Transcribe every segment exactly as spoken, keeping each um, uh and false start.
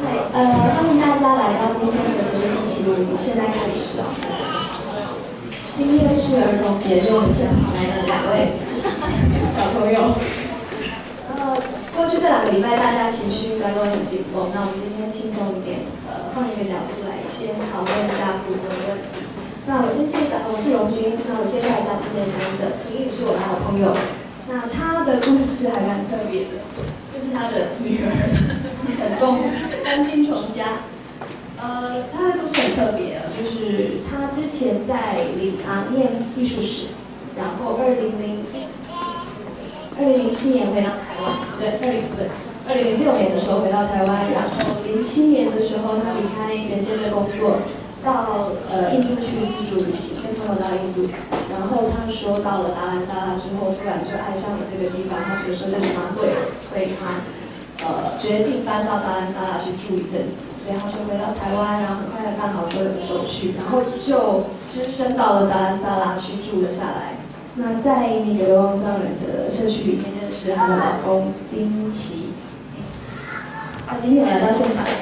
嗨，呃，欢迎大家来到今天的哲学星期五，现在开始了。今天是儿童节，所以我们现场来了两位小朋友。呃，过去这两个礼拜大家情绪应该都很紧绷，那我们今天轻松一点，呃，换一个角度来先讨论一下图的问题。那我先介绍，我是荣君，那我介绍一下今天的讲者，婷颖是我的好朋友。那他的故事还蛮特别的，这是他的女儿，很重，单亲穷家。呃，他的故事很特别，就是他之前在里昂念艺术史，然后二零零二零零七年回到台湾，对，二零对，二零零六年的时候回到台湾，然后零七年的时候他离开原先的工作，到呃印度去自助旅行，跟朋友到印度，然后他说到了达兰萨拉之后，突然就爱上了这个地方，他觉得说这个地方对了，所以他呃决定搬到达兰萨拉去住一阵子。然后就回到台湾，然后很快的办好所有的手续，然后就只身到了达兰萨拉去住了下来。那在那个流亡藏人的社区里面认识她的老公丁奇，他今天来到现场，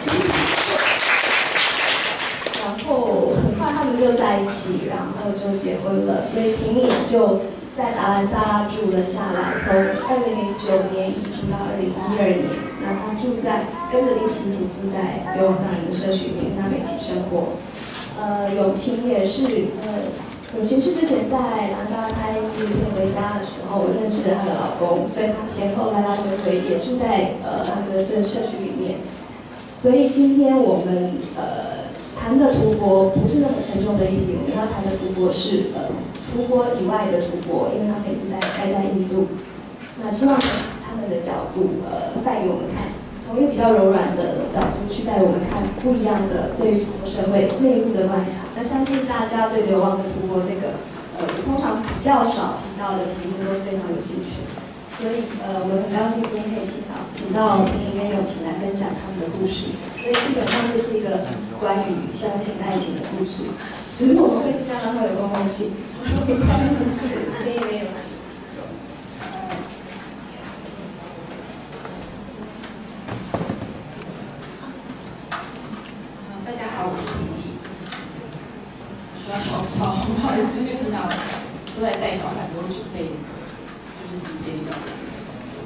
然后很快他们就在一起，然后就结婚了。所以婷颖就在达兰萨拉住了下来，从二零零九年一直住到二零一二年。那他住在跟着丁奇一起住在流亡藏人的社区里面，跟他们一起生活。呃，永晴也是，呃，永晴是之前在兰萨拉拍纪录片《回家》的时候，我认识了她的老公，所以她前后来来回回也住在呃他们的社社区里面。所以今天我们呃谈的图国不是那么沉重的议题，我们要谈的图国是呃图国以外的图国，因为他们一直待待在印度。那希望他们的角度，呃，带给我们看，从一个比较柔软的角度去带我们看不一样的对于图国社会内部的观察。那相信大家对流亡的图国这个，呃，通常比较少提到的题目都非常有兴趣。所以，呃，我们很高兴今天可以请到请到婷颖跟永晴来分享他们的故事。所以基本上这是一个关于相信爱情的故事，只是我们会尽量让它有公共性。可以没有。 小吵，不好意思，因为平常都在带小孩，都会准备，就是今天要讲什么。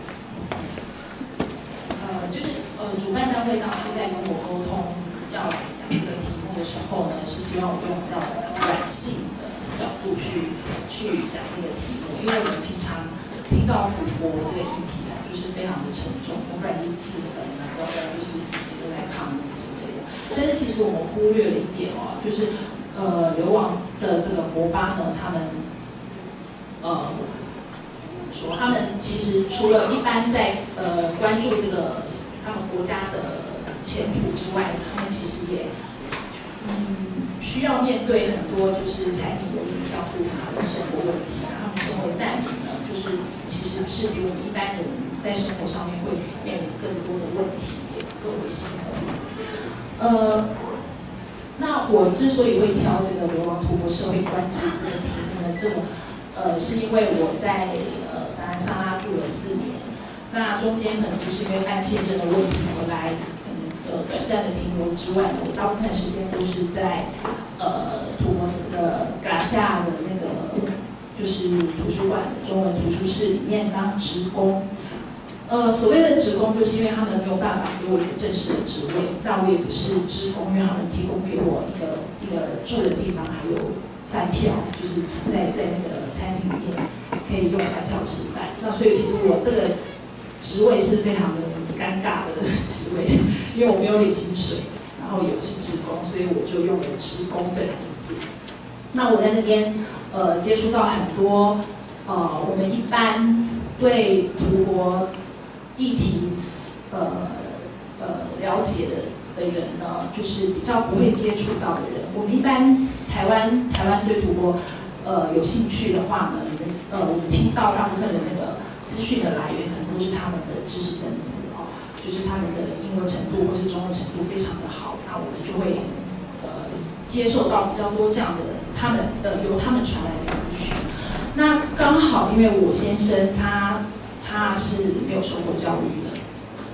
呃，就是呃，主办单位当初在跟我沟通要讲这个题目的时候呢，是希望我用比较软性的角度去去讲这个题目，因为我们平常听到图国这个议题啊，就是非常的沉重，不然就是自焚啊，要不然就是几年都在抗议之类的。但是其实我们忽略了一点哦，就是。呃，流亡的这个国巴呢，他们呃说，他们其实除了一般在呃关注这个他们国家的前途之外，他们其实也嗯需要面对很多就是柴米油盐酱醋茶的生活问题。他们身为难民呢，就是其实是比我们一般人在生活上面会面临更多的问题，也更为辛苦。呃。那我之所以会挑这个流亡图国社会观察这个题目呢，这个呃是因为我在呃达兰萨拉住了四年，那中间可能就是因为办签证的问题，我来嗯呃短暂的停留之外，我大部分时间都是在呃图国的嘎夏的那个就是图书馆的中文图书室里面当职工。呃，所谓的职工，就是因为他们没有办法给我一个正式的职位，但我也不是职工，因为他们提供给我一个一个住的地方，还有饭票，就是在在那个餐厅里面可以用饭票吃饭。那所以其实我这个职位是非常的尴尬的职位，因为我没有领薪水，然后也不是职工，所以我就用了职工这两个字。那我在那边呃接触到很多呃我们一般对图国议题，呃呃了解的的人呢，就是比较不会接触到的人。我们一般台湾台湾对图国呃有兴趣的话呢，你们呃我们听到大部分的那个资讯的来源，可能都是他们的知识分子哦，就是他们的英文程度或是中文程度非常的好，那我们就会呃接受到比较多这样的他们呃由他们传来的资讯。那刚好因为我先生他。他是没有受过教育的，呃，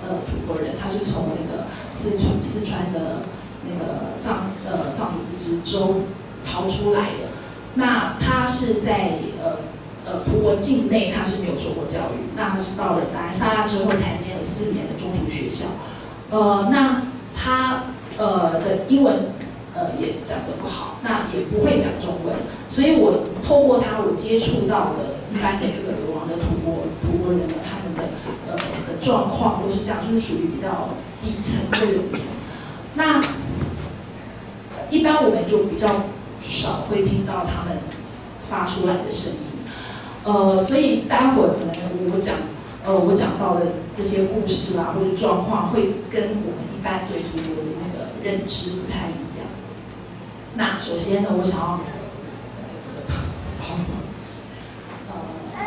呃吐蕃人，他是从那个四川四川的那个藏呃藏族自治州逃出来的。那他是在呃呃吐蕃境内，他是没有受过教育，那他是到了达赖萨拉之后才念了四年的中途学校。呃，那他呃的英文呃也讲得不好，那也不会讲中文，所以我透过他，我接触到的一般的这个流亡的吐蕃吐蕃人呢，他们的呃的状况都是这样，就是属于比较底层的人。那一般我们就比较少会听到他们发出来的声音，呃，所以待会儿可能我讲。呃，我讲到的这些故事啊，或者状况，会跟我们一般对吐蕃的那个认知不太一样。那首先呢，我想要，呃，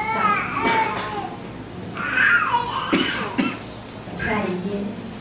下下一页。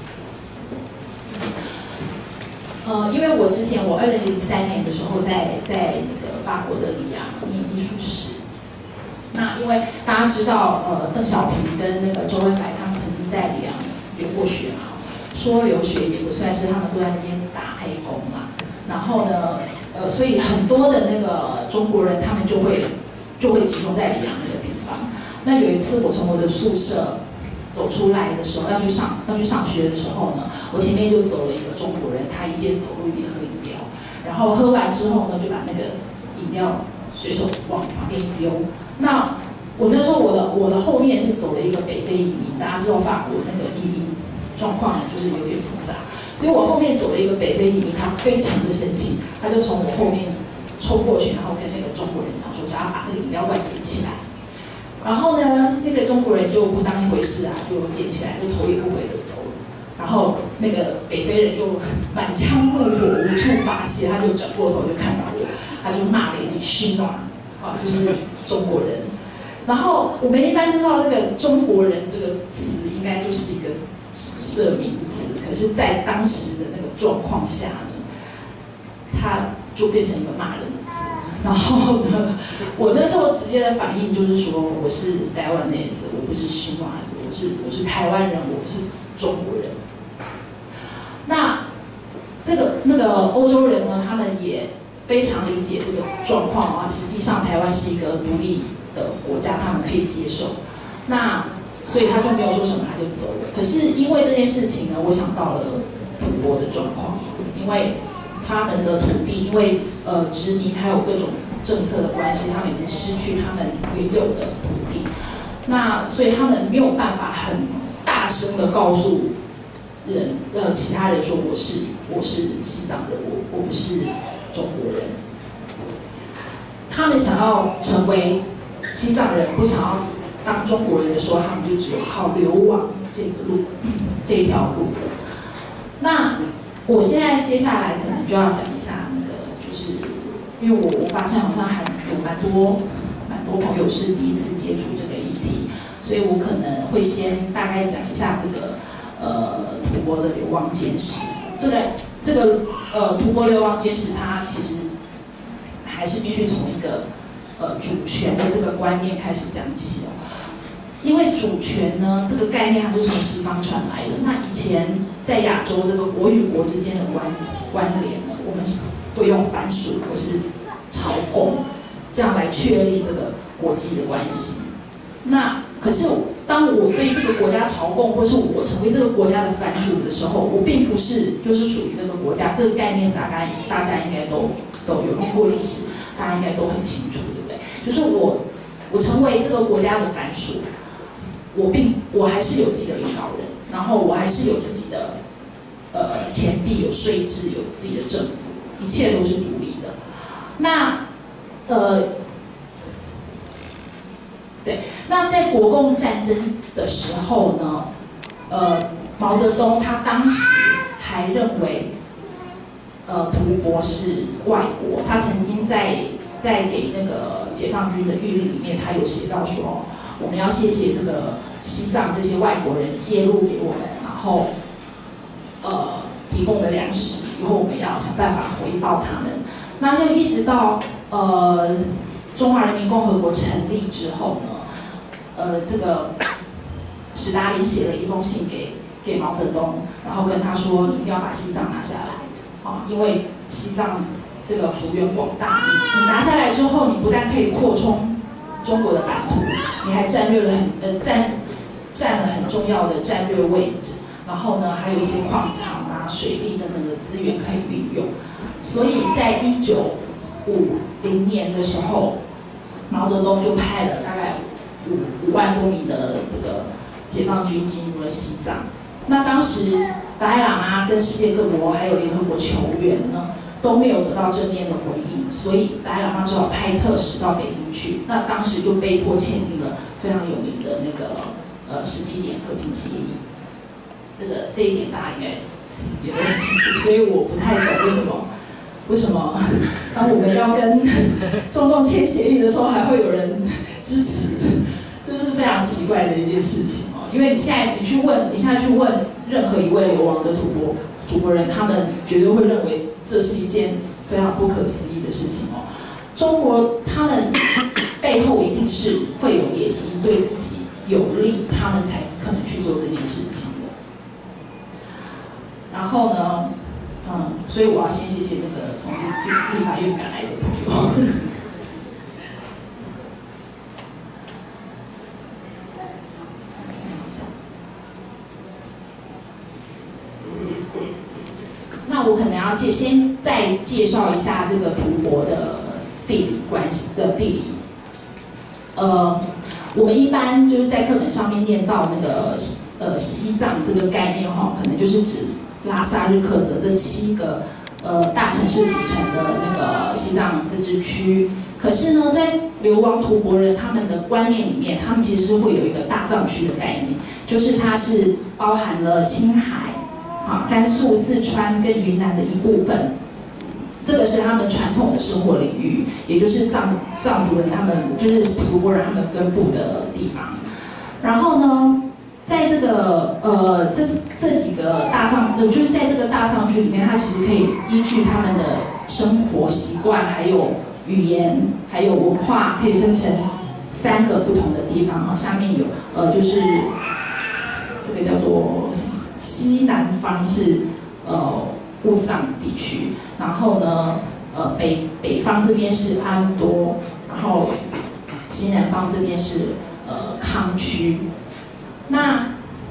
呃，因为我之前我二零零三年的时候在在那个法国的里昂念艺术史。那因为大家知道，呃，邓小平跟那个周恩来他们曾经在里昂留过学嘛，说留学也不算是，他们都在那边打黑工嘛。然后呢，呃，所以很多的那个中国人他们就会就会集中在里昂那个地方。那有一次我从我的宿舍走出来的时候，要去上要去上学的时候呢，我前面就走了一个中国人，他一边走路一边喝饮料，然后喝完之后呢，就把那个饮料随手往旁边一丢。那我那时候我的我的后面是走了一个北非移民，大家知道法国那个移民状况就是有点复杂，所以我后面走了一个北非移民，他非常的生气，他就从我后面冲过去，然后跟那个中国人讲说，想要把那个饮料罐捡起来。然后呢，那个中国人就不当一回事啊，就捡起来，就头也不回的走了。然后那个北非人就满腔怒火无处发泄，他就转过头就看到我，他就骂了一句“熏啊”，啊，就是中国人。然后我们一般知道这个中国人这个词应该就是一个指涉名词，可是，在当时的那个状况下呢，它就变成一个骂人的字。然后呢，我那时候直接的反应就是说，我是台湾人，我不是新华子，我是我是台湾人，我不是中国人。那这个那个欧洲人呢，他们也非常理解这个状况啊。实际上，台湾是一个独立的国家，他们可以接受。那所以他就没有说什么，他就走了。可是因为这件事情呢，我想到了吐蕃的状况，因为他们的土地因为呃殖民还有各种政策的关系，他们已经失去他们原有的土地，那所以他们没有办法很大声的告诉人呃其他人说我是我是西藏人，我我不是中国人。他们想要成为西藏人，不想要当中国人的时候，他们就只有靠流亡这个路这一条路。那我现在接下来可能就要讲一下那个，就是因为我我发现好像还有蛮多蛮多朋友是第一次接触这个议题，所以我可能会先大概讲一下这个呃吐蕃的流亡简史。这个这个呃吐蕃流亡简史，它其实还是必须从一个呃主权的这个观念开始讲起哦。因为主权呢这个概念它是从西方传来的，那以前在亚洲这个国与国之间的关关联呢，我们会用藩属或是朝贡这样来确立这个国际的关系。那可是当我对这个国家朝贡，或是我成为这个国家的藩属的时候，我并不是就是属于这个国家。这个概念大概大家应该都都有念过历史，大家应该都很清楚，对不对？就是我我成为这个国家的藩属。我并我还是有自己的领导人，然后我还是有自己的呃钱币、有税制、有自己的政府，一切都是独立的。那呃对，那在国共战争的时候呢，呃毛泽东他当时还认为，呃吐蕃是外国，他曾经在在给那个解放军的谕令里面，他有写到说。我们要谢谢这个西藏这些外国人介入给我们，然后呃提供了粮食，以后我们要想办法回报他们。那就一直到呃中华人民共和国成立之后呢，呃这个史达林写了一封信给给毛泽东，然后跟他说你一定要把西藏拿下来，啊，因为西藏这个幅员广大，你你拿下来之后，你不但可以扩充中国的版图，你还占略了很呃占占了很重要的战略位置，然后呢，还有一些矿场啊、水利等等的资源可以运用。所以在一九五零年的时候，毛泽东就派了大概五五万多名的这个解放军进入了西藏。那当时达赖喇嘛跟世界各国还有联合国求援呢，都没有得到正面的回应，所以达赖喇嘛只好派特使到北京去。那当时就被迫签订了非常有名的那个呃十七点和平协议。这个这一点大家应该也都很清楚，所以我不太懂为什么为什么当我们要跟中共签协议的时候，还会有人支持，这就是非常奇怪的一件事情哦。因为你现在你去问，你现在去问任何一位流亡的吐蕃吐蕃人，他们绝对会认为这是一件非常不可思议的事情哦。中国他们背后一定是会有野心，对自己有利，他们才可能去做这件事情的。然后呢，嗯，所以我要先谢谢那个从立立法院赶来的朋友。那我可能要介先再介绍一下这个吐蕃的地理关系的地理。呃，我们一般就是在课本上面念到那个呃西藏这个概念哈，可能就是指拉萨、日喀则这七个呃大城市组成的那个西藏自治区。可是呢，在流亡吐蕃人他们的观念里面，他们其实是会有一个大藏区的概念，就是它是包含了青海、啊甘肃、四川跟云南的一部分。这个是他们传统的生活领域，也就是藏藏族人他们就是吐蕃人他们分布的地方。然后呢，在这个呃这这几个大藏，呃就是在这个大藏区里面，它其实可以依据他们的生活习惯，还有语言，还有文化，可以分成三个不同的地方哈。下面有呃就是这个叫做西南方是呃乌藏地区，然后呢呃北北方这边是阿恩多，然后西南方这边是呃康区。那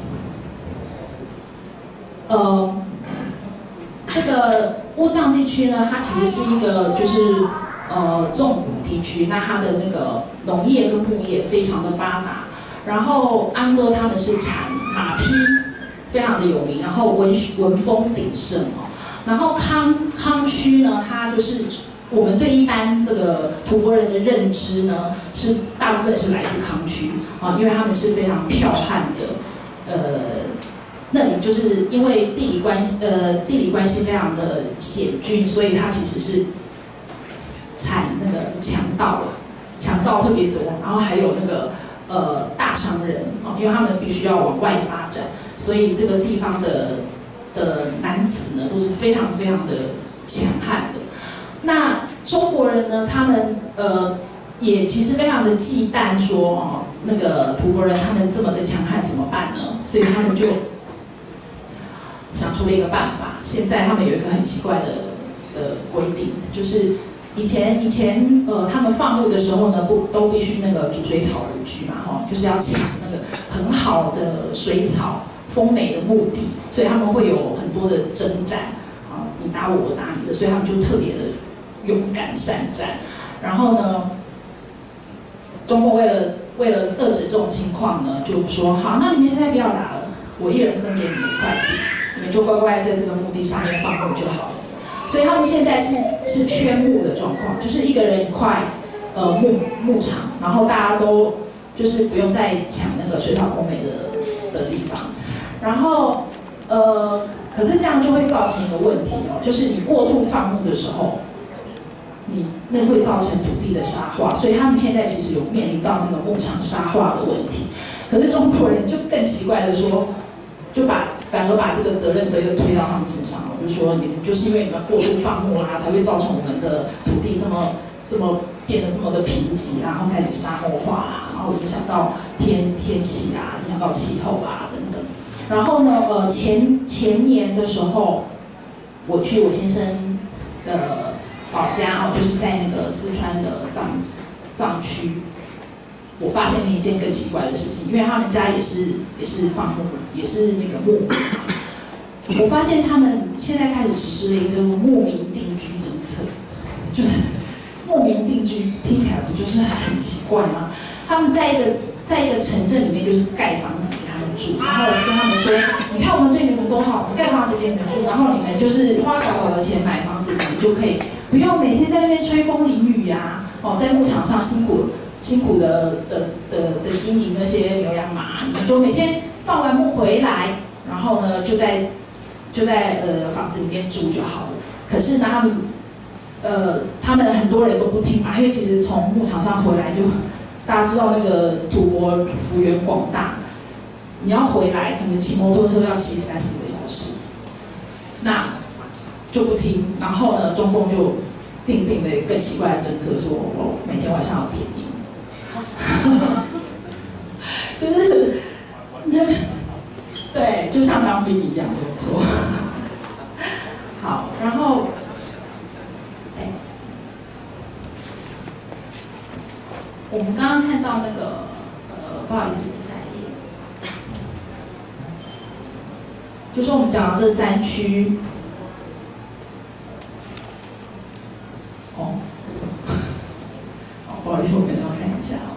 呃这个乌藏地区呢，它其实是一个就是呃纵谷地区，那它的那个农业跟牧业非常的发达。然后安多他们是产马匹，非常的有名，然后文文风鼎盛哦。然后康康区呢，它就是我们对一般这个吐蕃人的认知呢，是大部分是来自康区啊，因为他们是非常剽悍的，呃，那里就是因为地理关系，呃，地理关系非常的险峻，所以它其实是产那个强盗，强盗特别多，然后还有那个呃大商人啊，因为他们必须要往外发展，所以这个地方的的男子呢都是非常非常的强悍的。那中国人呢，他们呃也其实非常的忌惮说哦，那个吐蕃人他们这么的强悍怎么办呢？所以他们就想出了一个办法。现在他们有一个很奇怪的的规定，就是以前以前呃他们放牧的时候呢，不都必须那个逐水草而居嘛，哈、哦，就是要抢那个很好的水草、丰美的牧地，所以他们会有很多的征战啊，你打我，我打你的，所以他们就特别的勇敢善战。然后呢，中共为了为了遏制这种情况呢，就说好，那你们现在不要打了，我一人分给你们一块地，你们就乖乖在这个墓地上面放牧就好了。所以他们现在是是圈牧的状况，就是一个人一块呃牧牧场，然后大家都就是不用再抢那个水草丰美的的地方。然后呃，可是这样就会造成一个问题哦，就是你过度放牧的时候，你那会造成土地的沙化，所以他们现在其实有面临到那个牧场沙化的问题。可是中国人就更奇怪的说，就把反而把这个责任推推到他们身上了，就是说你们就是因为你们过度放牧啦，才会造成我们的土地这么这么变得这么的贫瘠，然后开始沙漠化啦，然后影响到天天气啊，影响到气候啊等等。 然后呢，呃，前前年的时候，我去我先生的老家哦，就是在那个四川的藏藏区，我发现了一件更奇怪的事情，因为他们家也是也是放牧，也是那个牧民。我发现他们现在开始实施了一个牧民定居政策，就是牧民定居听起来不就是很奇怪吗？他们在一个在一个城镇里面就是盖房子给他们住，然后跟他们说，你看我们对你们多好，我们盖房子给你们住，然后你们就是花小小的钱买房子，你们就可以不用每天在那边吹风淋雨呀、啊，哦，在牧场上辛苦辛苦的的的的经营那些牛羊马，你们就每天放完牧回来，然后呢就在就在呃房子里面住就好了。可是呢，他们呃他们很多人都不听嘛，因为其实从牧场上回来就大家知道那个吐蕃幅员广大，你要回来可能骑摩托车要骑三四个小时，那就不听。然后呢，中共就定定了一个更奇怪的政策，说哦每天晚上要点名，就是对，就像当兵一样，没错。好，然后，哎，我们刚刚看到那个，呃，不好意思，下一页，就说我们讲的这三区，哦，哦，不好意思，我可能要看一下哦。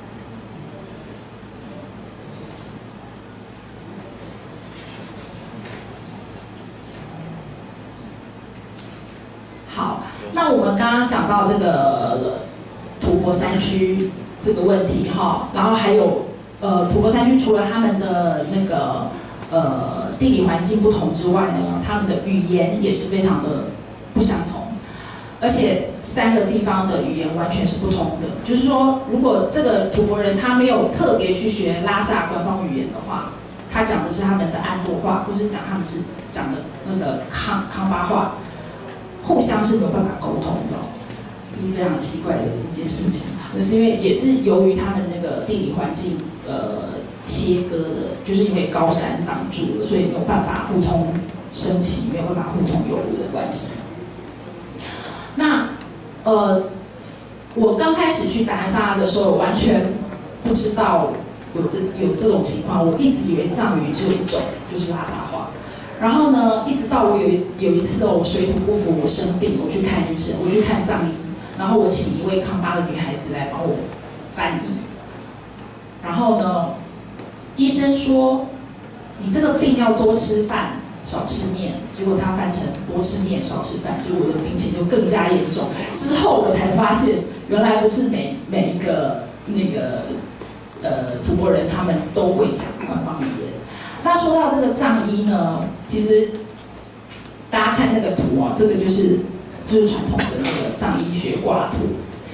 好，那我们刚刚讲到这个吐蕃山区这个问题哈，然后还有呃吐蕃山区除了他们的那个呃地理环境不同之外呢，他们的语言也是非常的不相同，而且三个地方的语言完全是不同的。就是说，如果这个吐蕃人他没有特别去学拉萨官方语言的话，他讲的是他们的安多话，或是讲他们是讲的那个康康巴话。互相是没有办法沟通的，是非常奇怪的一件事情。那是因为也是由于他们那个地理环境呃切割的，就是因为高山挡住了，所以没有办法互通升旗，没有办法互通有无的关系。那呃，我刚开始去达兰萨拉的时候，完全不知道有这有这种情况，我一直以为藏语只有一种，就是拉萨话。然后呢，一直到我有有一次哦，我水土不服，我生病，我去看医生，我去看藏医，然后我请一位康巴的女孩子来帮我翻译。然后呢，医生说你这个病要多吃饭，少吃面。结果他翻成多吃面，少吃饭，结果我的病情就更加严重。之后我才发现，原来不是每每一个那个呃吐蕃人他们都会讲官方语言。那说到这个藏医呢，其实大家看那个图啊，这个就是就是传统的那个藏医学挂图。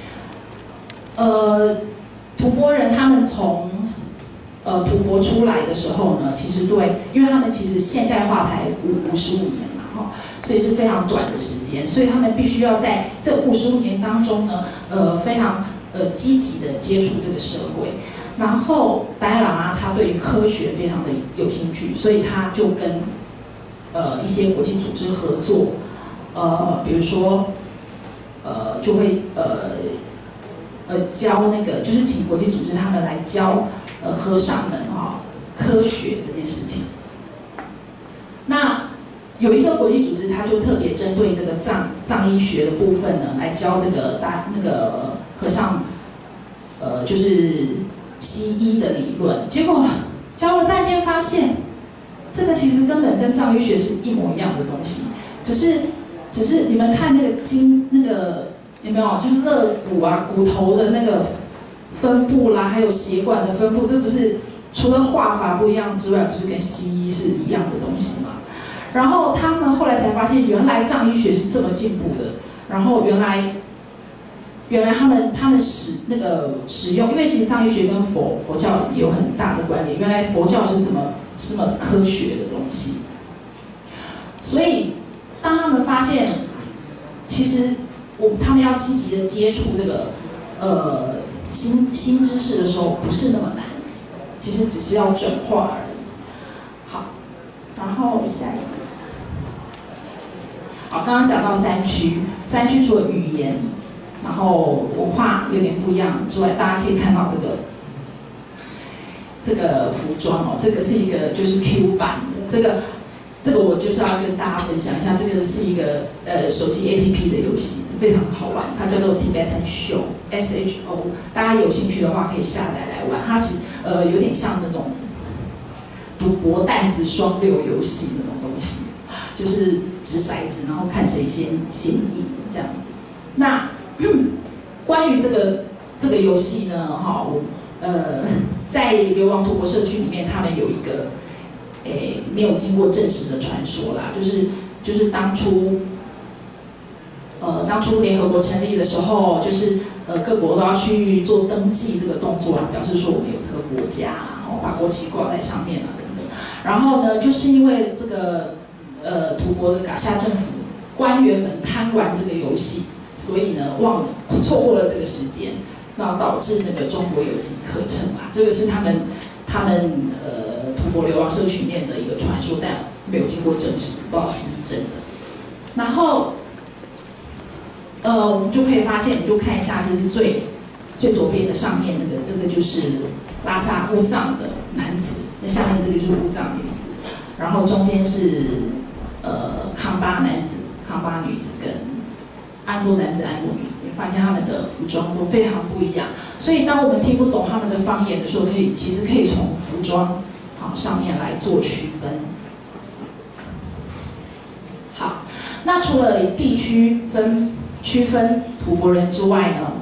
呃，吐蕃人他们从呃吐蕃出来的时候呢，其实对，因为他们其实现代化才五五十五年嘛，哈，所以是非常短的时间，所以他们必须要在这五十五年当中呢，呃，非常呃积极的接触这个社会。然后达赖喇嘛他对于科学非常的有兴趣，所以他就跟呃一些国际组织合作，呃，比如说呃就会呃呃教那个，就是请国际组织他们来教呃和尚们啊、哦、科学这件事情。那有一个国际组织，他就特别针对这个藏藏医学的部分呢，来教这个大那个和尚，呃就是西医的理论。结果教了半天，发现这个其实根本跟藏医学是一模一样的东西，只是只是你们看那个筋那个有没有，就是肋骨啊骨头的那个分布啦，还有血管的分布，这不是除了画法不一样之外，不是跟西医是一样的东西吗？然后他们后来才发现，原来藏医学是这么进步的。然后原来，原来他们他们使那个使用，因为其实藏医学跟佛佛教也有很大的关联。原来佛教是怎么这么科学的东西？所以当他们发现，其实我他们要积极的接触这个呃新新知识的时候，不是那么难，其实只是要转化而已。好。 然后下一个，好，刚刚讲到山区，山区除了语言，然后文化有点不一样之外，大家可以看到这个这个服装哦，这个是一个就是 Q 版的，这个这个我就是要跟大家分享一下，这个是一个呃手机 A P P 的游戏，非常好玩，它叫做 Tibetan Show S H O， 大家有兴趣的话可以下载来玩，它其实呃有点像那种赌博弹子双六游戏那种东西，就是掷骰子，然后看谁先先赢这样子。那关于这个这个游戏呢，哈，我呃在流亡吐蕃社区里面，他们有一个诶没有经过证实的传说啦，就是就是当初呃当初联合国成立的时候，就是呃各国都要去做登记这个动作啊，表示说我们有这个国家啊，然后把国旗挂在上面啊等等。然后呢，就是因为这个呃吐蕃的噶夏政府官员们贪玩这个游戏，所以呢忘了错过了这个时间，那导致那个中国有机课程啊，这个是他们他们呃吐蕃流亡社区里面的一个传说，但没有经过证实，不知道是不是真的。然后呃我们就可以发现，你就看一下，就是最最左边的上面那个，这个就是拉萨乌藏的男子，那下面这个就是乌藏女子，然后中间是呃康巴男子、康巴女子跟安多男子、安多女子，你发现他们的服装都非常不一样。所以当我们听不懂他们的方言的时候，可以其实可以从服装好上面来做区分。好，那除了地区分区分吐蕃人之外呢，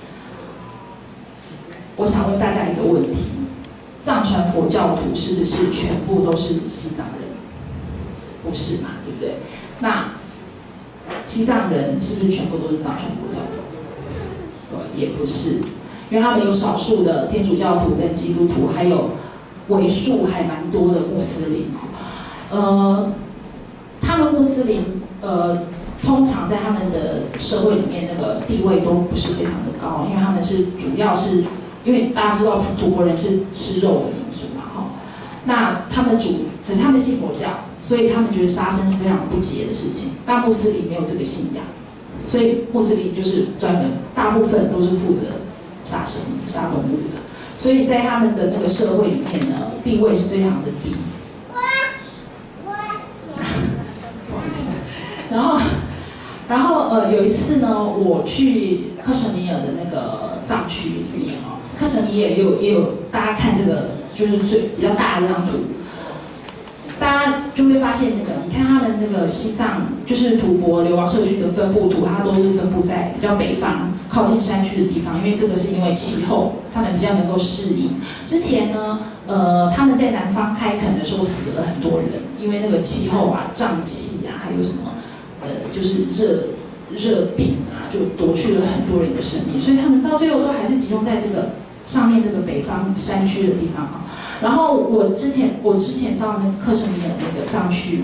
我想问大家一个问题：藏传佛教徒是不是全部都是西藏人？不是嘛，对不对？那西藏人是不是全部都是藏传佛教徒？对，也不是，因为他们有少数的天主教徒跟基督徒，还有为数还蛮多的穆斯林。呃，他们穆斯林呃，通常在他们的社会里面那个地位都不是非常的高，因为他们是主要是。因为大家知道吐蕃人是吃肉的民族嘛，哈，那他们主，可是他们信佛教，所以他们觉得杀生是非常不洁的事情。那穆斯林没有这个信仰，所以穆斯林就是专门大部分都是负责杀生、杀动物的，所以在他们的那个社会里面呢，地位是非常的低。不好意思，然后，然后呃，有一次呢，我去克什米尔的那个藏区里面啊。克什米尔也有也有，大家看这个就是最比较大的这张图，大家就会发现那个，你看他们那个西藏就是吐蕃流亡社区的分布图，它都是分布在比较北方、靠近山区的地方，因为这个是因为气候，他们比较能够适应。之前呢，呃，他们在南方开垦的时候死了很多人，因为那个气候啊、瘴气啊，还有什么呃，就是热热病啊，就夺去了很多人的生命，所以他们到最后都还是集中在这个。上面那个北方山区的地方啊，然后我之前我之前到那个克什米尔那个藏区，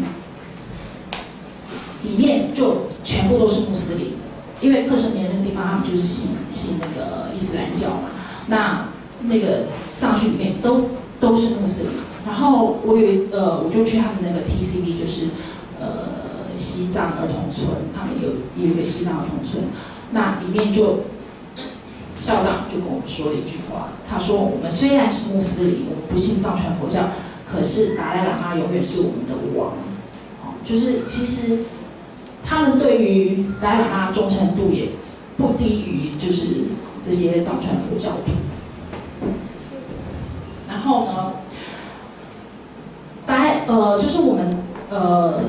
里面就全部都是穆斯林，因为克什米尔那个地方他们就是信信那个伊斯兰教嘛，那那个藏区里面都都是穆斯林。然后我有呃我就去他们那个 T C V， 就是呃西藏儿童村，他们有有一个西藏儿童村，那里面就。校长就跟我们说了一句话，他说：“我们虽然是穆斯林，我们不信藏传佛教，可是达赖喇嘛永远是我们的王。”哦，就是其实他们对于达赖喇嘛忠诚度也不低于就是这些藏传佛教徒。然后呢，达赖呃，就是我们呃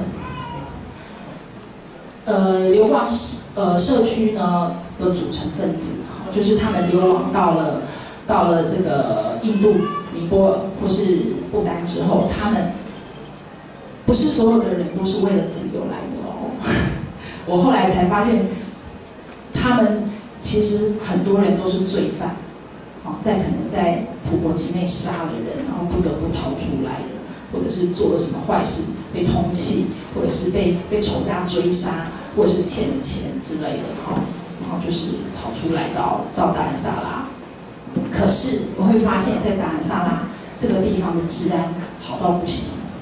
呃流亡呃社区呢的组成分子。就是他们流亡到了到了这个印度、尼泊尔或是不丹之后，他们不是所有的人都是为了自由来的哦。我后来才发现，他们其实很多人都是罪犯，哦，在可能在吐蕃境内杀了人，然后不得不逃出来的，或者是做了什么坏事被通缉，或者是被被仇家追杀，或者是欠了钱之类的，哦。然后就是逃出来到到达兰萨拉，可是我会发现，在达兰萨拉这个地方的治安好到不行，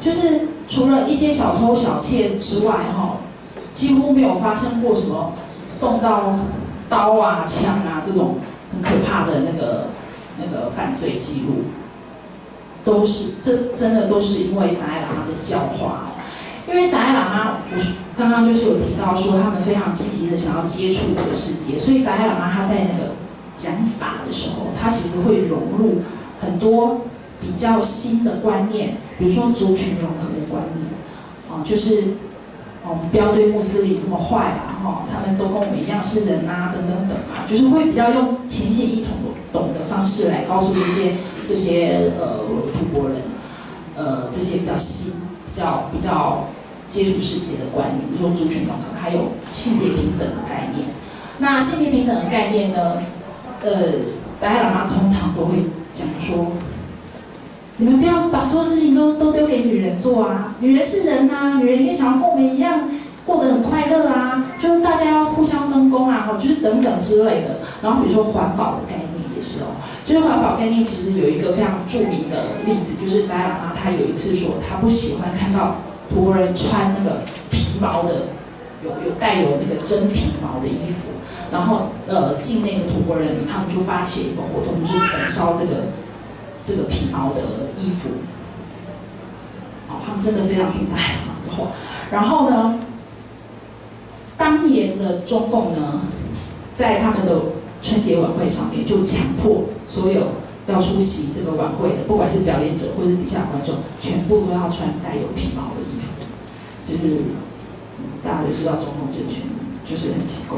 就是除了一些小偷小窃之外，哈，几乎没有发生过什么动到刀啊、枪啊这种很可怕的那个那个犯罪记录，都是这真的都是因为达赖喇嘛的教化。因为达赖喇嘛，我刚刚就是有提到说，他们非常积极的想要接触这个世界，所以达赖喇嘛他在那个讲法的时候，他其实会融入很多比较新的观念，比如说族群融合的观念，啊，就是我们不要对穆斯林这么坏啊，哈，他们都跟我们一样是人啊，等等等啊，就是会比较用浅显易懂懂的方式来告诉这些这些呃吐蕃人，呃这些比较新、比较比较接触世界的观念，比如说族群融合，还有性别平等的概念。那性别平等的概念呢，呃，达赖喇嘛通常都会讲说，你们不要把所有事情都都丢给女人做啊，女人是人啊，女人也想要跟我们一样过得很快乐啊，就是大家要互相分工啊，就是等等之类的。然后比如说环保的概念也是哦，就是环保概念其实有一个非常著名的例子，就是达赖喇嘛他有一次说他不喜欢看到吐蕃人穿那个皮毛的，有有带有那个真皮毛的衣服，然后呃境内的吐蕃人他们就发起了一个活动，就是焚烧这个这个皮毛的衣服。哦，他们真的非常听达赖喇嘛的话。然后呢，当年的中共呢，在他们的春节晚会上面就强迫所有要出席这个晚会的，不管是表演者或者底下观众，全部都要穿带有皮毛的衣服。就是、嗯、大家就知道中共政权就是很奇怪。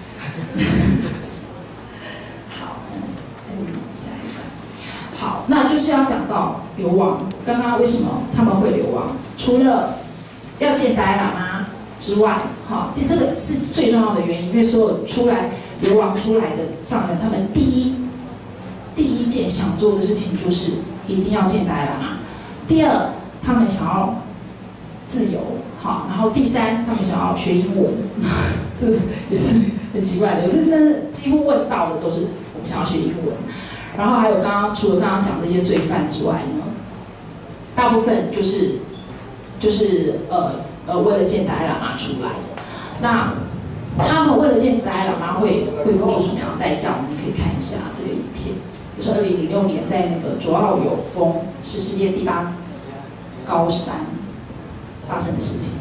好，嗯，下一张。好，那就是要讲到流亡。刚刚为什么他们会流亡？除了要见达赖喇嘛之外，哈，这个是最重要的原因，因为所有出来流亡出来的藏人，他们第一第一件想做的事情就是一定要见达赖喇嘛。第二，他们想要自由，好，然后第三，他们想要学英文，这也是很奇怪的，有是真的几乎问到的都是我们想要学英文。然后还有刚刚除了刚刚讲的一些罪犯之外呢，大部分就是就是呃呃为了见达赖喇嘛出来的。那他们为了见达赖喇嘛会会付出什么样的代价？我们可以看一下这个影片，就是二零零六年在那个卓奥友峰，是世界第八高山发生的事情。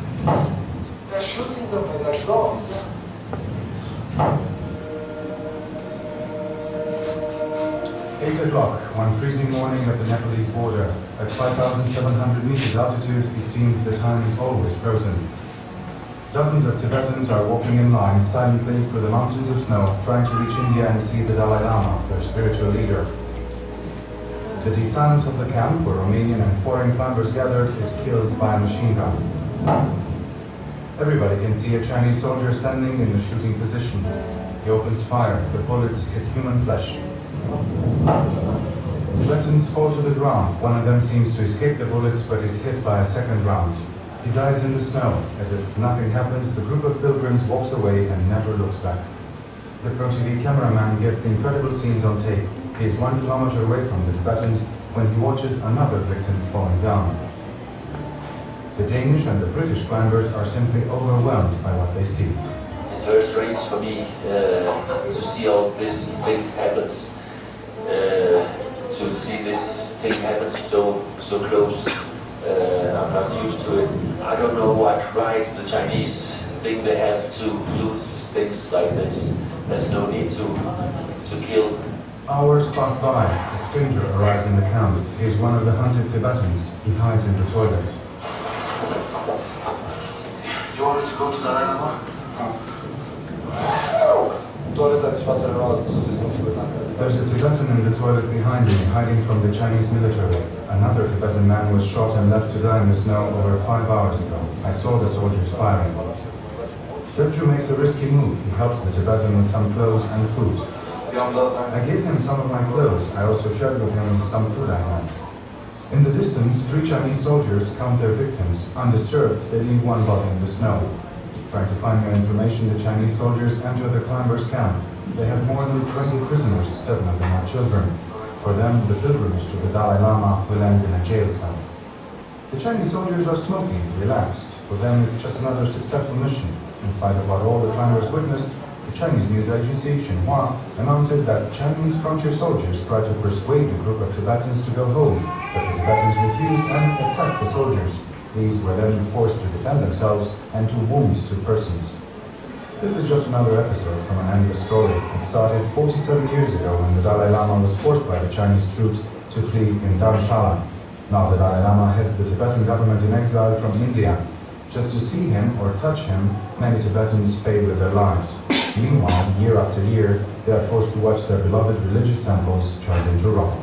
Eight o'clock, one freezing morning at the Nepalese border. At five thousand seven hundred meters altitude, it seems the time is always frozen. Dozens of Tibetans are walking in line silently through the mountains of snow, trying to reach India and see the Dalai Lama, their spiritual leader. The dead silence of the camp, where Romanian and foreign climbers gathered, is killed by a machine gun. Everybody can see a Chinese soldier standing in the shooting position. He opens fire. The bullets hit human flesh. Tibetans fall to the ground. One of them seems to escape the bullets but is hit by a second round. He dies in the snow. As if nothing happened, the group of pilgrims walks away and never looks back. The Pro T V cameraman gets the incredible scenes on tape. He is one kilometer away from the Tibetans when he watches another victim falling down. The Danish and the British climbers are simply overwhelmed by what they see. It's very strange for me uh, to see all this thing happens. Uh, to see this thing happen so so close. Uh, I'm not used to it. I don't know what right the Chinese think they have to do things like this. There's no need to to kill. Hours pass by. A stranger arrives in the camp. He is one of the hunted Tibetans. He hides in the toilet. Do you want to go to the Lama? There's a Tibetan in the toilet behind me, hiding from the Chinese military. Another Tibetan man was shot and left to die in the snow over five hours ago. I saw the soldiers firing. Sergio makes a risky move. He helps the Tibetan with some clothes and food. I gave him some of my clothes. I also shared with him some food I had. In the distance, three Chinese soldiers count their victims. Undisturbed, they leave one body in the snow. Trying to find more information, the Chinese soldiers enter the climbers' camp. They have more than twenty prisoners, seven of them are children. For them, the pilgrimage to the Dalai Lama will end in a jail cell. The Chinese soldiers are smoking, relaxed. For them, it's just another successful mission. In spite of what all the climbers witnessed, the Chinese news agency Xinhua announced that Chinese frontier soldiers tried to persuade the group of Tibetans to go home, but the Tibetans refused and attacked the soldiers. These were then forced to defend themselves and to wound two persons. This is just another episode from an endless story. It started forty-seven years ago when the Dalai Lama was forced by the Chinese troops to flee in Dharamshala. Now the Dalai Lama heads the Tibetan government in exile from India. Just to see him or touch him, many Tibetans pay with their lives. Meanwhile, year after year, they are forced to watch their beloved religious temples turned into rubble.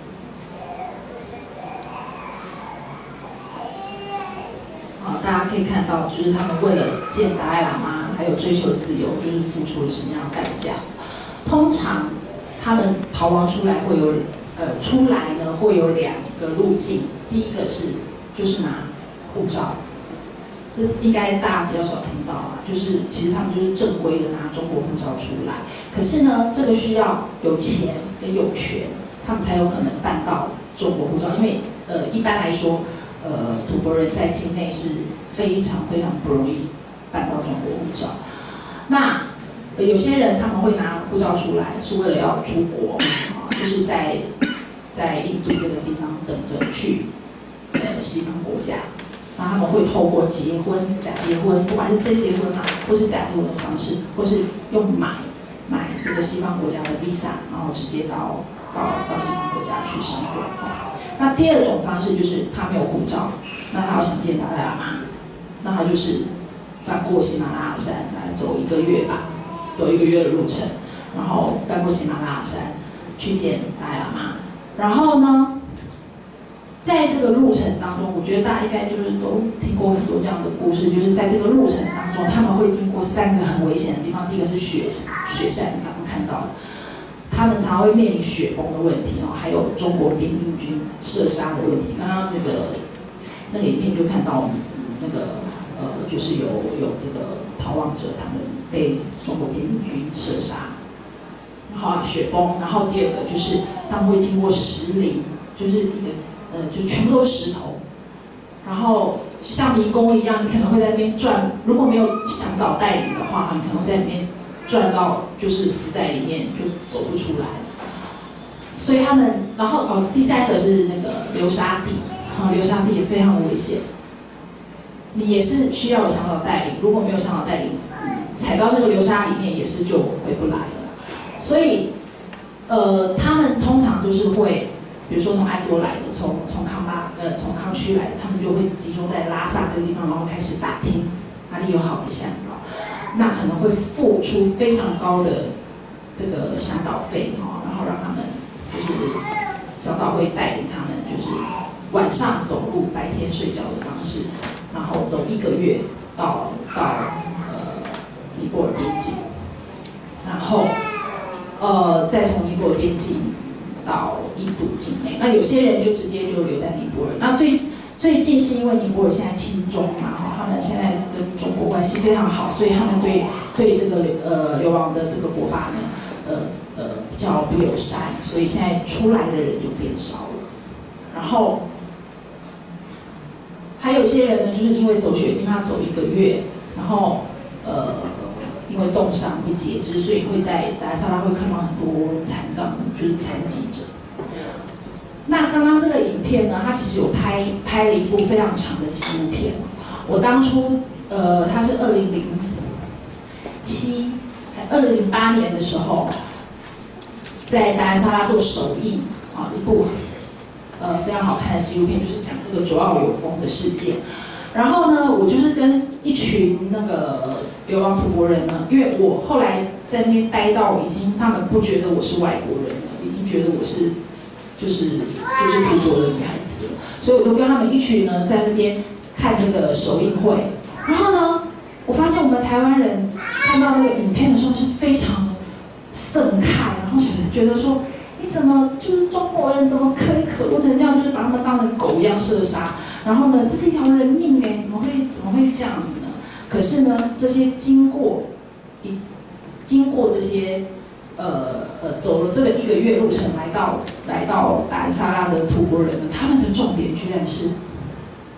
啊，大家可以看到，就是他们为了见达赖喇嘛，还有追求自由，就是付出了什么样的代价。通常他们逃亡出来会有，呃，出来呢会有两个路径。第一个是就是拿护照，这应该大家比较少听到啊，就是其实他们就是正规的拿中国护照出来。可是呢，这个需要有钱跟有权，他们才有可能办到中国护照，因为呃一般来说。 呃，土伯人在境内是非常非常不容易办到中国护照。那、呃、有些人他们会拿护照出来，是为了要出国啊，就是在在印度这个地方等着去呃西方国家。那他们会透过结婚、假结婚，不管是真结婚啊，或是假结婚的方式，或是用买买这个西方国家的 visa， 然后直接到到到西方国家去生活。啊 那第二种方式就是他没有护照，那他要想见达赖喇嘛，那他就是翻过喜马拉雅山来走一个月吧，走一个月的路程，然后翻过喜马拉雅山去见达赖喇嘛。然后呢，在这个路程当中，我觉得大家应该就是都听过很多这样的故事，就是在这个路程当中，他们会经过三个很危险的地方，第一个是雪雪山，你刚刚看到的。 他们常会面临雪崩的问题哦，还有中国边境军射杀的问题。刚刚那个那个影片就看到那个呃，就是有有这个逃亡者，他们被中国边境军射杀，然后雪崩。然后第二个就是他们会经过石林，就是一个呃，就全部都是石头，然后像迷宫一样，你可能会在那边转。如果没有向导带领的话，你可能会在里面。 转到就是死在里面，就走不出来。所以他们，然后哦，第三个是那个流沙地，啊、哦，流沙地也非常危险。你也是需要有向导带领，如果没有向导带领，踩到那个流沙里面也是就回不来了。所以，呃，他们通常都是会，比如说从安多来的，从从康巴呃从康区来的，他们就会集中在拉萨这个地方，然后开始打听哪里有好的向导。 那可能会付出非常高的这个向导费哈，然后让他们就是向导会带领他们，就是晚上走路，白天睡觉的方式，然后走一个月到到呃尼泊尔边境，然后呃再从尼泊尔边境到印度境内。那有些人就直接就留在尼泊尔。那最最近是因为尼泊尔现在亲中嘛，哈，他们现在跟中国关系非常好，所以他们对对这个呃流亡的这个国法呢，呃呃比较不友善，所以现在出来的人就变少了。然后还有些人呢，就是因为走雪地，他走一个月，然后呃因为冻伤会截肢，所以会在达赖萨拉会看到很多残障，就是残疾者。 那刚刚这个影片呢，它其实有拍拍了一部非常长的纪录片。我当初呃，它是二零零七、二零零八年的时候，在达赖萨拉做首映啊，一部呃非常好看的纪录片，就是讲这个九二有风的事件。然后呢，我就是跟一群那个流亡土国人呢，因为我后来在那边待到已经，他们不觉得我是外国人了，已经觉得我是。 就是就是土国的女孩子，所以我就跟他们一群呢在那边看这个首映会。然后呢，我发现我们台湾人看到那个影片的时候是非常愤慨，然后觉得说，你怎么就是中国人怎么可以可恶成这样，就是把他们当成狗一样射杀？然后呢，这是一条人命哎，怎么会怎么会这样子呢？可是呢，这些经过一经过这些。 呃呃，走了这个一个月路程，来到来到达赖萨拉的土国人呢，他们的重点居然是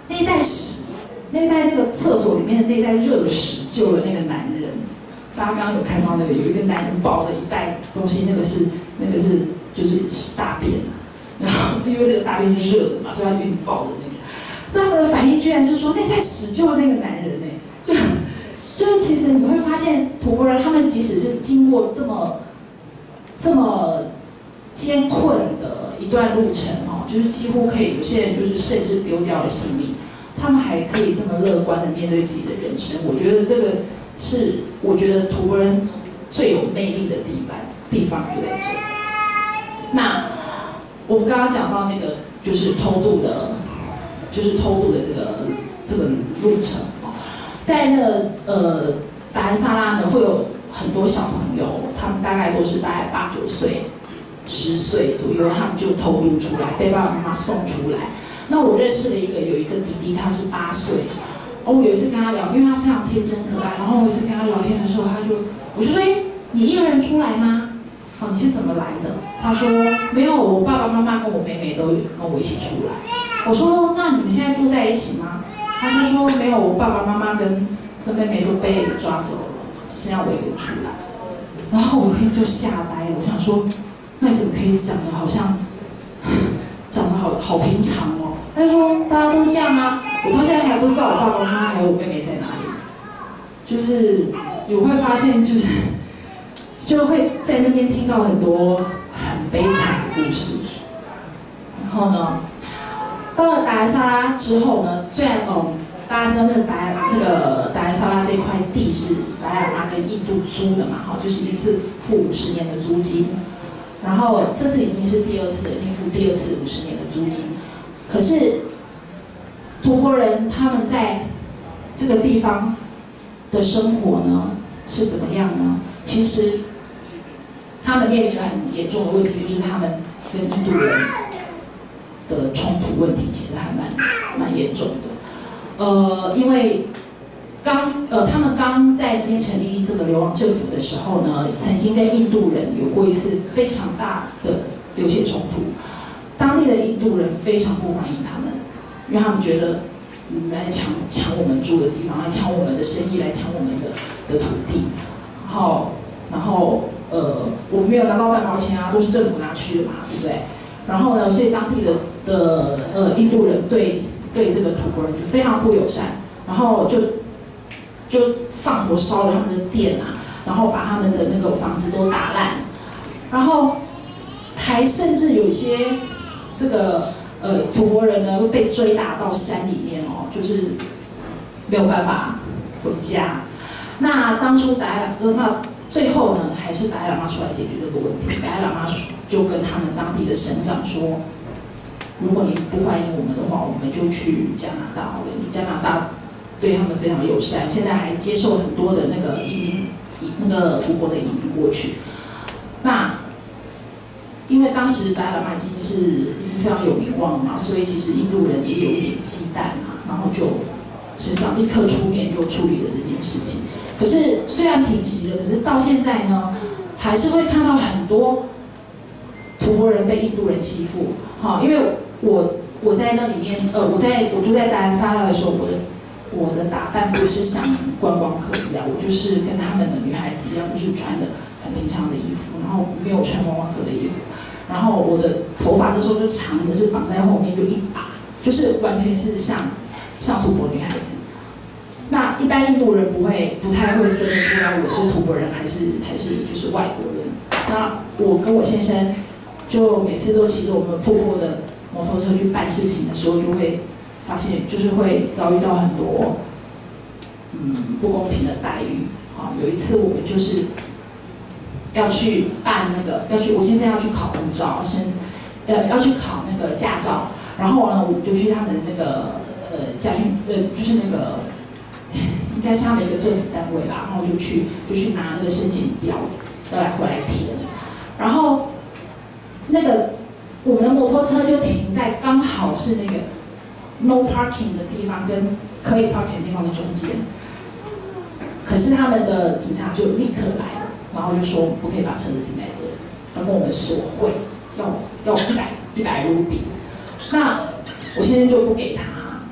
那一袋屎，那一袋那个厕所里面的那一袋热屎救了那个男人。大家刚刚有看到那个有一个男人抱着一袋东西，那个是那个是就是大便，然后因为那个大便是热的嘛，所以他就一直抱着那个。他们的反应居然是说那袋屎救了那个男人呢、欸，就就是其实你会发现吐蕃人他们即使是经过这么这么艰困的一段路程哦，就是几乎可以有些人就是甚至丢掉了性命，他们还可以这么乐观的面对自己的人生。我觉得这个是我觉得吐蕃人最有魅力的地方，地方就在这里。那我们刚刚讲到那个就是偷渡的，就是偷渡的这个这个路程哦，在那个呃达兰萨拉呢，会有很多小朋友，他们大概都是大概八九岁、十岁左右，他们就偷渡出来，被爸爸妈妈送出来。那我认识了一个有一个弟弟，他是八岁。哦，我有一次跟他聊，因为他非常天真可爱，然后我有一次跟他聊天的时候，他就我就说，哎，你一个人出来吗？哦，你是怎么来的？他说没有，我爸爸妈妈跟我妹妹都跟我一起出来。我说那你们现在住在一起吗？他就说没有，我爸爸妈妈跟跟妹妹都被抓走了，只剩下我一个人出来。然后我听就吓呆了，我想说，那你怎么可以讲的好像讲的好好平常哦？他就说大家都这样啊，我到现在还不知道我爸爸妈妈还有我妹妹在哪里。就是我会发现就是。就会在那边听到很多很悲惨的故事。然后呢，到了达兰萨拉之后呢，虽然嗯大家知道那个达那个达兰萨拉这块地是达赖喇嘛跟印度租的嘛，哈，就是一次付五十年的租金。然后这次已经是第二次了，已经付第二次五十年的租金。可是吐蕃人他们在这个地方的生活呢是怎么样呢？其实。他们面临了很严重的问题，就是他们跟印度人的冲突问题，其实还蛮蛮严重的。呃，因为刚呃他们刚在那边成立这个流亡政府的时候呢，曾经跟印度人有过一次非常大的流血冲突。当地的印度人非常不欢迎他们，因为他们觉得你们来抢抢我们住的地方，来抢我们的生意，来抢我们的的土地，然后然后。呃，我们没有拿到半毛钱啊，都是政府拿去的嘛，对不对？然后呢，所以当地的的呃印度人对对这个吐蕃人就非常不友善，然后就就放火烧了他们的店啊，然后把他们的那个房子都打烂，然后还甚至有一些这个呃吐蕃人呢会被追打到山里面哦，就是没有办法回家。那当初达赖呃那。最后呢，还是达赖喇嘛出来解决这个问题。达赖喇嘛就跟他们当地的省长说：“如果你不欢迎我们的话，我们就去加拿大好了。加拿大对他们非常友善，现在还接受很多的那个移民，那个吐蕃的移民过去。那因为当时达赖喇嘛已经是已经非常有名望了嘛，所以其实印度人也有一点忌惮嘛，然后就省长立刻出面就处理了这件事情。”可是虽然平息了，可是到现在呢，还是会看到很多吐蕃人被印度人欺负。好，因为我我在那里面，呃，我在我住在达兰萨拉的时候，我的我的打扮不是像观光客一样，我就是跟他们的女孩子一样，就是穿的很平常的衣服，然后没有穿观光客的衣服，然后我的头发那时候就长的是绑在后面，就一把，就是完全是像像吐蕃女孩子。那一般印度人不会，不太会分得出来我是吐蕃人还是还是就是外国人。那我跟我先生就每次都骑着我们破破的摩托车去办事情的时候，就会发现就是会遭遇到很多嗯不公平的待遇。啊，有一次我们就是要去办那个要去，我现在要去考护照，申呃要去考那个驾照，然后呢我们就去他们那个呃驾训呃就是那个。应该是他们一个政府单位啦，然后就去就去拿那个申请表，要来回来填。然后那个我们的摩托车就停在刚好是那个 no parking 的地方跟可以 parking 的地方的中间。可是他们的警察就立刻来了，然后就说不可以把车子停在这里，要跟我们索贿，要要一百一百卢比。那我先生就不给他。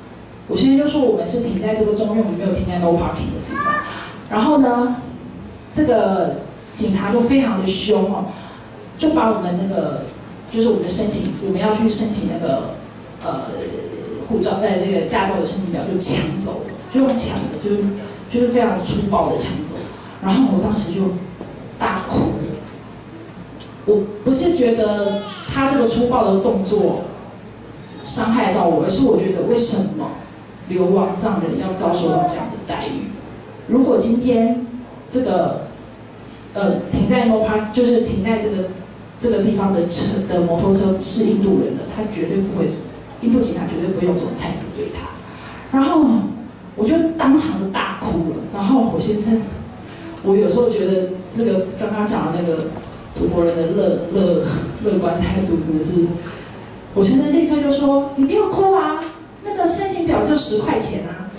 我先生就说我们是停在这个中用，没有停在 no parking 的地方。然后呢，这个警察就非常的凶哦，就把我们那个就是我们申请我们要去申请那个呃护照在这个驾照的申请表就抢走了，就用抢的，就是就是非常粗暴的抢走。然后我当时就大哭。我不是觉得他这个粗暴的动作伤害到我，而是我觉得为什么流亡藏人要遭受到这样的待遇？如果今天这个呃停在 no park 就是停在这个这个地方的车的摩托车是印度人的，他绝对不会，印度警察绝对不会用这种态度对他。然后我就当场就大哭了。然后我先生，我有时候觉得这个刚刚讲的那个土国人的乐乐乐观态度真的是，我先生立刻就说：“你不要哭啊，那个申请表就十块钱啊。”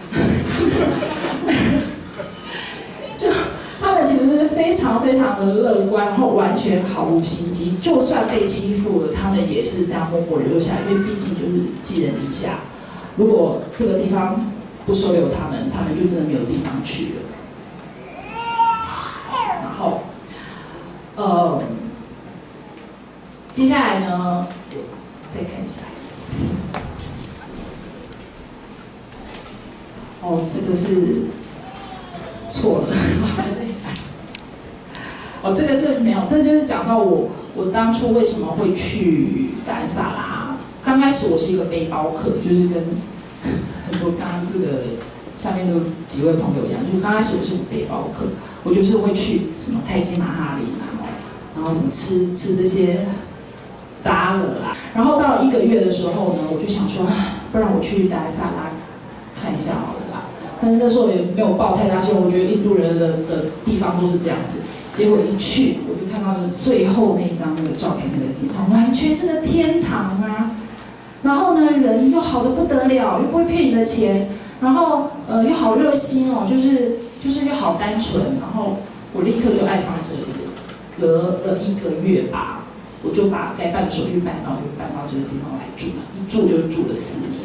就他们其实是非常非常的乐观，然后完全毫无心机，就算被欺负了，他们也是这样默默留下，因为毕竟就是寄人篱下。如果这个地方不收留他们，他们就真的没有地方去了。然后。呃，接下来呢，我再看一下。哦，这个是错了，等一下。哦，这个是没有，这就是讲到我，我当初为什么会去达兰萨拉。刚开始我是一个背包客，就是跟很多刚刚这个下面的几位朋友一样，就是刚开始我是背包客，我就是会去什么泰姬玛哈里啊。然后吃吃这些达了啦，然后到了一个月的时候呢，我就想说，不然我去达兰萨拉看一下好了啦。但是那时候也没有抱太大希望，我觉得印度人的的地方都是这样子。结果一去，我就看到了最后那一张那个照片，那个机场完全是个天堂啊！然后呢，人又好的不得了，又不会骗你的钱，然后呃又好热心哦，就是就是又好单纯，然后我立刻就爱上这里。隔了一个月吧，我就把该办的手续办到，就搬到这个地方来住，一住就住了四年。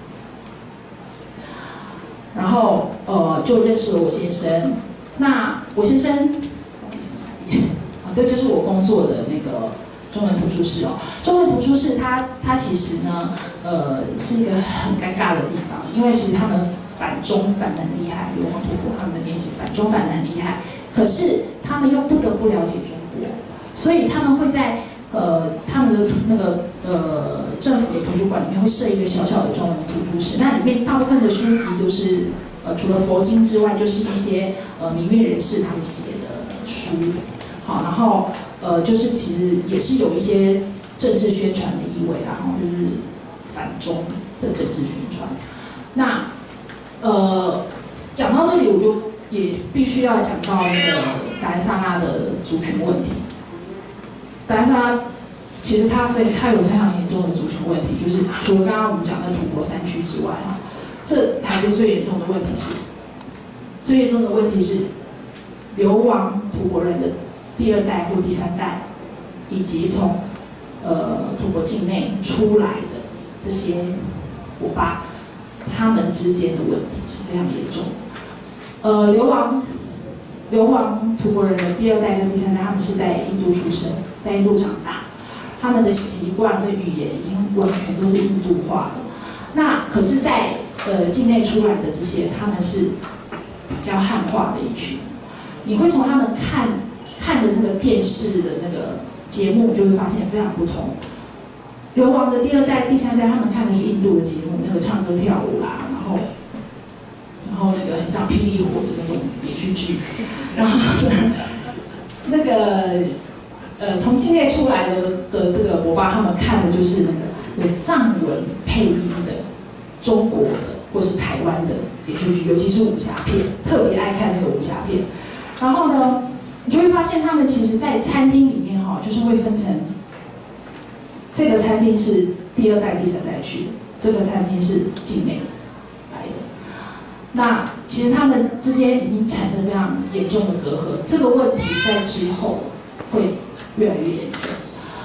然后呃，就认识了我先生。那我先生，不好意思，啊，这就是我工作的那个中文图书室哦。中文图书室它它其实呢，呃，是一个很尴尬的地方，因为其实他们反中反南厉害，流亡土国他们那边是反中反南厉害。可是他们又不得不了解中国，所以他们会在呃他们的那个呃政府的图书馆里面会设一个小小的中文图书室，那里面大部分的书籍就是呃除了佛经之外，就是一些呃民运人士他们写的书，好，然后呃就是其实也是有一些政治宣传的意味啦，然后就是反中的政治宣传。那呃讲到这里我就。也必须要讲到那个达兰萨拉的族群问题。达兰萨拉其实它非它有非常严重的族群问题，就是除了刚刚我们讲的土国山区之外，哈，这还有最严重的问题是，最严重的问题是流亡土国人的第二代或第三代，以及从呃土国境内出来的这些伙伴，他们之间的问题是非常严重的。呃，流亡流亡土国人的第二代跟第三代，他们是在印度出生，在印度长大，他们的习惯跟语言已经完全都是印度化了。那可是在，在呃境内出来的这些，他们是比较汉化的一群。你会从他们看看的那个电视的那个节目，就会发现非常不同。流亡的第二代、第三代，他们看的是印度的节目，那个唱歌跳舞啦，然后。然后那个很像霹雳火的那种连续剧，然后那个呃从境内出来的的这个博巴，他们看的就是那个有藏文配音的中国的或是台湾的连续剧，尤其是武侠片，特别爱看那个武侠片。然后呢，你就会发现他们其实，在餐厅里面哈，就是会分成这个餐厅是第二代、第三代去的，这个餐厅是境内来的。那其实他们之间已经产生非常严重的隔阂，这个问题在之后会越来越严重。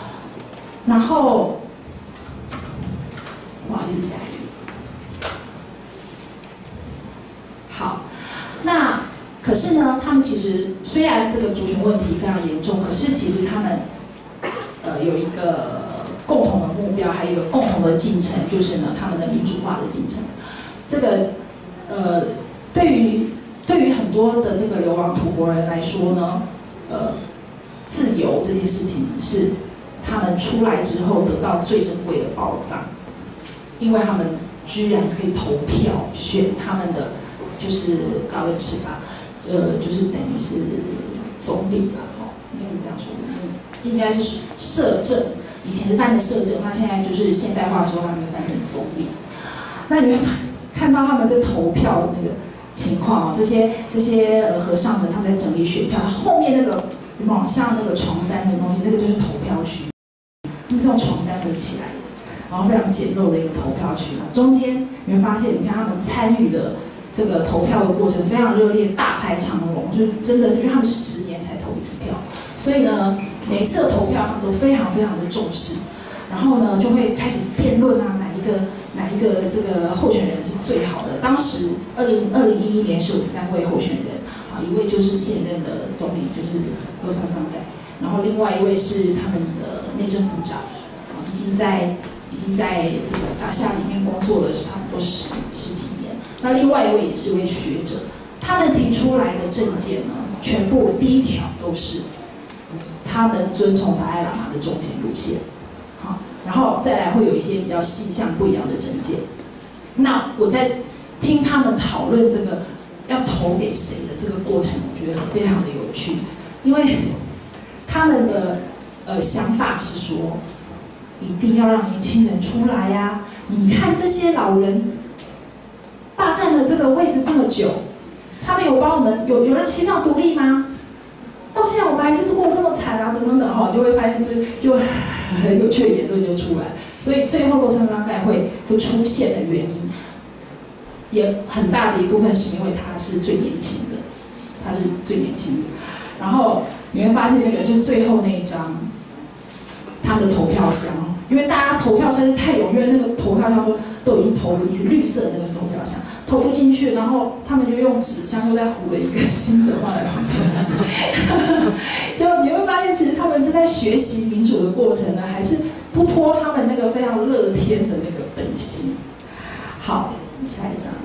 然后，不好意思，下一页。 可是呢，他们其实虽然这个族群问题非常严重，可是其实他们呃有一个共同的目标，还有一个共同的进程，就是呢他们的民主化的进程。这个呃对于对于很多的这个流亡吐蕃人来说呢，呃自由这件事情是他们出来之后得到最珍贵的宝藏，因为他们居然可以投票选他们的就是高位是吧？呃，就是等于是总理啦，哦，应该是这样说，应该是摄政，以前是翻的摄政，那现在就是现代化之后，他们翻成总理。那你会看到他们在投票的那个情况啊，这些这些呃和尚们他们在整理选票，后面那个往像那个床单的东西，那个就是投票区，他们是用床单围起来的，然后非常简陋的一个投票区啊。中间你会发现，你看他们参与的这个投票的过程非常热烈，大排长龙，就是真的是因为他们是十年才投一次票，所以呢，每一次的投票他们都非常非常的重视，然后呢就会开始辩论啊，哪一个哪一个这个候选人是最好的。当时二零二零一一年是有三位候选人啊，一位就是现任的总理，就是罗萨桑盖，然后另外一位是他们的内政部长，啊，已经在已经在这个大厦里面工作了差不多十十几年。那另外一位也是一位学者，他们提出来的政见呢，全部第一条都是他们遵从达赖喇嘛的中间路线，好，然后再来会有一些比较细项不一样的政见。那我在听他们讨论这个要投给谁的这个过程，我觉得非常的有趣，因为他们的呃想法是说，一定要让年轻人出来呀、啊！你看这些老人霸占了这个位置这么久，他们有帮我们有有让西藏独立吗？到现在我们还是过得这么惨啊，等等等哈，就会发现这就很有趣的言论就出来。所以最后洛桑桑盖会会出现的原因，也很大的一部分是因为他是最年轻的，他是最年轻的。然后你会发现那个就最后那一张，他的投票箱，因为大家投票实在是太踊跃，那个投票箱都都已经投不进去，绿色的那个是投票箱，投不进去，然后他们就用纸箱又再糊了一个新的放在旁边，就你会发现，其实他们正在学习民主的过程呢，还是不脱他们那个非常乐天的那个本性。好，下一张。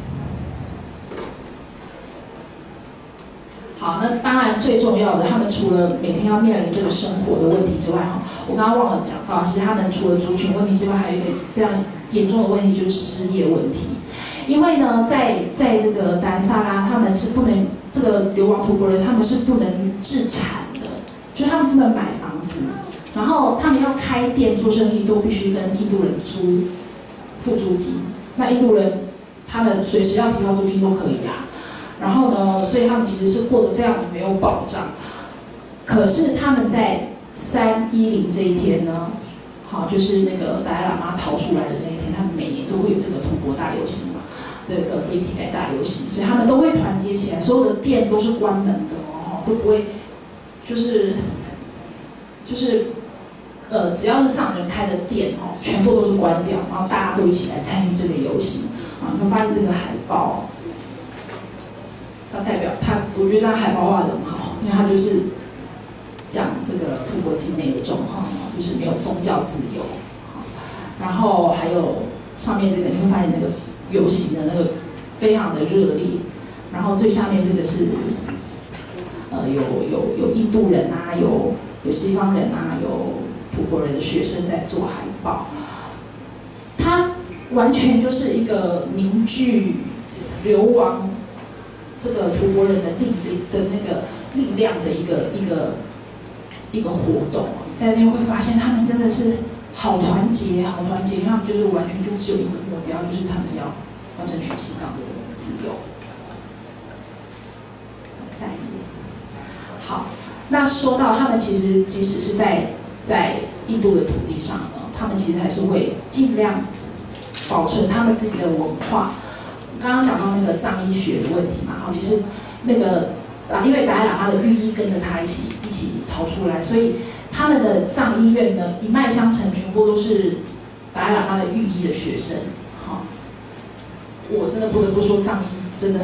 好，那当然最重要的，他们除了每天要面临这个生活的问题之外，哈，我刚刚忘了讲到，其实他们除了族群问题之外，还有一个非常严重的问题，就是失业问题。因为呢，在在这个达兰萨拉，他们是不能这个流亡吐蕃人，他们是不能自产的，就是他们不能买房子，然后他们要开店做生意，都必须跟印度人租付租金。那印度人他们随时要提高租金都可以啊。然后呢，所以他们其实是过得非常的没有保障。可是他们在三一零这一天呢，好，就是那个达赖喇嘛逃出来的那一天，他们每年都会有这个吐蕃大游行嘛，这个飞提来大游行，所以他们都会团结起来，所有的店都是关门的哦，都不会，就是就是呃，只要是藏人开的店哦，全部都是关掉，然后大家都一起来参与这个游行啊，你会发现这个海报。它代表它，我觉得它海报画得很好，因为它就是讲这个吐蕃境内的状况，就是没有宗教自由，然后还有上面这个你会发现那个游行的那个非常的热烈，然后最下面这个是呃有有有印度人啊，有有西方人啊，有吐蕃人的学生在做海报，它完全就是一个凝聚流亡。这个吐蕃人的力的那个力量的一个一个一个活动，在那边会发现他们真的是好团结，好团结，因为他们就是完全就只有一个目标，就是他们要要争取西藏的自由。下一页。好，那说到他们其实即使是在在印度的土地上呢，他们其实还是会尽量保存他们自己的文化。刚刚讲到那个藏医学的问题嘛，好，其实那个啊，因为达赖喇嘛的御医跟着他一起一起逃出来，所以他们的藏医院呢一脉相承，全部都是达赖喇嘛的御医的学生。好，我真的不得不说，藏医真的很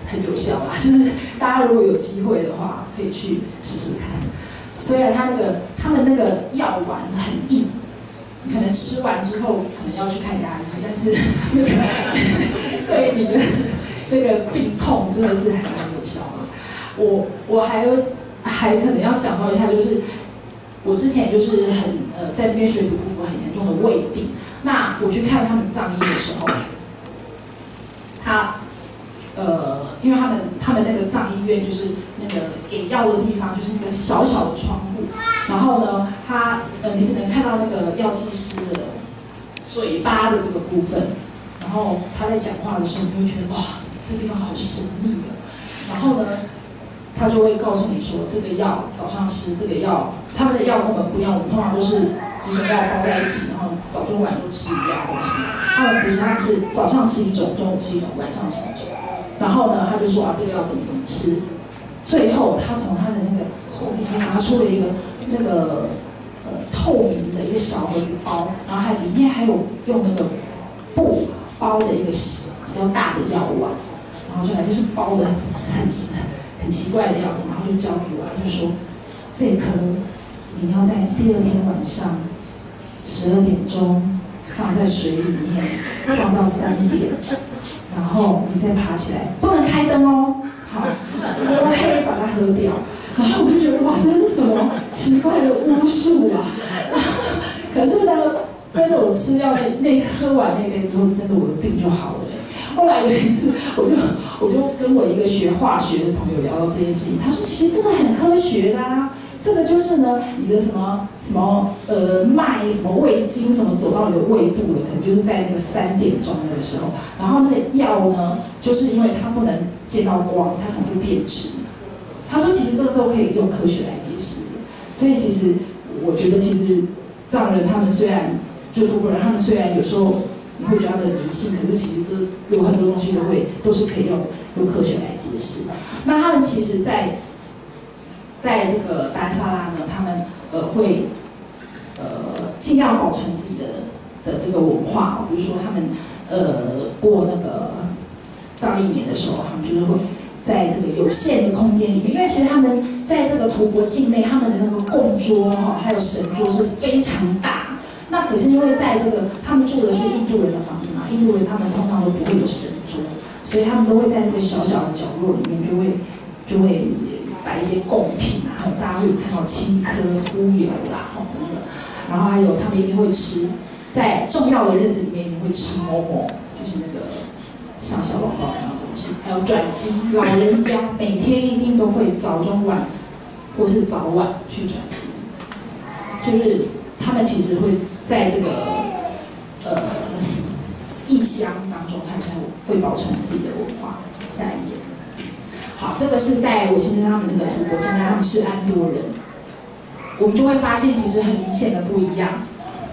很有效啦，就是大家如果有机会的话，可以去试试看。虽然它那个他们那个药丸很硬，你可能吃完之后可能要去看牙医，但是那个对你的那个病痛真的是还蛮有效的。我我还有还可能要讲到一下，就是我之前就是很呃在那边水土不服很严重的胃病，那我去看他们藏医的时候，他。呃，因为他们他们那个藏医院就是那个给药的地方，就是一个小小的窗户，然后呢，他呃你只能看到那个药剂师的嘴巴的这个部分，然后他在讲话的时候，你会觉得哇，这地方好神秘哦。然后呢，他就会告诉你说，这个药早上吃，这个药他们的药跟我们不一样，我们通常都是几种药包在一起，然后早中晚都吃一样东西。他们不是，他们是早上吃一种，中午吃一种，晚上吃一种。然后呢，他就说啊，这个要怎么怎么吃。最后，他从他的那个后面拿出了一个那个呃透明的一个小盒子包，然后还里面还有用那个布包的一个比较大的药丸，然后就来就是包的很很奇怪的样子，然后就交给我，他就说这颗你要在第二天晚上十二点钟放在水里面，放到三点。然后你再爬起来，不能开灯哦，好，摸黑把它喝掉。然后我就觉得哇，这是什么奇怪的巫术啊！可是呢，真的我吃药那那喝完那杯之后，真的我的病就好了。后来有一次，我就我就跟我一个学化学的朋友聊到这件事情，他说其实这个很科学的啊。这个就是呢，你的什么什么呃脉什么胃经什么走到你的胃部了，可能就是在那个三点钟那个时候，然后那个药呢，就是因为它不能见到光，它可能会变质。他说其实这个都可以用科学来解释，所以其实我觉得其实藏人他们虽然就土国人他们虽然有时候你会觉得他们迷信，可是其实这有很多东西都会都是可以用用科学来解释。那他们其实在。在这个达赖萨拉呢，他们呃会呃尽量保存自己的的这个文化，比如说他们呃过那个藏历年的时候，他们就是会在这个有限的空间里面，因为其实他们在这个吐蕃境内，他们的那个供桌哈，还有神桌是非常大。那可是因为在这个他们住的是印度人的房子嘛，印度人他们通常都不会有神桌，所以他们都会在这个小小的角落里面就会就会。摆一些贡品啊，还有大家会有看到青稞、酥油啦，吼那个，然后还有他们一定会吃，在重要的日子里面一定会吃某某，就是那个像小笼包那样的东西，还有转机，老人家每天一定都会早中晚或是早晚去转机，就是他们其实会在这个呃异乡当中，他们才会保存自己的文化。下一页。好，这个是在我现在他们那个吐蕃境内，他们是安多人，我们就会发现其实很明显的不一样。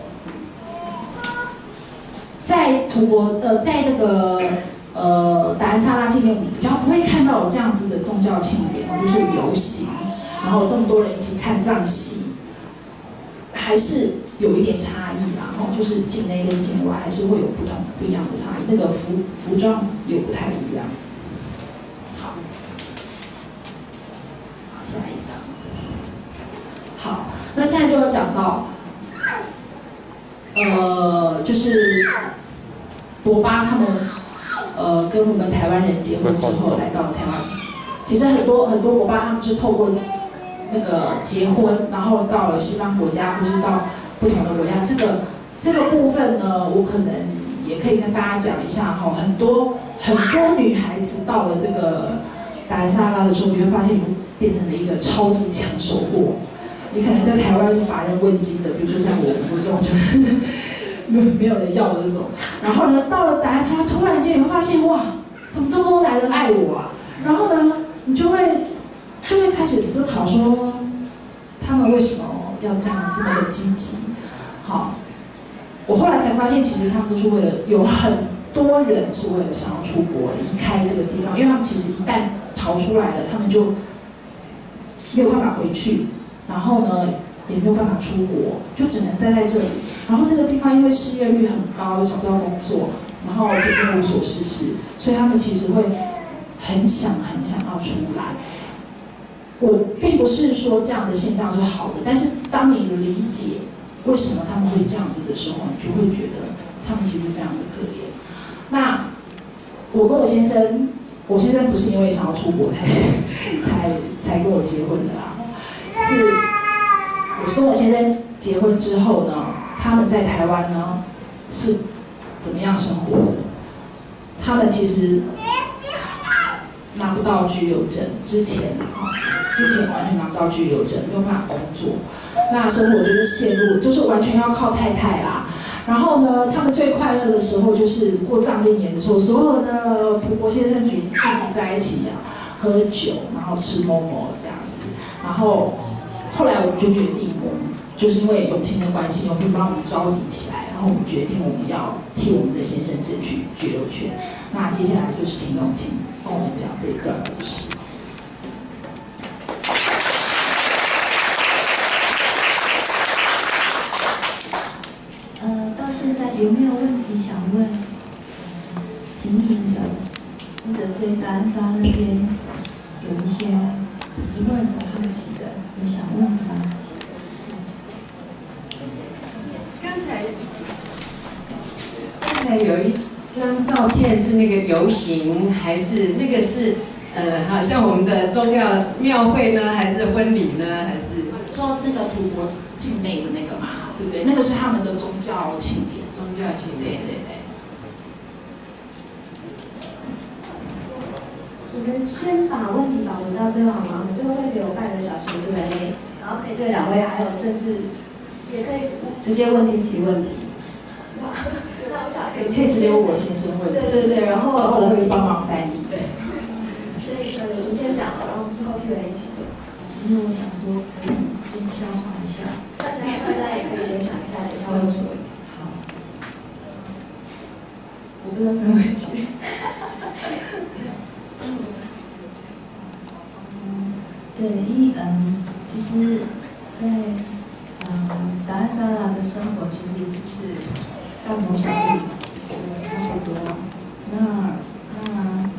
在吐蕃呃，在那个呃达赖萨拉境内，我们比较不会看到有这样子的宗教庆典，就是游行，然后这么多人一起看藏戏，还是有一点差异啦。然后就是境内跟境外还是会有不同不一样的差异，那个服服装也不太一样。下一章，好，那现在就要讲到，呃，就是博巴他们，呃，跟我们台湾人结婚之后来到台湾，其实很多很多博巴他们是透过那个结婚，然后到了西方国家或是到不同的国家，这个这个部分呢，我可能也可以跟大家讲一下哈，很多很多女孩子到了这个达赖萨拉的时候，你会发现你会变成了一个超级抢手货。你可能在台湾是乏人问津的，比如说像我我这种就是没有没有人要的这种。然后呢，到了达赖萨拉，突然间你会发现哇，怎么这么多男人爱我啊？然后呢，你就会就会开始思考说，他们为什么要这样这么的积极？好，我后来才发现，其实他们都是为了有很多人是为了想要出国离开这个地方，因为他们其实一旦逃出来了，他们就没有办法回去，然后呢也没有办法出国，就只能待在这里。然后这个地方因为失业率很高，又找不到工作，然后这边无所事事，所以他们其实会很想很想要出来。我并不是说这样的现象是好的，但是当你理解为什么他们会这样子的时候，你就会觉得他们其实非常的可怜。那我跟我先生，我先生不是因为想要出国才才才跟我结婚的啦，是我跟我先生结婚之后呢，他们在台湾呢是怎么样生活的？他们其实拿不到居留证，之前啊，之前完全拿不到居留证，没有办法工作，那生活就是陷入，就是完全要靠太太啦。然后呢，他们最快乐的时候就是过葬礼年的时候，所有的婆婆先生聚聚集在一起啊，喝酒，然后吃馍馍这样子。然后后来我们就决定，我们就是因为永庆的关系，我会帮我们召集起来，然后我们决定我们要替我们的先生争取居留权。那接下来就是请永庆帮我们讲这一段故事。 现在有没有问题想问婷婷的，或者对达安莎那边有一些疑问的、好奇的，有想问的吗？ 刚才刚才有一张照片是那个游行，还是那个是呃，好像我们的宗教庙会呢，还是婚礼呢，还是说那个土国境内的那个嘛，对不对？那个是他们的宗教庆典。 宗教庆典？ 对对对。 我们先把问题保留到最后好吗？我们最后会留半个小时 Q and A， 然后可以对两位，还有甚至也可以直接问丁奇问题。那我想可以可以直接问我先生问题。 对对对，然后我会帮忙翻译。对。 所以呃，我们先讲了，然后之后 Q and A 一起走。因为我想说，可以先消化一下，大家大家也可以先想一下，等一下问什么。好。我不知道怎么回去。对，一嗯，其实，在嗯达安萨拉的生活，其实就是大同小异，呃，差不多。那那，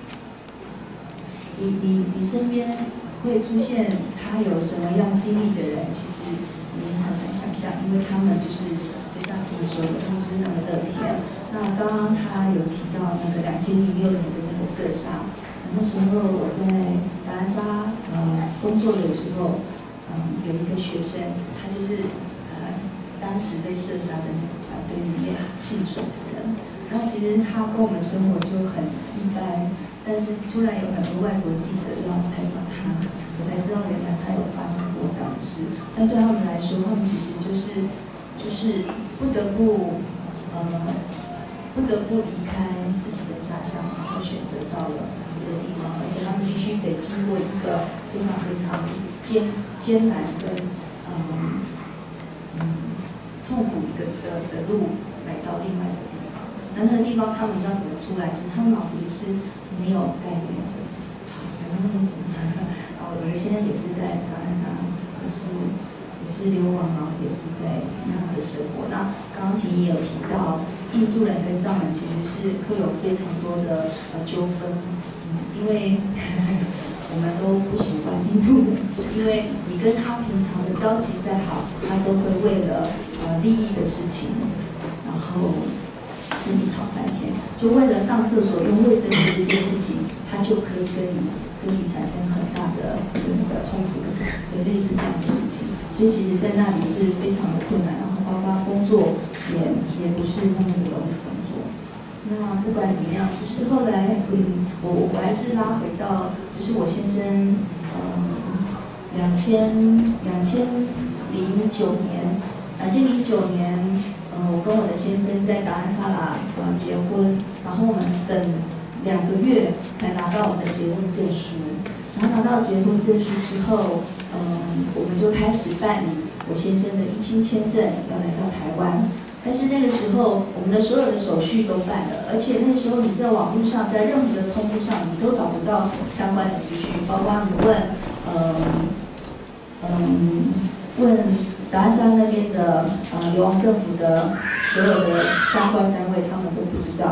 你你你身边会出现他有什么样经历的人，其实你很难想象，因为他们就是就像听说的，他们就是那么乐天。那刚刚他有提到那个两千零六年的那个射杀。那时候我在达安莎呃工作的时候，嗯，有一个学生，他就是呃当时被射杀的那个团队里面幸存的人。然后其实他跟我们生活就很一般，但是突然有很多外国记者要采访他，我才知道原来他有发生过这样的事。但对他们来说，他们其实就是就是不得不呃不得不离开自己的家乡，然后选择到了这个地方，而且他们必须得经过一个非常非常艰艰难跟嗯嗯痛苦的的的路来到另外一个地方。那那个地方他们要怎么出来？其实他们脑子里是没有概念的。好，然后哦，我现在也是在达安萨，也是也是流亡，然后也是在那样的生活。那刚刚婷也有提到。印度人跟藏人其实是会有非常多的呃纠纷，嗯，因为呵呵我们都不喜欢印度人，因为你跟他平常的交情再好，他都会为了呃利益的事情，然后跟你吵半天，就为了上厕所用卫生纸这件事情，他就可以跟你跟你产生很大的那个冲突的，对，类似这样的事情，所以其实在那里是非常的困难，然后包括工作。也也不是那么的容易工作。那不管怎么样，就是后来，嗯，我我还是拉回到，就是我先生，嗯，两千两千零九年，两千零九年，呃，我跟我的先生在达安萨拉呃结婚，然后我们等两个月才拿到我们的结婚证书。然后拿到结婚证书之后，嗯，我们就开始办理我先生的依亲签证，要来到台湾。但是那个时候，我们的所有的手续都办了，而且那个时候你在网络上，在任何的通路上，你都找不到相关的资讯，包括你问，嗯嗯，问达安萨那边的呃流亡政府的所有的相关单位，他们都不知道。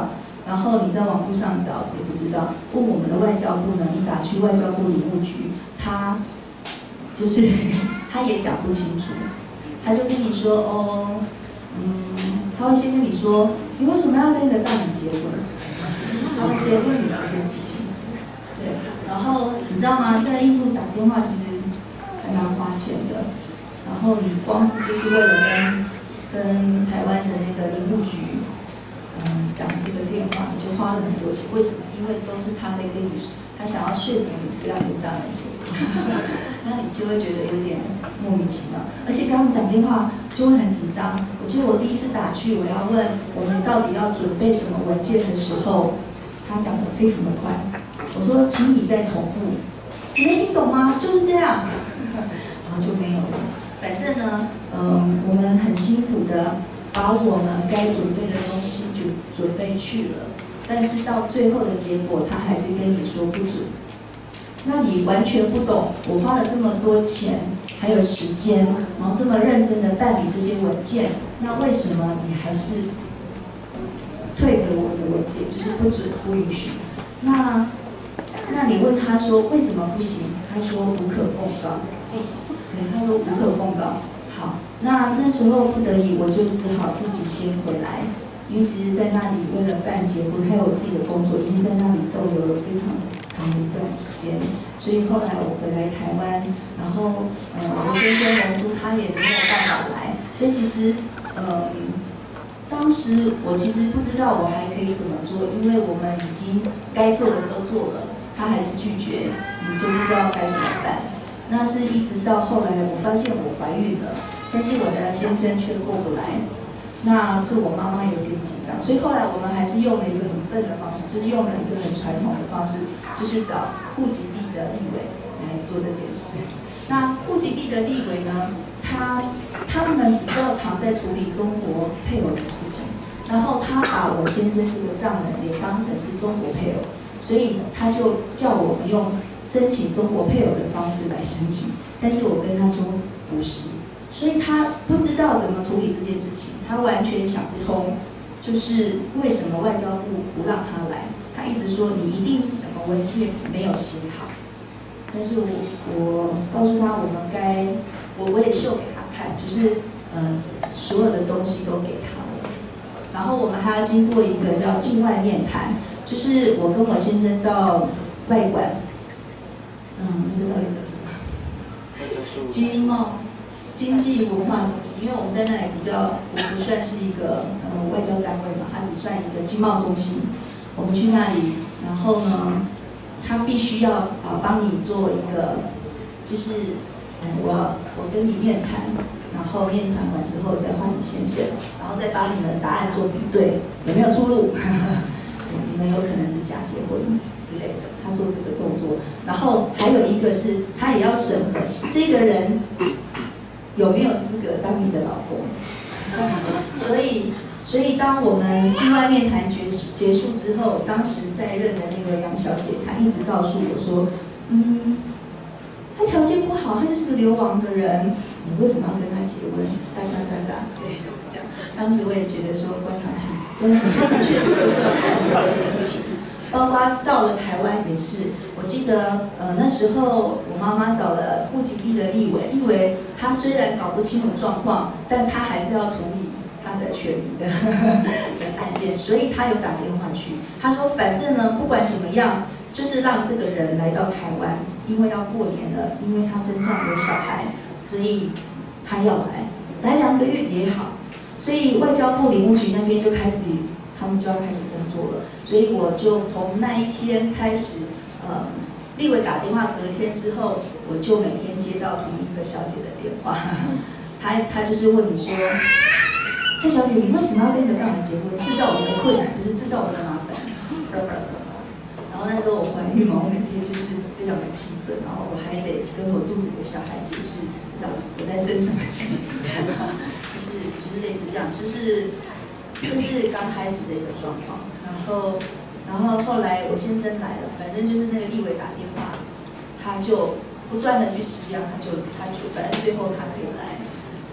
然后你在网络上找也不知道，问我们的外交部呢，你打去外交部领务局，他就是他也讲不清楚，他就跟你说哦，嗯，他会先跟你说，你为什么要跟一个丈人结婚？他会先问你这件事情，对，然后你知道吗？在印度打电话其实还蛮花钱的，然后你光是就是为了跟跟台湾的那个领务局。嗯，讲这个电话你就花了很多钱，为什么？因为都是他在跟你，他想要说服你不要有这样的结果，那你就会觉得有点莫名其妙，而且跟他们讲电话就会很紧张。我记得我第一次打去，我要问我们到底要准备什么文件的时候，他讲得非常的快，我说请你再重复，你没听懂吗？就是这样，然后就没有了。反正呢，嗯，我们很辛苦的。把我们该准备的东西就准备去了，但是到最后的结果，他还是跟你说不准。那你完全不懂，我花了这么多钱，还有时间，然后这么认真的办理这些文件，那为什么你还是退回我的文件，就是不准、不允许？那那你问他说为什么不行？他说无可奉告。对，他说无可奉告。好。那那时候不得已，我就只好自己先回来，因为其实，在那里为了办结婚，还有我自己的工作，已经在那里逗留了非常长的一段时间。所以后来我回来台湾，然后呃，我先生龙珠他也没有办法来，所以其实呃，当时我其实不知道我还可以怎么做，因为我们已经该做的都做了，他还是拒绝，你就不知道该怎么办。那是一直到后来，我发现我怀孕了。但是我的先生却过不来，那是我妈妈有点紧张，所以后来我们还是用了一个很笨的方式，就是用了一个很传统的方式，就是找户籍地的立委来做这件事。那户籍地的立委呢，他他们比较常在处理中国配偶的事情，然后他把我先生这个丈人也当成是中国配偶，所以他就叫我们用申请中国配偶的方式来申请，但是我跟他说不是。所以他不知道怎么处理这件事情，他完全想不通，就是为什么外交部不让他来？他一直说你一定是什么文件没有写好，但是我我告诉他我们该，我我也秀给他看，就是嗯所有的东西都给他了，然后我们还要经过一个叫境外面谈，就是我跟我先生到外馆，嗯那个到底叫什么？经贸。经济文化中心，因为我们在那里比较，我不算是一个呃外交单位嘛，它只算一个经贸中心。我们去那里，然后呢，他必须要啊帮你做一个，就是嗯我我跟你面谈，然后面谈完之后再换你先生，然后再把你们的答案做比对，有没有出入？你们有可能是假结婚之类的，他做这个动作。然后还有一个是，他也要审核这个人。有没有资格当你的老公？所以，所以当我们境外面谈结束结束之后，当时在任的那个杨小姐，她一直告诉我说，嗯，他条件不好，他就是个流亡的人，你为什么要跟他结婚？哒哒哒哒，对，就是这样。当时我也觉得说，观察很，但是他们确实都是要考虑这件事情。包括到了台湾也是，我记得呃那时候我妈妈找了户籍地的立委，立委他虽然搞不清楚状况，但他还是要处理他的权益的的案件，所以他有打电话去，他说反正呢不管怎么样，就是让这个人来到台湾，因为要过年了，因为他身上有小孩，所以他要来，来两个月也好，所以外交部领务局那边就开始。他们就要开始工作了，所以我就从那一天开始，呃，立委打电话，隔天之后，我就每天接到同一个小姐的电话，她她就是问你说，蔡小姐，你为什么要跟一个丈人结婚？制造我们的困难，就是制造我们的麻烦。然后那时候我怀孕嘛，我每天就是非常的气愤，然后我还得跟我肚子里的小孩解释，知道我在生什么气，就是就是类似这样，就是。这是刚开始的一个状况，然后，然后后来我先生来了，反正就是那个立委打电话，他就不断的去施压，他就他就反正最后他可以来，然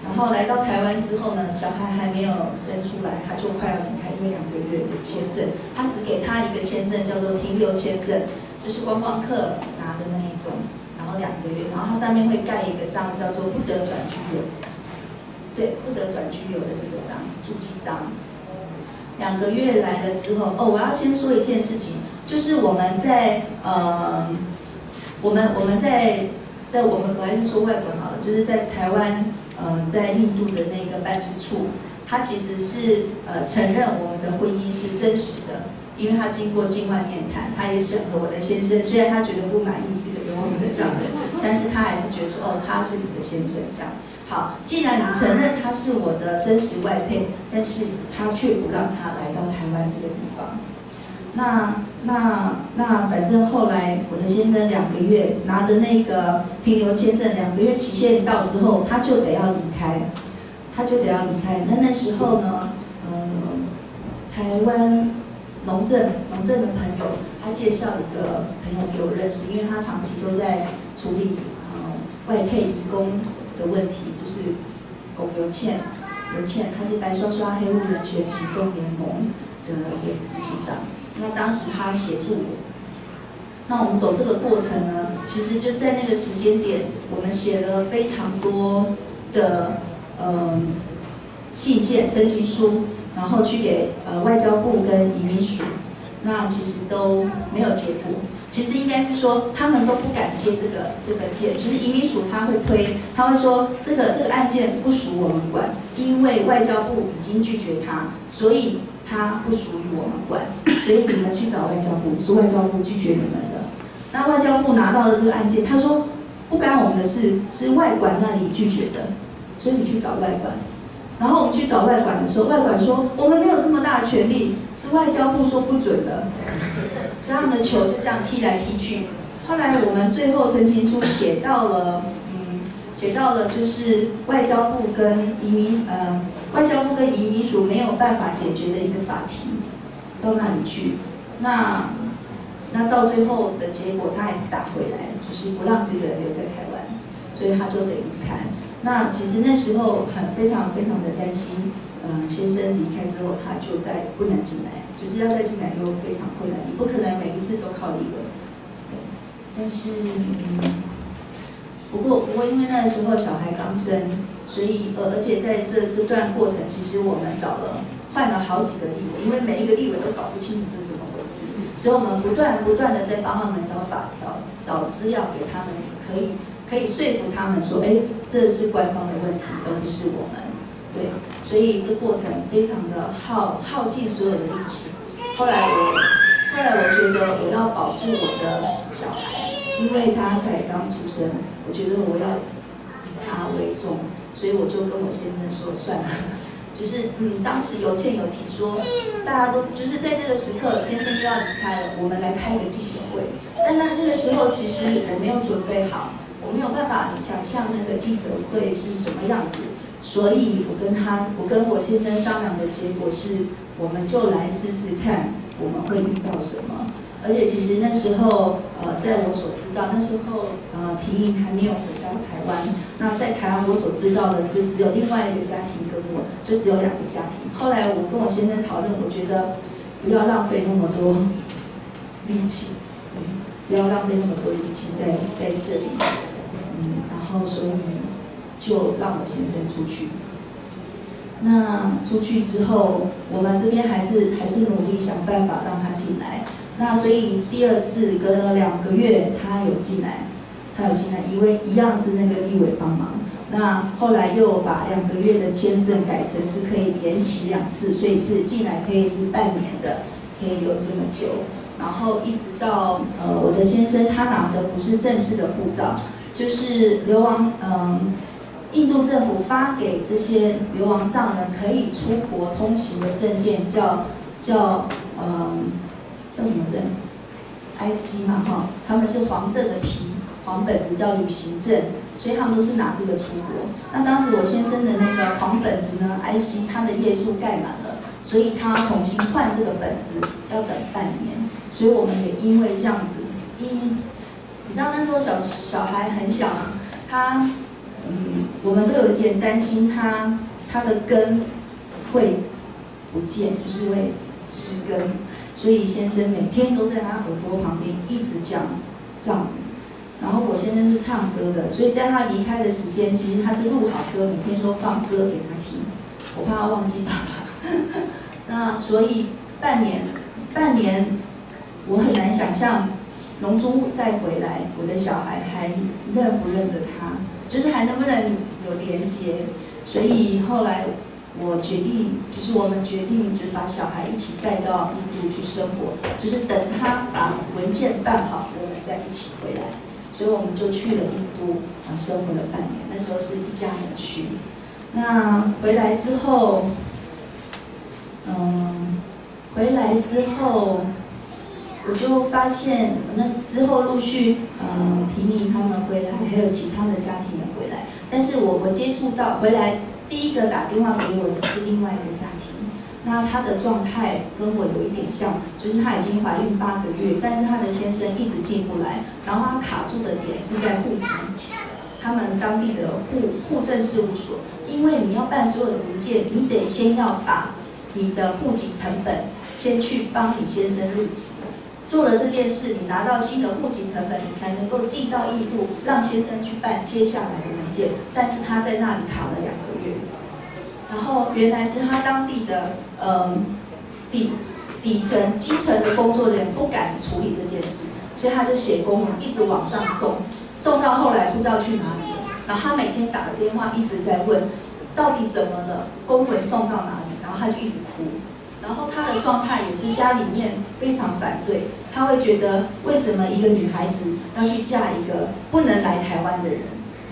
然后来到台湾之后呢，小孩还没有生出来，他就快要离开，因为两个月的签证，他只给他一个签证，叫做停留签证，就是观光客拿的那一种，然后两个月，然后它上面会盖一个章，叫做不得转居留，对，不得转居留的这个章，注记章。两个月来了之后，哦，我要先说一件事情，就是我们在呃，我们我们在在我们我还是说外国好了，就是在台湾。呃，在印度的那个办事处，他其实是呃承认我们的婚姻是真实的，因为他经过境外面谈，他也审核我的先生，虽然他觉得不满意是个流亡的这样的，但是他还是觉得说，哦，他是你的先生这样。好，既然你承认他是我的真实外配，但是他却不让他来到台湾这个地方。那那那反正后来我的先生两个月拿的那个停留签证，两个月期限到之后，他就得要离开，他就得要离开。那那时候呢，嗯，台湾农政农政的朋友，他介绍一个朋友给我认识，因为他长期都在处理呃外配移工的问题，就是龚刘倩，刘倩，他是白刷刷黑户人权行动联盟的一个执行长。那当时他协助我，那我们走这个过程呢，其实就在那个时间点，我们写了非常多的呃信件、申请书，然后去给呃外交部跟移民署，那其实都没有结果。其实应该是说，他们都不敢接这个这个件，就是移民署他会推，他会说这个这个案件不属我们管，因为外交部已经拒绝他，所以。它不属于我们管，所以你们去找外交部，是外交部拒绝你们的。那外交部拿到了这个案件，他说不干我们的事，是外管那里拒绝的，所以你去找外管。然后我们去找外管的时候，外管说我们没有这么大的权利，是外交部说不准的，所以他们的球就这样踢来踢去。后来我们最后陈情书写到了，嗯，写到了就是外交部跟移民，呃。外交部跟移民署没有办法解决的一个法题，到那里去，那那到最后的结果，他还是打回来，就是不让这个人留在台湾，所以他就得离开。那其实那时候很非常非常的担心，呃，先生离开之后，他就再不能进来，就是要再进来又非常困难，你不可能每一次都靠立委。对，但是嗯，不过不过因为那时候小孩刚生。所以，呃，而且在这这段过程，其实我们找了换了好几个立委，因为每一个立委都搞不清楚这是怎么回事，所以我们不断不断的在帮他们找法条、找资料给他们，可以可以说服他们说，哎，这是官方的问题，而不是我们。对，所以这过程非常的耗耗尽所有的力气。后来我后来我觉得我要保住我的小孩，因为他才刚出生，我觉得我要以他为重。所以我就跟我先生说算了，就是嗯，当时有倩有提说，大家都就是在这个时刻，先生又要离开了，我们来开个记者会。但那那个时候其实我没有准备好，我没有办法想象那个记者会是什么样子，所以我跟他，我跟我先生商量的结果是，我们就来试试看我们会遇到什么。而且其实那时候，呃，在我所知道，那时候呃，婷颖还没有回到台湾。那在台湾我所知道的是只有另外一个家庭跟我，就只有两个家庭。后来我跟我先生讨论，我觉得不要浪费那么多力气，不要浪费那么多力气在在这里，嗯，然后所以就让我先生出去。那出去之后，我们这边还是还是努力想办法让他进来。那所以第二次隔了两个月，他有进来，他有进来，因为一样是那个立委帮忙。那后来又把两个月的签证改成是可以延期两次，所以是进来可以是半年的，可以留这么久。然后一直到呃我的先生他拿的不是正式的护照，就是流亡嗯。印度政府发给这些流亡藏人可以出国通行的证件叫叫嗯叫什么证 ？I C 嘛哈，他们是黄色的皮黄本子叫旅行证，所以他们都是拿这个出国。那当时我先生的那个黄本子呢 ，I C 它的页数盖满了，所以他重新换这个本子要等半年。所以我们也因为这样子，因你知道那时候小小孩很小，他嗯。 我们都有一点担心它它的根会不见，就是会失根，所以先生每天都在他耳朵旁边一直讲藏语。然后我先生是唱歌的，所以在他离开的时间，其实他是录好歌，每天都放歌给他听，我怕他忘记爸爸。那所以半年，半年，我很难想象龙珠再回来，我的小孩还认不认得他，就是还能不能有连结。所以后来我决定，就是我们决定，就是把小孩一起带到印度去生活，就是等他把文件办好，我们再一起回来。所以我们就去了印度，啊，生活了半年。那时候是一家人去。那回来之后，嗯，回来之后，我就发现，那之后陆续，嗯，提米他们回来，还有其他的家庭也回来。但是我我接触到回来，第一个打电话给我的是另外一个家庭。那她的状态跟我有一点像，就是她已经怀孕八个月，但是她的先生一直进不来，然后她卡住的点是在户籍，他们当地的户户政事务所，因为你要办所有的文件，你得先要把你的户籍誊本先去帮你先生入籍，做了这件事，你拿到新的户籍誊本，你才能够寄到印度，让先生去办接下来的文件，但是他在那里卡了两个月。然后原来是他当地的呃底底层基层的工作人员不敢处理这件事，所以他就写公文一直往上送，送到后来不知道去哪里了。然后他每天打电话一直在问，到底怎么了？公文送到哪里？然后他就一直哭。然后他的状态也是家里面非常反对，他会觉得为什么一个女孩子要去嫁一个不能来台湾的人？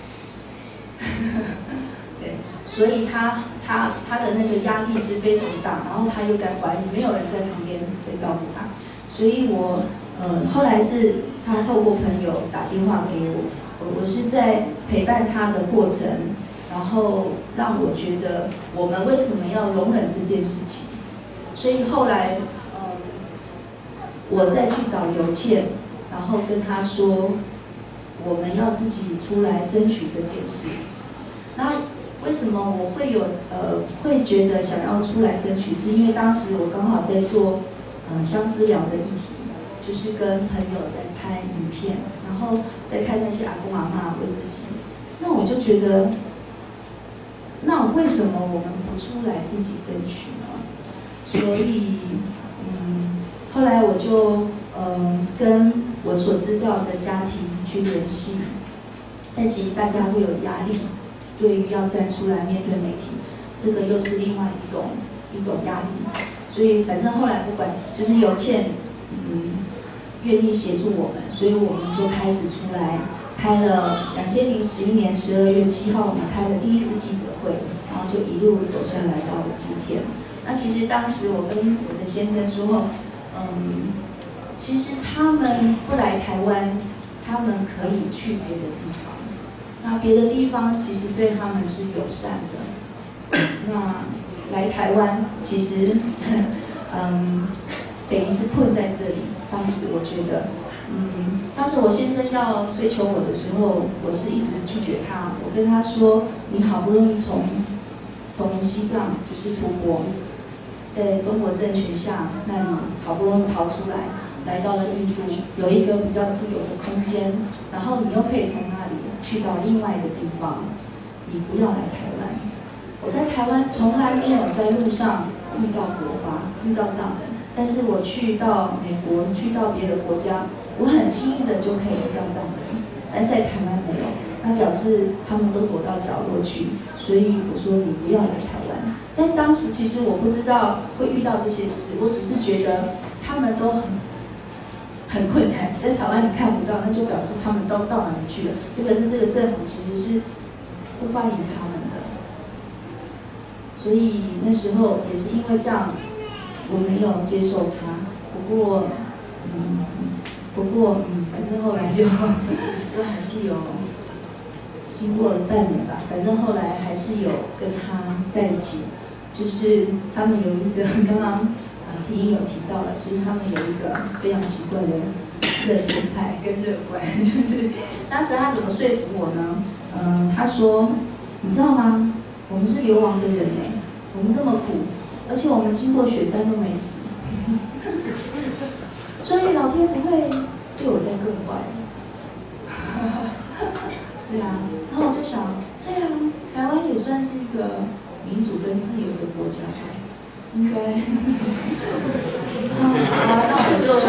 对，所以他。他他的那个压力是非常大，然后他又在怀孕，没有人在旁边在照顾他，所以我呃后来是他透过朋友打电话给我，我我是在陪伴他的过程，然后让我觉得我们为什么要容忍这件事情，所以后来嗯、呃、我再去找刘倩，然后跟他说我们要自己出来争取这件事，那。为什么我会有呃会觉得想要出来争取？是因为当时我刚好在做呃相思疗的议题，就是跟朋友在拍影片，然后在看那些阿公阿嬷为自己。那我就觉得，那为什么我们不出来自己争取呢？所以，嗯，后来我就呃跟我所知道的家庭去联系，但其实大家会有压力。对于要站出来面对媒体，这个又是另外一种一种压力，所以反正后来不管，就是有倩，嗯，愿意协助我们，所以我们就开始出来开了两千零十一年十二月七号，我们开了第一次记者会，然后就一路走下来到了今天。那其实当时我跟我的先生说，嗯，其实他们不来台湾，他们可以去别的地方。那别的地方其实对他们是友善的，那来台湾其实，嗯，等于是困在这里。当时我觉得，嗯，当时我先生要追求我的时候，我是一直拒绝他。我跟他说：“你好不容易从从西藏就是吐蕃，在中国政权下，那你好不容易逃出来，来到了印度，有一个比较自由的空间，然后你又可以从那里。”去到另外一个地方，你不要来台湾。我在台湾从来没有在路上遇到国华，遇到藏人，但是我去到美国，去到别的国家，我很轻易的就可以遇到藏人，但在台湾没有，那表示他们都躲到角落去。所以我说你不要来台湾。但当时其实我不知道会遇到这些事，我只是觉得他们都很。很困难，在台湾你看不到，那就表示他们都到哪里去了，就表示这个政府其实是不欢迎他们的。所以那时候也是因为这样，我没有接受他。不过，嗯，不过，嗯，反正后来就就还是有经过了半年吧，反正后来还是有跟他在一起。就是他们有一个刚刚。提英有提到了，就是他们有一个非常奇怪的乐天派跟乐观，就是当时他怎么说服我呢？嗯，他说你知道吗？我们是流亡的人哎，我们这么苦，而且我们经过雪山都没死，所以老天不会对我再更坏。对啊，然后我就想，对啊，台湾也算是一个民主跟自由的国家吧，应该。好啊，那我就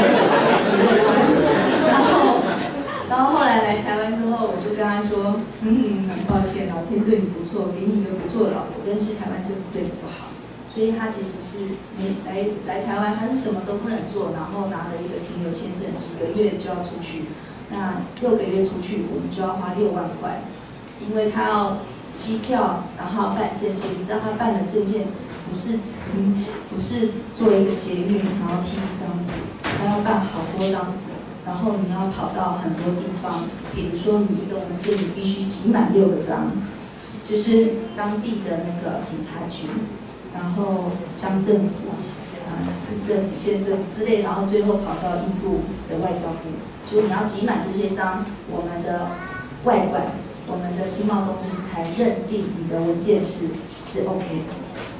然后，然后后来来台湾之后，我就跟他说，嗯，很抱歉，老天对你不错，给你一个不错的老婆，但是台湾政府对你不好，所以他其实是没来来台湾，他是什么都不能做，然后拿了一个停留签证，几个月就要出去。那六个月出去，我们就要花六万块，因为他要机票，然后要办证件。你知道他办的证件不是不是做一个捷运，然后贴一张纸，他要办好多张纸，然后你要跑到很多地方，比如说你一个文件你必须集满六个章，就是当地的那个警察局，然后乡政府、啊市政府、县政府之类，然后最后跑到印度的外交部。就是你要集满这些章，我们的外管、我们的经贸中心才认定你的文件是是 OK 的，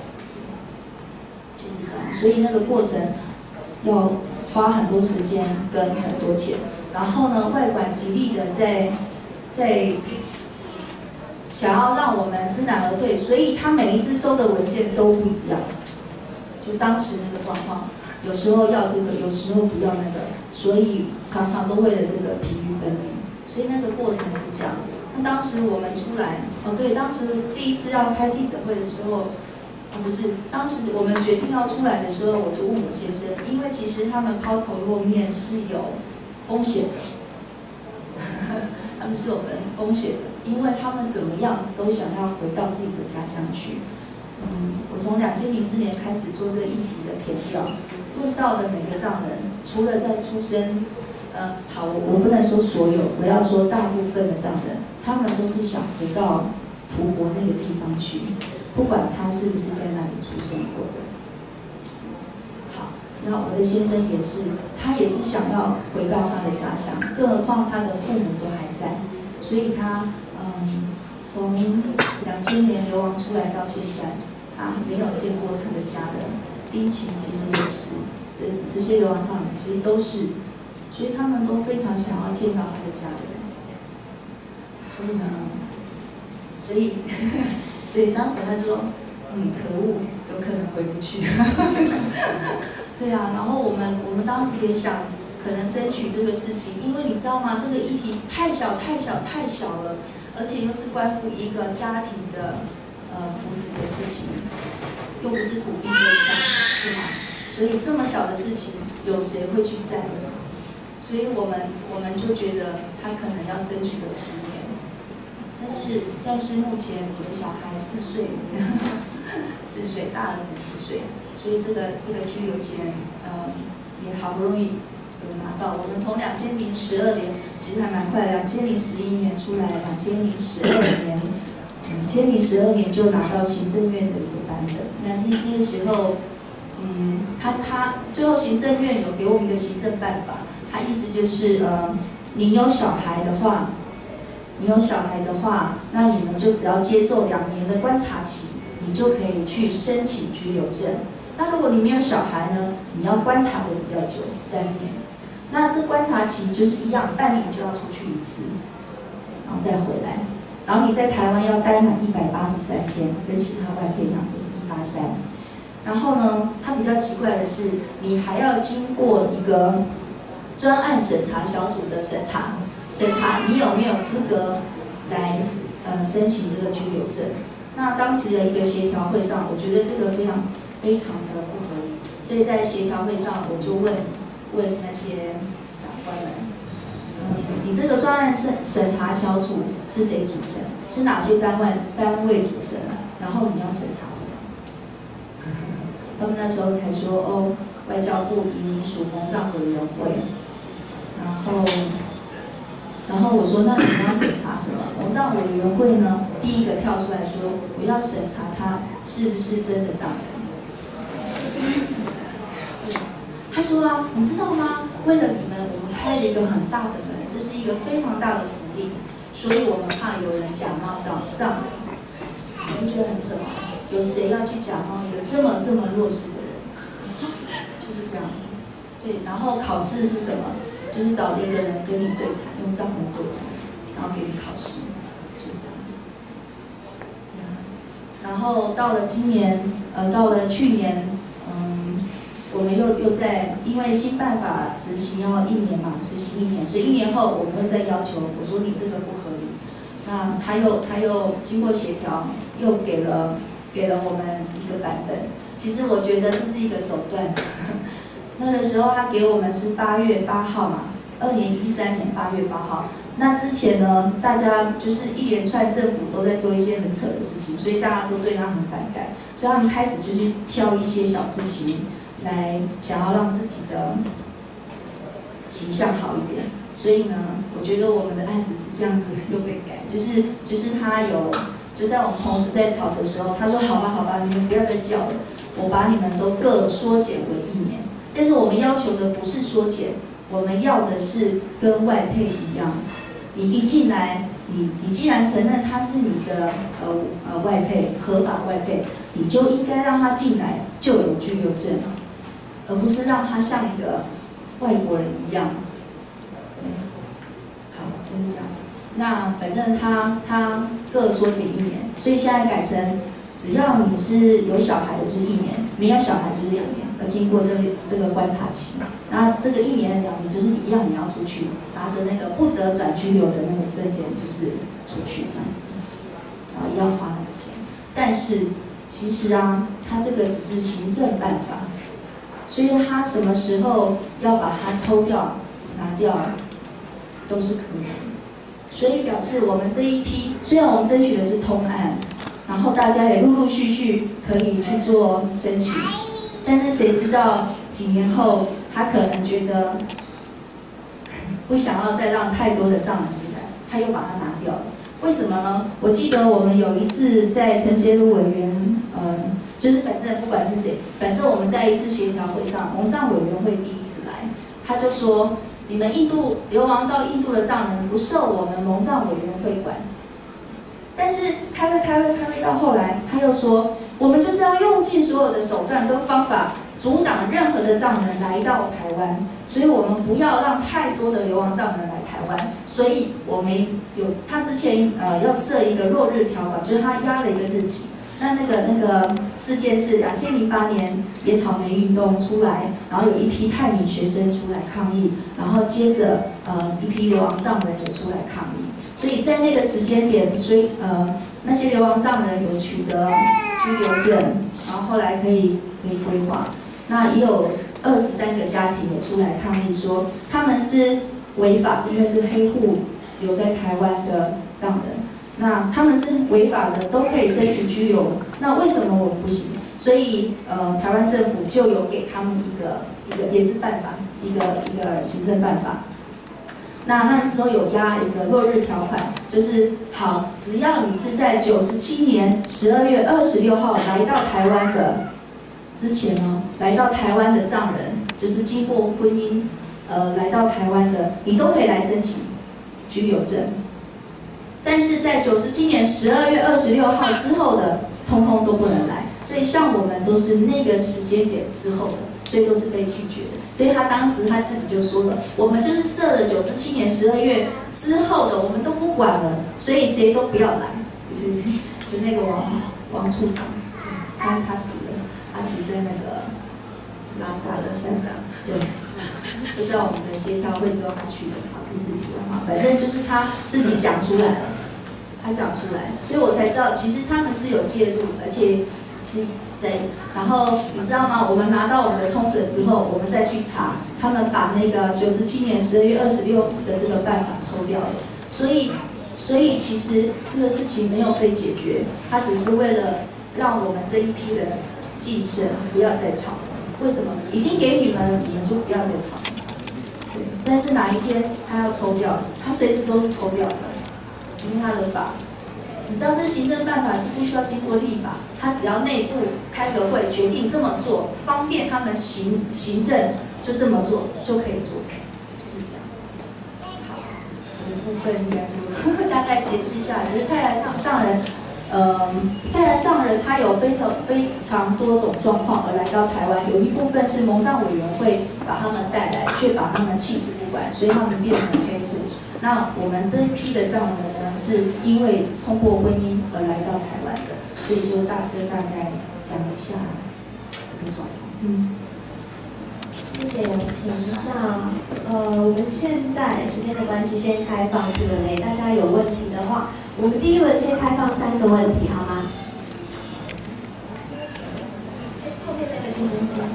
就是这样。所以那个过程要花很多时间跟很多钱。然后呢，外管极力的在在想要让我们知难而退，所以他每一次收的文件都不一样。就当时那个状况，有时候要这个，有时候不要那个。所以常常都为了这个疲于奔命，所以那个过程是这样。那当时我们出来，哦对，当时第一次要开记者会的时候，哦不是，当时我们决定要出来的时候，我就问我先生，因为其实他们抛头露面是有风险的，他们是有风险的，因为他们怎么样都想要回到自己的家乡去。嗯，我从两千零四年开始做这个议题的田调，问到的每个藏人，除了在出生，呃，好，我我不能说所有，我要说大部分的藏人，他们都是想回到吐蕃那个地方去，不管他是不是在那里出生过的。好，那我的先生也是，他也是想要回到他的家乡，更何况他的父母都还在，所以他嗯，从两千年流亡出来到现在。他没有见过他的家人，丁奇其实也是，这这些流亡藏人其实都是，所以他们都非常想要见到他的家人。所以呢，所以，所以当时他说，嗯，可恶，有可能回不去。对啊，然后我们我们当时也想，可能争取这个事情，因为你知道吗？这个议题太小太小太小了，而且又是关乎一个家庭的。呃，福祉的事情，又不是土地对象，是吗？所以这么小的事情，有谁会去在意？所以我们我们就觉得他可能要争取个十年，但是但是目前我的小孩四岁，四岁，大儿子四岁，所以这个这个居留权，呃，也好不容易有拿到。我们从两千零十二年，其实还蛮快，两千零十一年出来，两千零十二年。两千零十二年就拿到行政院的一个版本，那那那个时候，嗯，他他最后行政院有给我们一个行政办法，他意思就是呃，你有小孩的话，你有小孩的话，那你们就只要接受两年的观察期，你就可以去申请居留证。那如果你没有小孩呢，你要观察的比较久，三年。那这观察期就是一样，半年就要出去一次，然后再回来。然后你在台湾要待满一百八十三天，跟其他外配一样，都是一八三。然后呢，它比较奇怪的是，你还要经过一个专案审查小组的审查，审查你有没有资格来呃申请这个居留证。那当时的一个协调会上，我觉得这个非常非常的不合理，所以在协调会上我就问问那些长官们。你这个专案审审查小组是谁组成？是哪些单位单位组成？然后你要审查什么？他们那时候才说哦，外交部移民署蒙藏委员会。然后，然后我说那你要审查什么？蒙藏委员会呢，第一个跳出来说，我要审查他是不是真的藏人。他说啊，你知道吗？为了你们，我们开了一个很大的门，这是一个非常大的福利，所以我们怕有人假冒藏藏人。 你会觉得很扯吗？有谁要去讲哦？有这么这么弱势的人，就是这样。对，然后考试是什么？就是找一个人跟你对谈，用账本对谈，然后给你考试，就是这样。然后到了今年，呃，到了去年，嗯，我们又又在因为新办法执行要一年嘛，实行一年，所以一年后我们会再要求，我说你这个不合理。那他又他又经过协调，又给了给了我们一个版本。其实我觉得这是一个手段。那个时候他给我们是八月八号嘛，二零一三年八月八号。那之前呢，大家就是一连串政府都在做一些很扯的事情，所以大家都对他很反感，所以他们开始就去挑一些小事情来想要让自己的形象好一点。所以呢，我觉得我们的案子是这样子又被改，就是就是他有就在我们同时在吵的时候，他说好吧好吧，你们不要再叫了，我把你们都各缩减为一年。但是我们要求的不是缩减，我们要的是跟外配一样，你一进来，你你既然承认他是你的呃呃外配，合法外配，你就应该让他进来就有居留证，而不是让他像一个外国人一样。好，就是这样。那反正他他各缩减一年，所以现在改成只要你是有小孩的就是一年，没有小孩就是两年，要经过这个这个观察期。那这个一年两年就是一样，你要出去拿着那个不得转居留的那个证件，就是出去这样子，然后一样花那个钱。但是其实啊，他这个只是行政办法，所以他什么时候要把它抽掉、拿掉，都是可以的。所以表示我们这一批，虽然我们争取的是通案，然后大家也陆陆续续可以去做申请，但是谁知道几年后他可能觉得不想要再让太多的藏人进来，他又把它拿掉了。为什么呢？我记得我们有一次在陈洁如委员，呃，就是反正不管是谁，反正我们在一次协调会上，蒙藏委员会第一次来，他就说，你们印度流亡到印度的藏人不受我们蒙藏委员会管。但是开会开会开会到后来，他又说，我们就是要用尽所有的手段跟方法，阻挡任何的藏人来到台湾，所以我们不要让太多的流亡藏人来台湾。所以我们有他之前呃要设一个落日条款，就是他压了一个日期。那那个那个事件是两千零八年野草莓运动出来，然后有一批泰米学生出来抗议，然后接着呃一批流亡藏人也出来抗议。所以在那个时间点，所以呃那些流亡藏人有取得居留证，然后后来可以可以规划。那也有二十三个家庭也出来抗议说，他们是违法，因为是黑户留在台湾的藏人，那他们是违法的，都可以申请居留，那为什么我们不行？所以呃台湾政府就有给他们一个一个也是办法，一个一个行政办法。那那时候有压一个落日条款，就是好，只要你是在九十七年十二月二十六号来到台湾的之前呢，来到台湾的藏人，就是经过婚姻，呃，来到台湾的，你都可以来申请居留证。但是在九十七年十二月二十六号之后的，通通都不能来。所以像我们都是那个时间点之后的，所以都是被拒绝的。所以他当时他自己就说了，我们就是设了九十七年十二月之后的，我们都不管了，所以谁都不要来。就是就那个王王处长，他他死了，他死在那个拉萨的山上，对，就在我们的协调会之后他去的。好，这是题外话，反正就是他自己讲出来了，他讲出来，所以我才知道其实他们是有介入，而且是。对，然后你知道吗？我们拿到我们的通则之后，我们再去查，他们把那个九十七年十二月二十六的这个办法抽掉了，所以，所以其实这个事情没有被解决，它只是为了让我们这一批人晋升，不要再吵。为什么？已经给你们，你们就不要再吵。对，但是哪一天他要抽掉，他随时都是抽掉的，因为他的法。你知道这行政办法是不需要经过立法，他只要内部开个会决定这么做，方便他们行行政，就这么做就可以做，就是这样。好，我的部分应该就大概解释一下，就是泰来藏藏人呃，当然藏人他有非常非常多种状况而来到台湾，有一部分是蒙藏委员会把他们带来，却把他们弃之不管，所以他们变成黑族。那我们这一批的藏人呢，是因为通过婚姻而来到台湾的，所以就大跟大概讲一下这个状况。嗯。 谢谢杨晴。那呃，我们现在时间的关系，先开放 Q and A。大家有问题的话，我们第一轮先开放三个问题，好吗？后面那个先生先。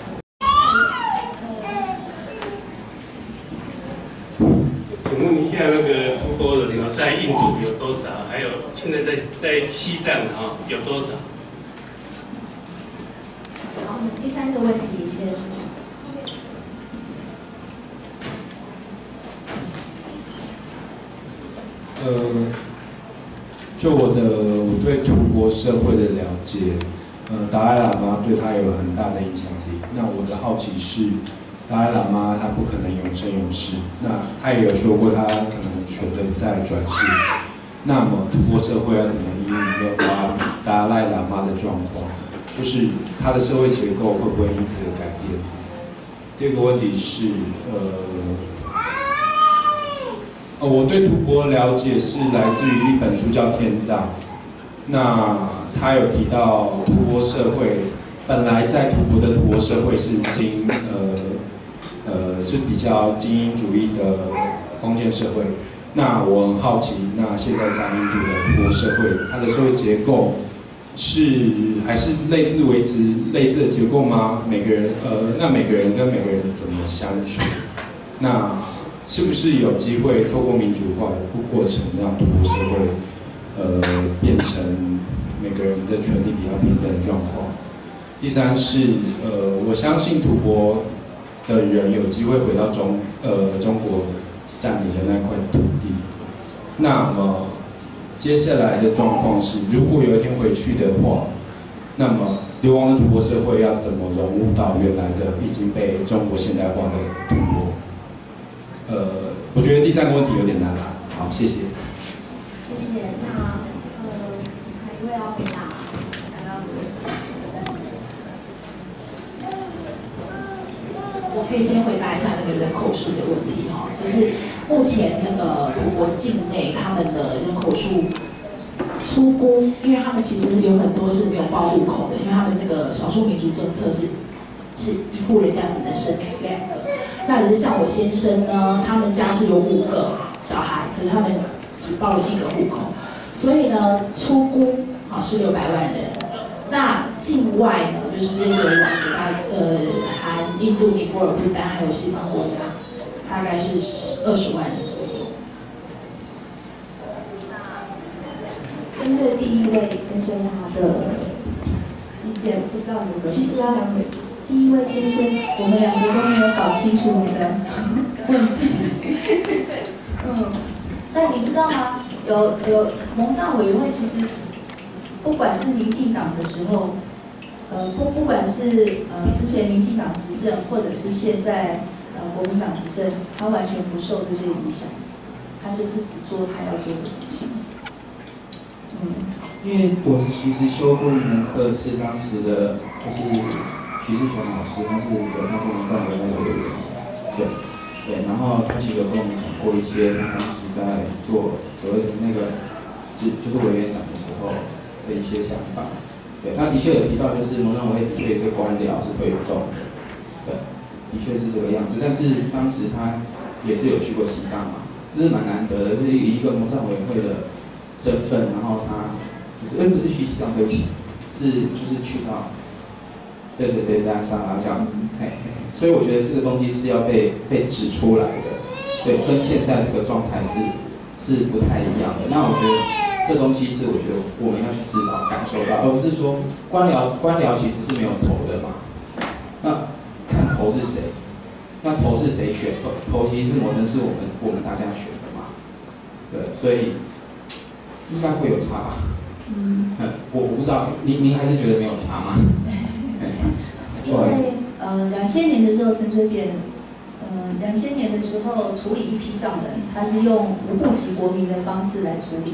请问一下，那个出国人呢，在印度有多少？还有现在在在西藏啊有多少？ 好，我们第三个问题先。 呃，就我的我对吐蕃社会的了解，呃，达赖喇嘛对他有很大的影响力。那我的好奇是，达赖喇嘛他不可能永生永世，那他也有说过他可能选择不再转世。那么吐蕃社会要怎么应对达达赖喇嘛的状况？就是他的社会结构会不会因此而改变？第二个问题是，呃。呃，我对吐蕃了解是来自于一本书叫《天葬》，那他有提到吐蕃社会，本来在吐蕃的吐蕃社会是精呃呃是比较精英主义的封建社会。那我很好奇，那现在在印度的吐蕃社会，它的社会结构是还是类似维持类似的结构吗？每个人呃，那每个人跟每个人怎么相处？那是不是有机会透过民主化的过程，让吐蕃社会，呃，变成每个人的权利比较平等的状况？第三是，呃，我相信吐蕃的人有机会回到中，呃，中国占领的那块土地。那么接下来的状况是，如果有一天回去的话，那么流亡的吐蕃社会要怎么融入到原来的已经被中国现代化的吐蕃？呃，我觉得第三个问题有点难啦。好，谢谢。 谢谢。那呃，哪一位要回答？ 我可以先回答一下那个人口数的问题哈，就是目前那个吐蕃境内他们的人口数粗估，因为他们其实有很多是没有报户口的，因为他们那个少数民族政策是是一户人家只能生两个。那只是像我先生呢，他们家是有五个小孩，可是他们只报了一个户口，所以呢，粗估啊是六百万人。那境外呢，就是这些流亡的，大呃含印度、尼泊尔、不丹还有西方国家，大概是二十万人左右。 针对第一位先生他的意见，不知道有没有？其实要两位。第一位先生，我们两个都没有搞清楚你的问题。嗯，但你知道吗？有有蒙藏委员会，其实不管是民进党的时候，呃不不管是呃之前民进党执政，或者是现在呃国民党执政，他完全不受这些影响，他就是只做他要做的事情。嗯， 因为我其实修过一门课，是当时的就是。徐志全老师，他是有那个蒙藏委员会的委员，对对，然后他其实有跟我们讲过一些他当时在做所谓的那个，就就是委员长的时候的一些想法。对，他的确有提到，就是蒙藏委员会的确有些官僚是推动的，对，的确是这个样子。但是当时他也是有去过西藏嘛，这是蛮难得的，就是以一个蒙藏委员会的身份，然后他就是哎不是去西藏，对不起，是就是去到。对对对，这样上啊这样子，嘿，所以我觉得这个东西是要被被指出来的，对，跟现在这个状态是是不太一样的。那我觉得这东西是我觉得我们要去知道、感受到，而不是说官僚官僚其实是没有头的嘛。那看头是谁，那头是谁选？头其实是某人是我们我们大家选的嘛，对，所以应该会有差吧。嗯，我我不知道，您您还是觉得没有差吗？ 因为呃，两千年的时候，陈水扁，呃，两千年的时候处理一批藏人，他是用无户籍国民的方式来处理。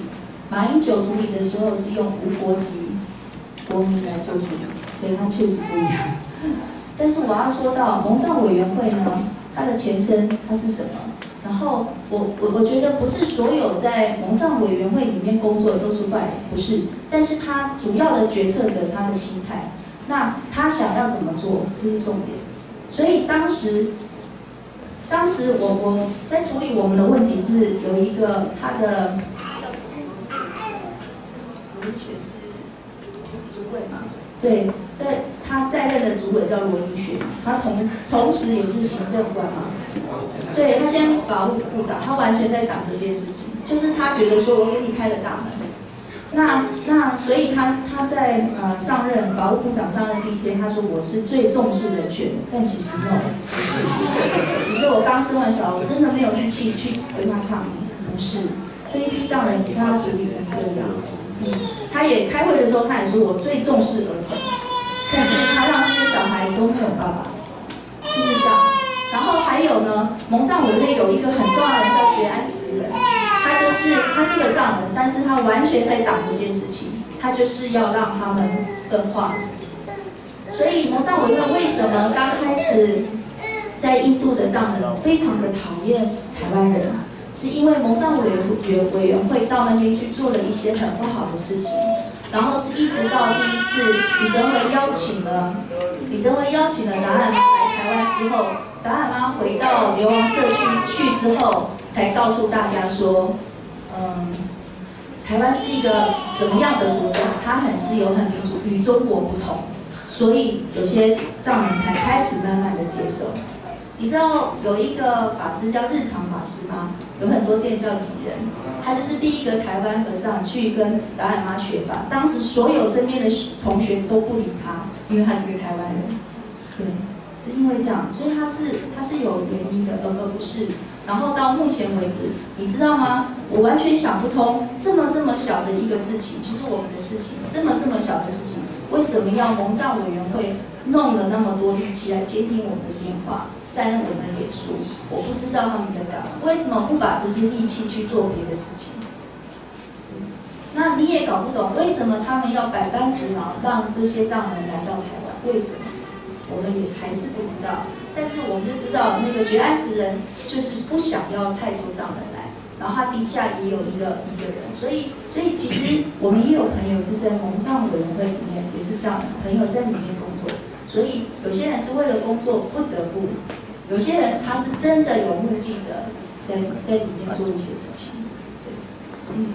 马英九处理的时候是用无国籍国民来做处理，对，它确实不一样。但是我要说到蒙藏委员会呢，它的前身它是什么？然后我我我觉得不是所有在蒙藏委员会里面工作的都是坏人，不是。但是他主要的决策者他的心态，那他想要怎么做，这是重点。所以当时，当时我我在处理我们的问题是有一个他的叫什么？罗英学是主委嘛？对，在他在任的主委叫罗英学，他同同时也是行政官嘛。对，他现在是法务部长，他完全在挡这件事情，就是他觉得说我给你开了大门。那那所以他他在呃上任法务部长上任第一天，他说我是最重视人权的，但其实 no 不是，只是我刚生完小孩，我真的没有力气去跟他抗议，不是。这一批藏人你看他处理成这样，嗯，他也开会的时候他也说我最重视儿童，但是他让这些小孩都没有爸爸，就是这样。然后还有呢，蒙藏委内有一个很重要的人叫觉安慈人，他就是他是个藏人，但是他完全在挡这件事情，他就是要让他们分化。所以蒙藏委员为什么刚开始在印度的藏人非常的讨厌台湾人，是因为蒙藏委员委员会到那边去做了一些很不好的事情，然后是一直到第一次李登辉邀请了李登辉邀请了达赖妈来台湾之后。达赖妈回到流亡社区去之后，才告诉大家说，嗯，台湾是一个怎么样的国家？它很自由、很民主，与中国不同，所以有些藏人才开始慢慢的接受。你知道有一个法师叫日常法师吗？有很多店叫李仁，他就是第一个台湾和尚去跟达赖妈学法，当时所有身边的同学都不理他，因为他是个台湾人，对。是因为这样，所以它是它是有原因的，而而不是。然后到目前为止，你知道吗？我完全想不通，这么这么小的一个事情，就是我们的事情，这么这么小的事情，为什么要蒙藏委员会弄了那么多力气来监听我们的电话，删我们的脸书？我不知道他们在干嘛，为什么不把这些力气去做别的事情？那你也搞不懂，为什么他们要百般阻挠，让这些藏人来到台湾？为什么？我们也还是不知道，但是我们就知道那个觉安慈人就是不想要太多藏人来，然后他底下也有一个一个人，所以所以其实我们也有朋友是在蒙藏委员会里面，也是这样的朋友在里面工作，所以有些人是为了工作不得不，有些人他是真的有目的的在在里面做一些事情，对，嗯。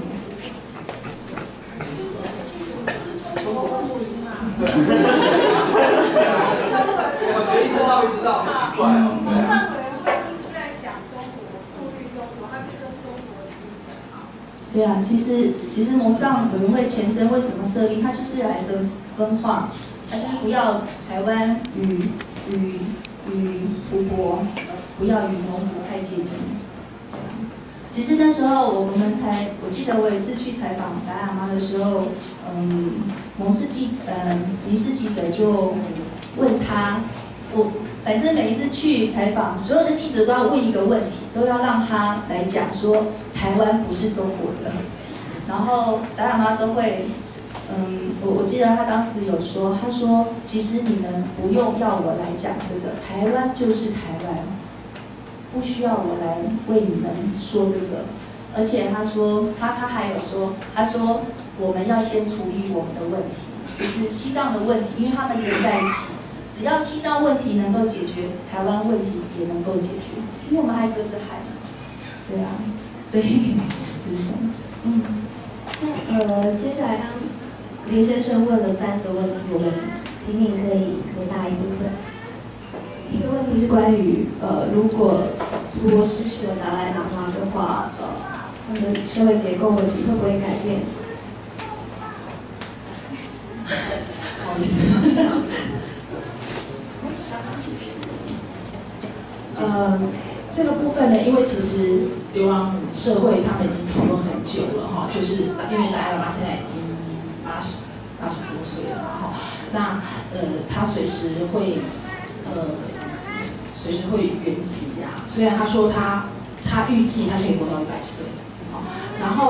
我一直到一直到很奇怪哦。 蒙藏委员会就是在想中国，富裕中国，他就跟中国人讲好。 对啊，其实其实蒙藏委员会前身为什么设立？它就是来分分化，它就是不要台湾与与与湖泊，不要与蒙古太接近。其实那时候我们才，我记得我有一次去采访达赖妈的时候，嗯，蒙氏记呃民事记者就问他，我反正每一次去采访，所有的记者都要问一个问题，都要让他来讲说台湾不是中国的，然后达赖妈都会，嗯，我我记得他当时有说，他说其实你们不用要我来讲这个，台湾就是台湾。不需要我来为你们说这个，而且他说，他他还有说，他说我们要先处理我们的问题，就是西藏的问题，因为他们连在一起，只要西藏问题能够解决，台湾问题也能够解决，因为我们还隔着海呢，对啊，所以就是这样，嗯。 那呃，接下来刚林先生问了三个问题，我们请你可以回答一部分。一个问题是关于呃，如果如果失去了达赖喇嘛的话，呃，他们的社会结构问题会不会改变？ 不好意思。呃，这个部分呢，因为其实流亡社会他们已经讨论很久了哈，就是因为达赖喇嘛现在已经八十八十多岁了哈，那呃，他随时会呃。随时会圆寂啊！虽然他说他他预计他可以活到一百岁，好，然后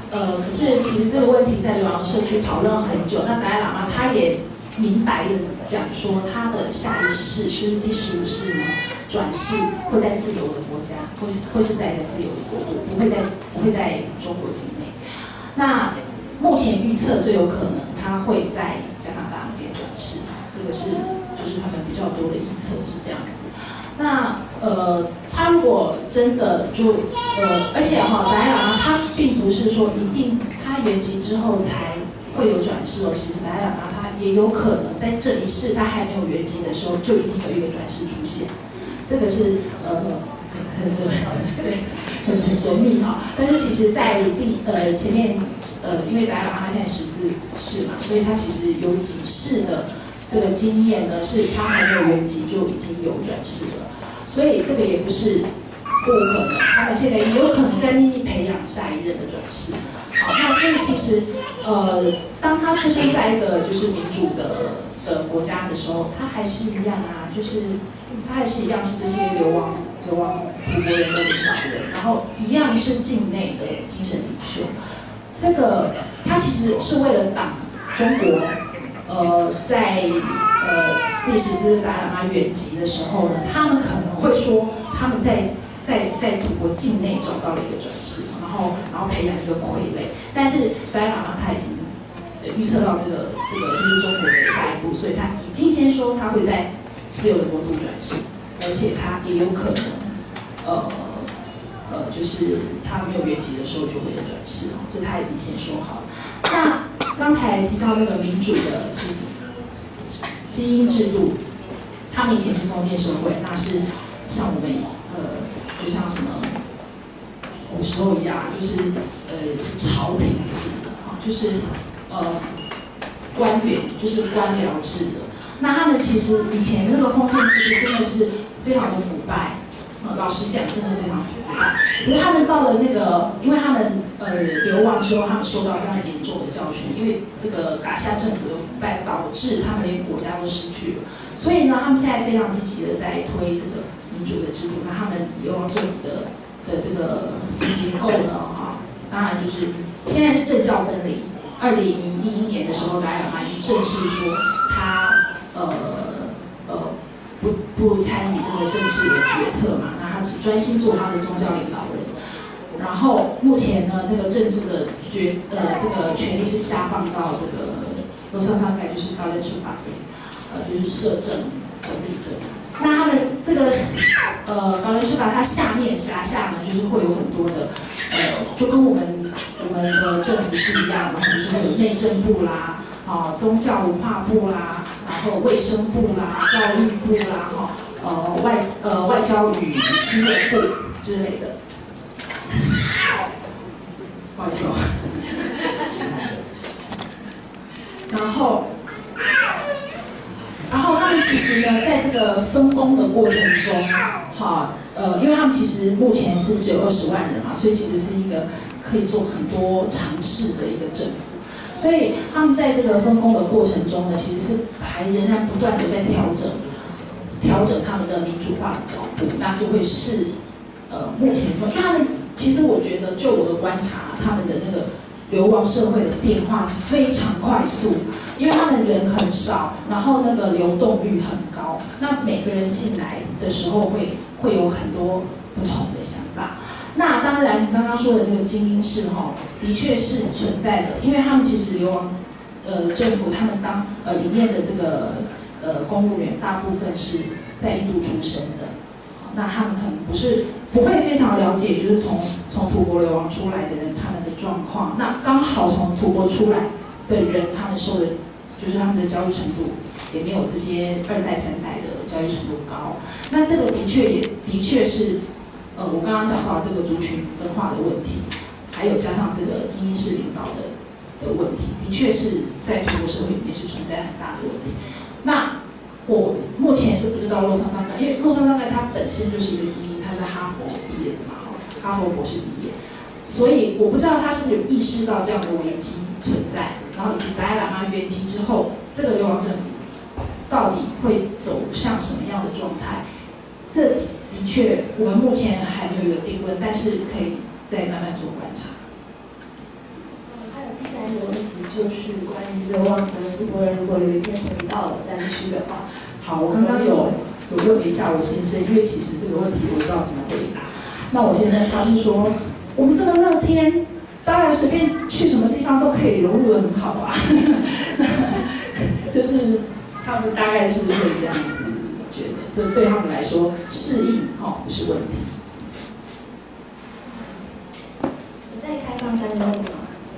呃，可是其实这个问题在流亡社区讨论很久。那达赖喇嘛他也明白的讲说，他的下一世就是第十五世呢，转世会在自由的国家，或是会是在一个自由的国度，不会在不会在中国境内。那目前预测最有可能他会在加拿大那边转世，这个是就是他们比较多的预测是这样子。那呃，他如果真的就呃，而且哈，达赖喇嘛他并不是说一定他圆寂之后才会有转世哦，其实达赖喇嘛他也有可能在这一世他还没有圆寂的时候就已经有一个转世出现，这个是呃很很对很很神秘哈。但是其实，在第呃前面呃，因为达赖喇嘛他现在十四世嘛，所以他其实有几世的这个经验呢，是他还没有圆寂就已经有转世了。所以这个也不是不可能，他们现在也有可能在秘密培养下一任的转世。好，那所以其实呃，当他出生在一个就是民主的的国家的时候，他还是一样啊，就是他还是一样是这些流亡流亡土国人的领导人，然后一样是境内的精神领袖。这个他其实是为了挡中国，呃，在呃。第十次达赖喇嘛圆寂的时候呢，他们可能会说他们在在在土国境内找到了一个转世，然后然后培养一个傀儡。但是达赖喇嘛他已经预测到这个这个就是中国的下一步，所以他已经先说他会在自由的国度转世，而且他也有可能呃呃就是他没有圆寂的时候就会有转世，这他已经先说好了。那刚才提到那个民主的制度。基因制度，他们以前是封建社会，那是像我们呃，就像什么古时候一样，就是呃是朝廷制的啊，就是呃官员，就是官僚制的。那他们其实以前那个封建制度真的是非常的腐败，呃，老实讲，真的非常腐败。可是他们到了那个，因为他们呃流亡之后，他们受到非常严重的教训，因为这个噶夏政府的腐败导致他们连国家都失去了。所以呢，他们现在非常积极的在推这个民主的制度。那他们流亡政府的的这个结构呢，哈，当然就是现在是政教分离。二零一一年的时候，达赖喇嘛已经正式说他呃呃不不参与这个政治的决策嘛，那他只专心做他的宗教领导人。然后目前呢，那个政治的决呃这个权力是下放到这个罗萨萨盖，就是高登楚巴这里，呃就是摄政总理这里。那他们这个呃高登楚巴他下面辖下呢，就是会有很多的呃，就跟我们我们的政府是一样的，就是会有内政部啦，啊、呃、宗教文化部啦，然后卫生部啦、教育部啦，哈、呃外呃外交与新闻部之类的。不好意思哦。然后，然后他们其实呢，在这个分工的过程中，哈，呃，因为他们其实目前是只有二十万人嘛，所以其实是一个可以做很多尝试的一个政府。所以他们在这个分工的过程中呢，其实是还仍然不断的在调整，调整他们的民主化的脚步，那就会是呃目前因为他们。其实我觉得，就我的观察，他们的那个流亡社会的变化非常快速，因为他们人很少，然后那个流动率很高，那每个人进来的时候会会有很多不同的想法。那当然，你刚刚说的那个精英式哈，的确是存在的，因为他们其实流亡呃政府，他们当呃里面的这个呃公务员大部分是在印度出生的，那他们可能不是。不会非常了解，就是从从土国流亡出来的人他们的状况。那刚好从土国出来的人，他们受的，就是他们的教育程度也没有这些二代三代的教育程度高。那这个的确也的确是，呃，我刚刚讲到这个族群分化的问题，还有加上这个精英式领导的的问题，的确是在土国社会里面是存在很大的问题。那我目前是不知道洛桑桑盖，因为洛桑桑盖他本身就是一个精英。他是哈佛毕业的嘛，哈佛博士毕业，所以我不知道他是不是有意识到这样的危机存在，然后以及达赖喇嘛圆寂之后，这个流亡政府到底会走向什么样的状态？这的确我们目前还没有一个定论，但是可以再慢慢做观察。 一个问题，就是关于流亡的中国人，如果有一天回到战区的话。 好，我刚刚有有问了一下我先生，因为其实这个问题我不知道怎么回答。那我先生他是说，我们这么乐天，当然随便去什么地方都可以融入得很好啊。就是他们大概是会这样子觉得，这对他们来说适应哦不是问题。 你再开放三个问题。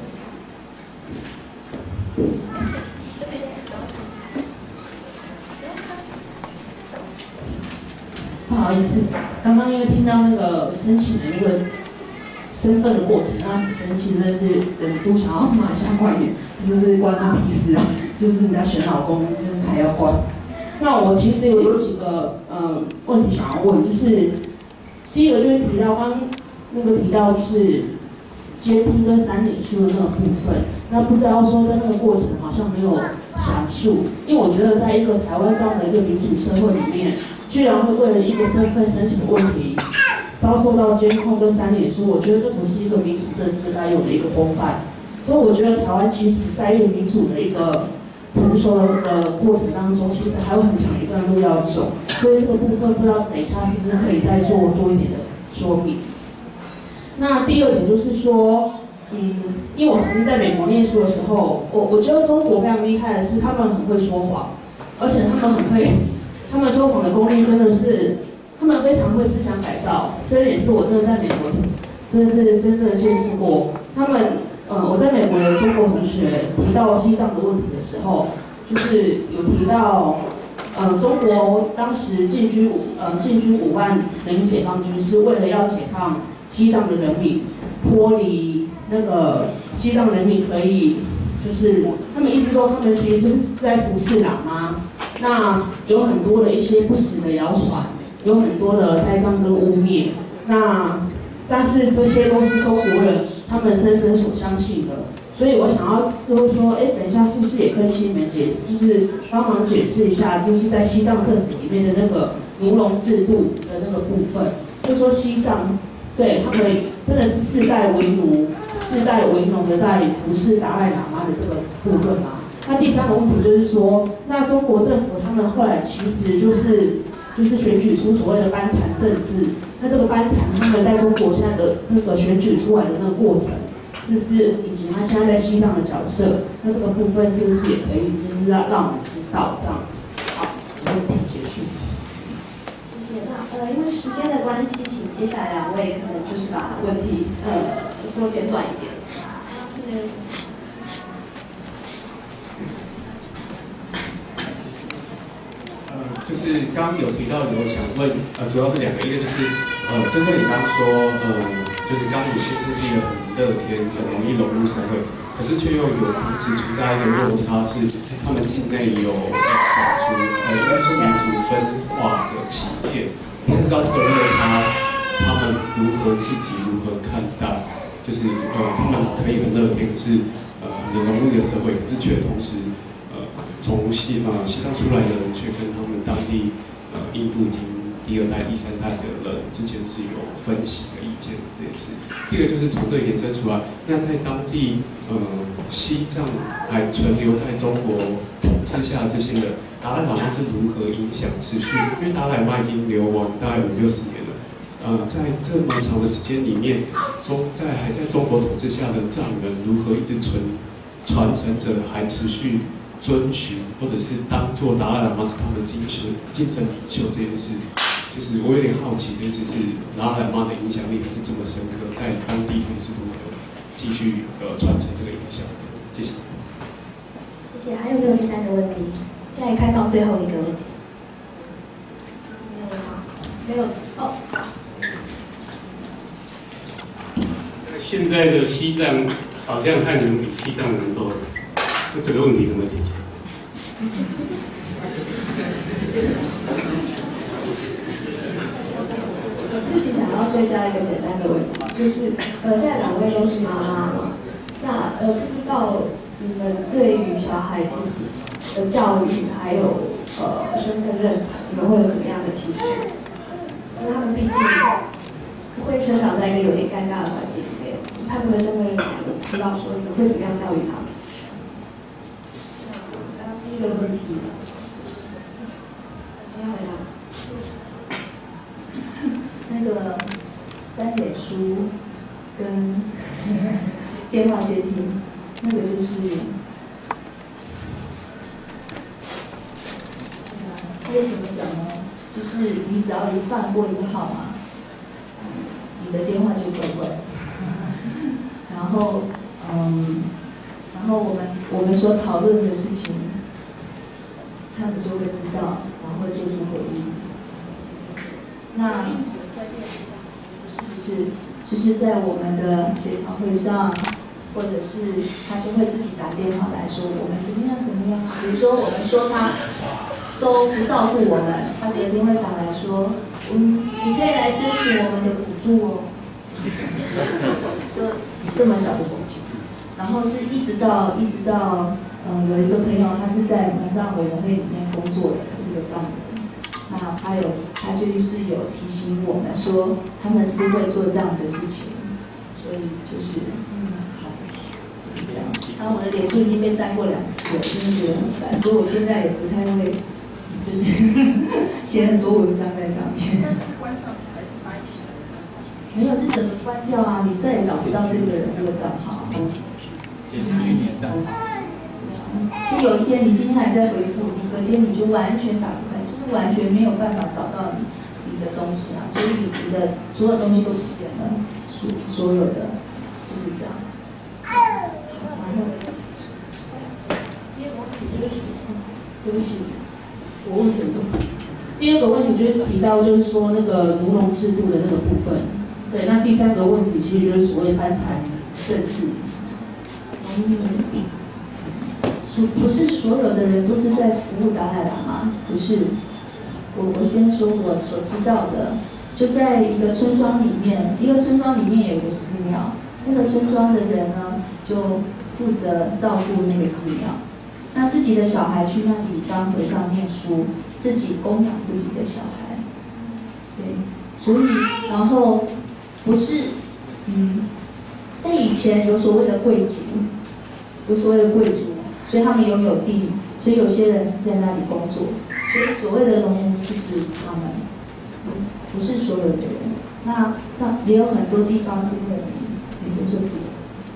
不好意思，刚刚因为听到那个申请的那个身份的过程，那很生气，真的是忍不住想要骂一下官员，就是关他屁事啊！就是人家选老公，真的还要关。那我其实有有几个呃问题想要问，就是第一个就是提到刚那个提到就是监听跟三点书的那个部分，那不知道说在那个过程好像没有详述，因为我觉得在一个台湾这样的一个民主社会里面。居然会为了一个身份申请的问题，遭受到监控跟三点书，我觉得这不是一个民主政治该有的一个风范。所以我觉得台湾其实在一个民主的一个成熟的过程当中，其实还有很长一段路要走。所以这个部分不知道等一下是不是可以再做多一点的说明。那第二点就是说，嗯，因为我曾经在美国念书的时候，我我觉得中国非常厉害的是他们很会说谎，而且他们很会。他们说谎的功力真的是，他们非常会思想改造，这也是我真的在美国真的是真正的见识过。他们，呃，我在美国的中国同学提到西藏的问题的时候，就是有提到，呃，中国当时进军五呃进军五万人民解放军是为了要解放西藏的人民，脱离那个西藏人民可以，就是他们一直说他们其实是在服侍喇嘛。那有很多的一些不实的谣传，有很多的栽赃跟污蔑。那但是这些都是中国人他们深深所相信的。所以我想要就是说，哎，等一下是不是也跟新闻解，就是帮忙解释一下，就是在西藏政府里面的那个奴农制度的那个部分，就说西藏对他们真的是世代为奴、世代为农的在服侍达赖喇嘛的这个部分吗？那第三个问题就是说，那中国政府他们后来其实就是就是选举出所谓的班禅政治，那这个班禅他们在中国现在的那个选举出来的那个过程，是不是以及他现在在西藏的角色，那这个部分是不是也可以就是让让我们知道这样子？好，问题结束。 谢谢。那呃，因为时间的关系，请接下来两位可能就是把问题呃说简短一点。是那个。 就是刚刚有提到，我想问，呃，主要是两个，一个就是，呃，针对你刚刚说，呃，就是刚刚你先生是一个很乐天、很容易融入社会，可是却又有同时存在一个落差，是他们境内有呃种族，呃，应该说民族分化的起见。你知道这个落差，他们如何自己如何看待？就是呃，他们可以很乐天，可是呃，很融入一个社会，可是却同时。从西呃西藏出来的人，却跟他们当地呃印度已经第二代、第三代的人之间是有分歧的意见这件事。第二个就是从这个延伸出来，那在当地呃西藏还存留在中国统治下的这些人，达赖喇嘛是如何影响持续？因为达赖喇嘛已经流亡大概五六十年了，呃，在这么长的时间里面，中在还在中国统治下的藏人如何一直存传承着，还持续。遵循，或者是当做达赖喇嘛是他们精神精神领袖这件事，就是我有点好奇，这件事是达赖喇嘛的影响力是这么深刻，在当地会是如何继续呃传承这个影响？谢谢。 谢谢。还有没有第三个问题？再开放最后一个问题。没有吗？没有。哦。 现在的西藏好像汉人比西藏人多。那这个问题怎么解决？ 我自己想要追加一个简单的问题，就是呃，现在两位都是妈妈嘛，那呃，不知道你们对于小孩自己的教育还有呃身份认同，你们会有怎么样的期许？因为他们毕竟不会生长在一个有点尴尬的环境里面。 他们的身份认同，知道说你们会怎么样教育他们。刚刚第一个问题，谁要回答？ 那个三点书跟电话接听，那个就是，这个怎么讲呢？就是你只要一换过一个号码，你的电话就怪怪。然后，嗯，然后我们我们所讨论的事情，他们就会知道，然后会做出回应。那不是，就是在我们的协调会上，或者是他就会自己打电话来说我们怎么样怎么样。比如说我们说他都不照顾我们，他隔天会打来说，嗯，你可以来申请我们的补助哦。就这么小的事情，然后是一直到一直到，嗯，有一个朋友他是在门障委员会里面工作的，是个障人。那他有，他就是有提醒我们说，他们是会做这样的事情，所以就是，嗯，好，就是这样。然后我的脸书已经被删过两次了，真的觉得很烦，所以我现在也不太会，就是写很多文章在上面。 但是关账还是把以前的文章上去？ 没有，是整个关掉啊，你再也找不到这个人这个账号。 检举你的账号。 就有一天你今天还在回复，你隔天你就完全打不开，就是完全没有办法找到你你的东西啊，所以你你的所有东西都不见了，所所有的就是这样。然后， 第二个问题就是，对不起，我问很多。第二个问题就是提到就是说那个奴农制度的那个部分，对，那第三个问题其实就是所谓班产政治。 嗯。不是所有的人都是在服务达赖喇嘛，不是。我我先说我所知道的，就在一个村庄里面，一个村庄里面有一个寺庙，那个村庄的人呢就负责照顾那个寺庙，那自己的小孩去那里当和尚念书，自己供养自己的小孩，对，所以然后不是，嗯，在以前有所谓的贵族，有所谓的贵族。所以他们拥有地，所以有些人是在那里工作。所以所谓的农奴是指他们，不是所有的人。那这样也有很多地方是牧民，比如说这个。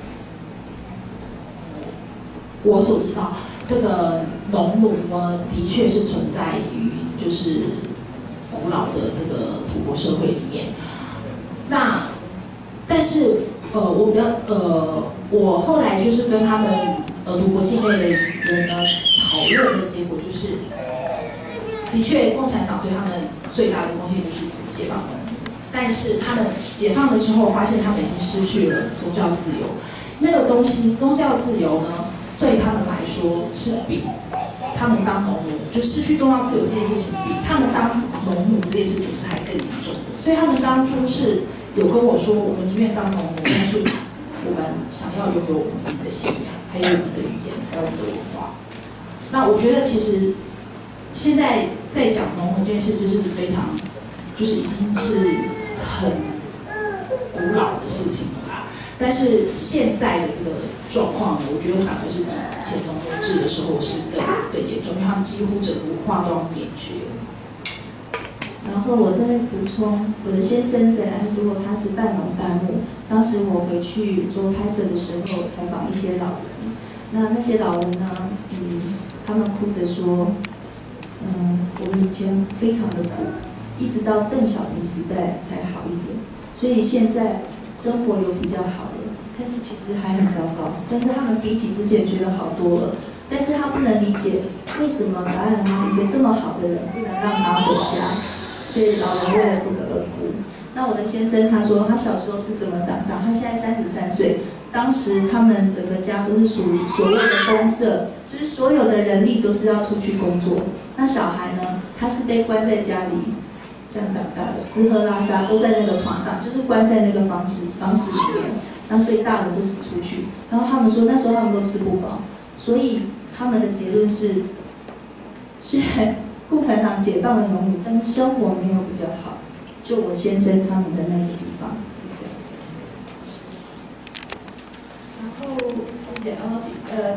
我所知道，这个农奴呢，的确是存在于就是古老的这个土国社会里面。那但是呃，我比较呃，我后来就是跟他们。呃，读国境内的人呢，讨论的结果就是，的确，共产党对他们最大的贡献就是解放了，但是他们解放了之后，发现他们已经失去了宗教自由。那个东西，宗教自由呢，对他们来说是比他们当农奴，就失去宗教自由这件事情，比他们当农奴这件事情是还更严重的。所以他们当初是有跟我说，我们宁愿当农奴，但是我们想要拥有我们自己的信仰。还有我们的语言，还有我们的文化。那我觉得其实现在在讲农奴这件事，就是非常，就是已经是很古老的事情了啦。但是现在的这个状况呢，我觉得反而是比以前农奴制的时候是更更严重，因为他们几乎整个文化都要灭绝。 然后我再补充，我的先生在安多，他是半农半牧。当时我回去做拍摄的时候，采访一些老人，那那些老人呢，嗯，他们哭着说，嗯，我们以前非常的苦，一直到邓小平时代才好一点，所以现在生活有比较好了，但是其实还很糟糕。但是他们比起之前觉得好多了，但是他不能理解为什么达赖喇嘛一个这么好的人不能让他回家。所以老人为了这个而哭。那我的先生他说，他小时候是怎么长大？他现在三十三岁，当时他们整个家都是属于所谓的公社，就是所有的人力都是要出去工作。那小孩呢，他是被关在家里这样长大的，吃喝拉撒都在那个床上，就是关在那个房子房子里面。那所以大人都是出去。然后他们说那时候他们都吃不饱，所以他们的结论是，虽然共产党解放了农奴，但是生活没有比较好。就我先生他们的那个地方是这样。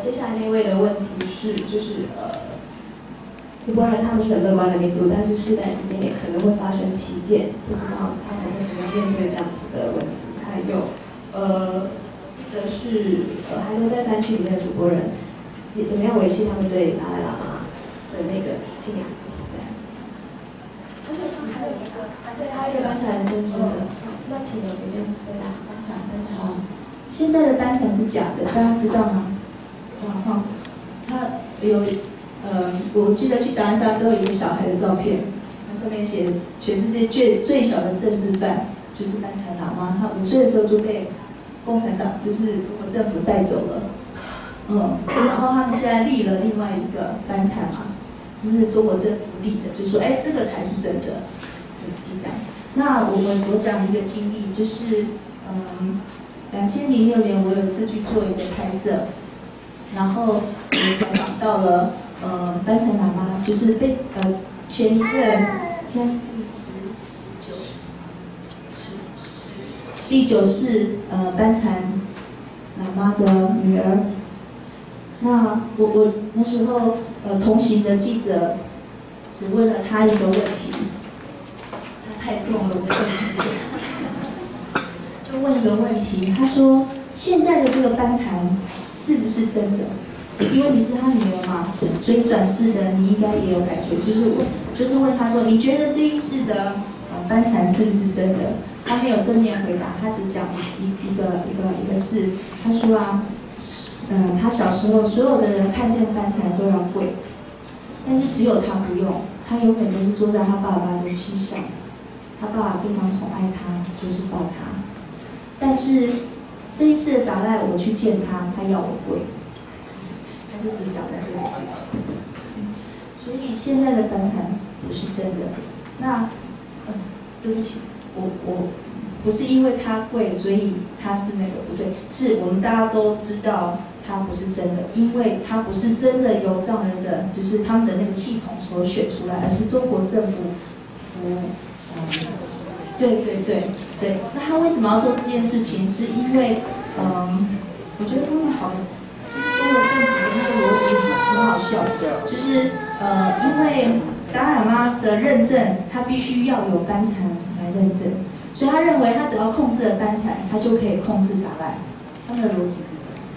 接下来那位的问题是，就是呃，土国人他们是很乐观的民族，但是世代之间也可能会发生歧见，不知道他们会怎么面对这样子的问题。还有，呃，记得是呃还留在山区里面的土国人，也怎么样维系他们对达赖喇嘛的那个信仰？这样。而且他还有一个，对，还有一个班禅真真的，那请刘先回答班禅班禅。 好，现在的班禅是假的，大家知道吗？啊，他有，呃，我记得去达赖萨拉都有一个小孩的照片，它上面写全世界最最小的政治犯就是班禅喇嘛，他五岁的时候就被共产党就是中国政府带走了，嗯，然后他们现在立了另外一个班禅嘛，这是中国政府立的，就说哎这个才是真的，是这样。那我我我讲一个经历，就是嗯，两千零六年我有一次去做一个拍摄。然后我采访到了呃班禅喇嘛，就是被呃前一任现在是第十十九十十第九世呃班禅喇嘛的女儿。那我我那时候呃同行的记者只问了她一个问题，她太重了，我不理解。就问一个问题，她说现在的这个班禅是不是真的？因为你是他女儿嘛，所以转世的你应该也有感觉，就是问，就是问他说，你觉得这一世的呃班禅是不是真的？他没有正面回答，他只讲一一个一个一个事。他说啊，嗯、呃，他小时候所有的人看见班禅都要跪，但是只有他不用，他永远都是坐在他爸爸的膝上，他爸爸非常宠爱他，就是抱他。但是这一次的达赖，我去见他，他要我跪，他就只讲了这个事情。所以现在的班禅不是真的。那，嗯，对不起，我我不是因为他跪，所以他是那个不对，是我们大家都知道他不是真的，因为他不是真的由藏人的，就是他们的那个系统所选出来，而是中国政府服，嗯，对对对对。那他为什么要做这件事情？是因为，嗯，我觉得他们好，中国政府的那个逻辑很很好笑，就是呃，因为达赖喇嘛的认证，他必须要有班禅来认证，所以他认为他只要控制了班禅，他就可以控制达赖。他们的逻辑是这样。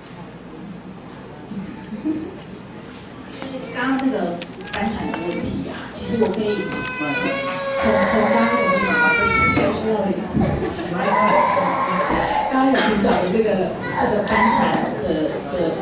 就是刚刚那个班禅的问题呀、啊，其实我可以从从刚刚我想把这里表述到一个，刚刚有讲的这个这个班禅的的。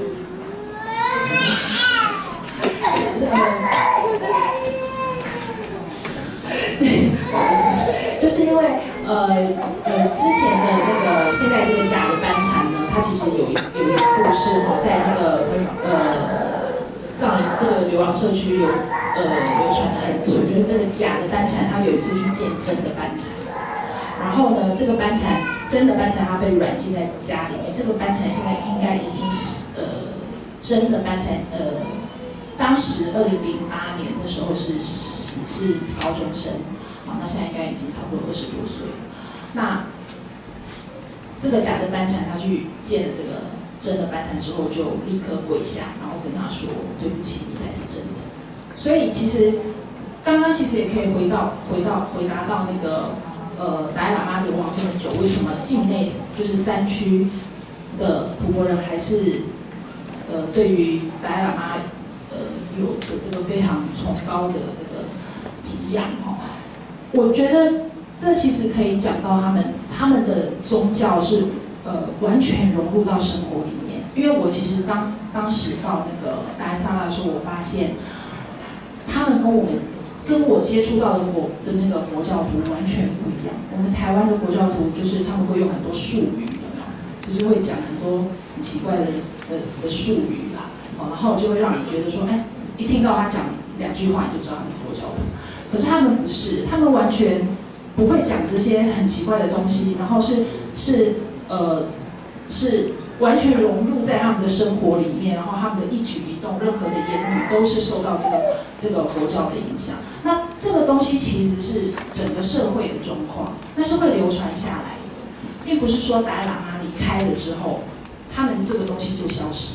不好意思，就是因为呃呃之前的那个现在这个假的班禅呢，它其实有一有一个故事哈，在那个呃藏人这个流亡社区流呃流传了很久，就是这个假的班禅，他有一次去见真的班禅，然后呢，这个班禅真的班禅他被软禁在家里面，这个班禅现在应该已经是呃真的班禅呃。当时二零零八年的时候是是是高中生，啊，那现在应该已经差不多二十多岁了。那这个假的班禅他去见了这个真的班禅之后，就立刻跪下，然后跟他说：“对不起，你才是真的。”所以其实刚刚其实也可以回到回到回答到那个呃达赖喇嘛流亡这么久，为什么境内就是山区的土国人还是呃对于达赖喇嘛有着这个非常崇高的这个敬仰哦，我觉得这其实可以讲到他们他们的宗教是呃完全融入到生活里面。因为我其实当当时到那个达赖萨拉的时候，我发现他们跟我们跟我接触到的佛的那个佛教徒完全不一样。我们台湾的佛教徒就是他们会用很多术语，就是会讲很多很奇怪的的的术语啦，哦，然后就会让你觉得说，哎。一听到他讲两句话，你就知道他是佛教徒。可是他们不是，他们完全不会讲这些很奇怪的东西，然后是是呃是完全融入在他们的生活里面，然后他们的一举一动、任何的言语都是受到这个这个佛教的影响。那这个东西其实是整个社会的状况，那是会流传下来的，并不是说达赖喇嘛离开了之后，他们这个东西就消失。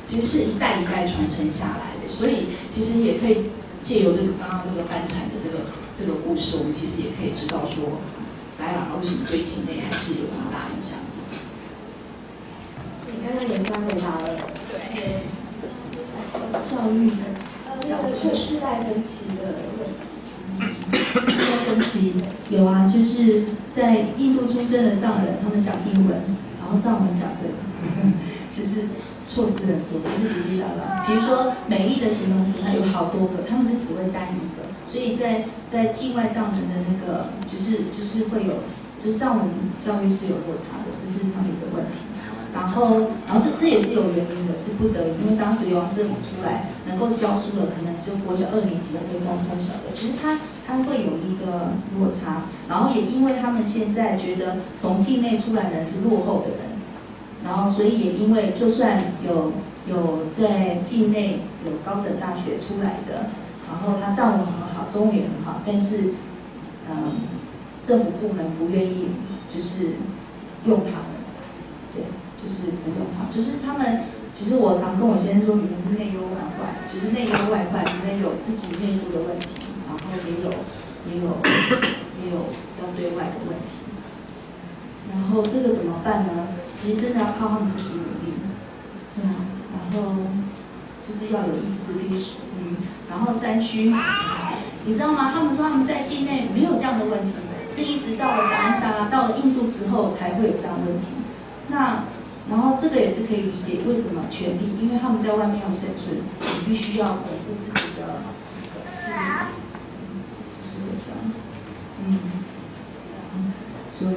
其实是一代一代传承下来的，所以其实也可以借由这个刚刚这个翻产的这个这个故事，我们其实也可以知道说，达赖喇嘛为什么对境内还是有这么大影响力。 你刚刚也算回答了， 对， 教育的，小是世代分歧的问题。 世代分歧有啊，就是在印度出生的藏人，他们讲英文，然后藏文讲的，就是错字很多，就是滴滴答答。比如说美丽的形容词，它有好多个，他们就只会单一个，所以在在境外藏人的那个，就是就是会有，就是藏文教育是有落差的，这是他们的问题。然后，然后这这也是有原因的，是不得已，因为当时流亡政府出来，能够教书的可能只有国小二年级的这样教小的，其实他他会有一个落差。然后也因为他们现在觉得从境内出来的人是落后的人，然后所以也因为就算有有在境内有高等大学出来的，然后他藏文很好，中文也很好，但是嗯，政府部门不愿意就是用他们，对。就是不用他，就是他们。其实我常跟我先生说，你们是内忧外患，就是内忧外患，你们有自己内部的问题，然后也有也有也有要对外的问题。然后这个怎么办呢？其实真的要靠他们自己努力，对啊。然后就是要有意志力，嗯。然后山区，你知道吗？他们说他们在境内没有这样的问题，是一直到了达兰萨拉，到了印度之后才会有这样的问题。那然后这个也是可以理解为什么权力，因为他们在外面要生存，你必须要巩固自己的事业，是会这样子。嗯，所以，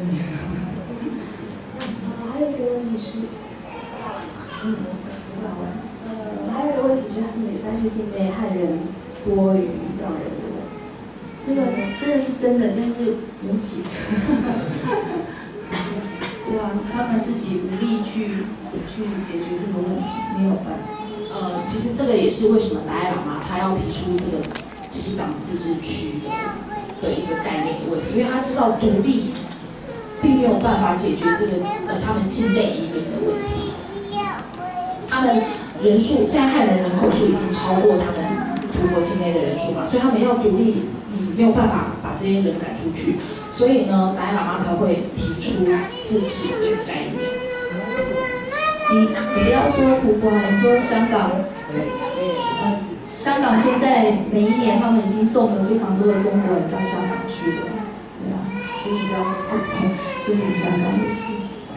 呃，还有一个问题是，嗯，呃，还有一个问题是，美山区境内汉人多于藏人的问题， 这个这个是真的，但是无解。对啊，他们自己无力去去解决这个问题，没有办法。 呃，其实这个也是为什么达赖喇嘛他要提出这个西藏自治区的的一个概念的问题，因为他知道独立并没有办法解决这个呃他们境内移民的问题。他们人数现在汉人人口数已经超过他们土国境内的人数嘛，所以他们要独立，你没有办法把这些人赶出去。所以呢，达赖喇嘛才会提出自治这个概念。 你你不要说土国，你说香港，呃，香港现在每一年他们已经送了非常多的中国人到香港去了，对啊，所以不要说土国，就是香港也是。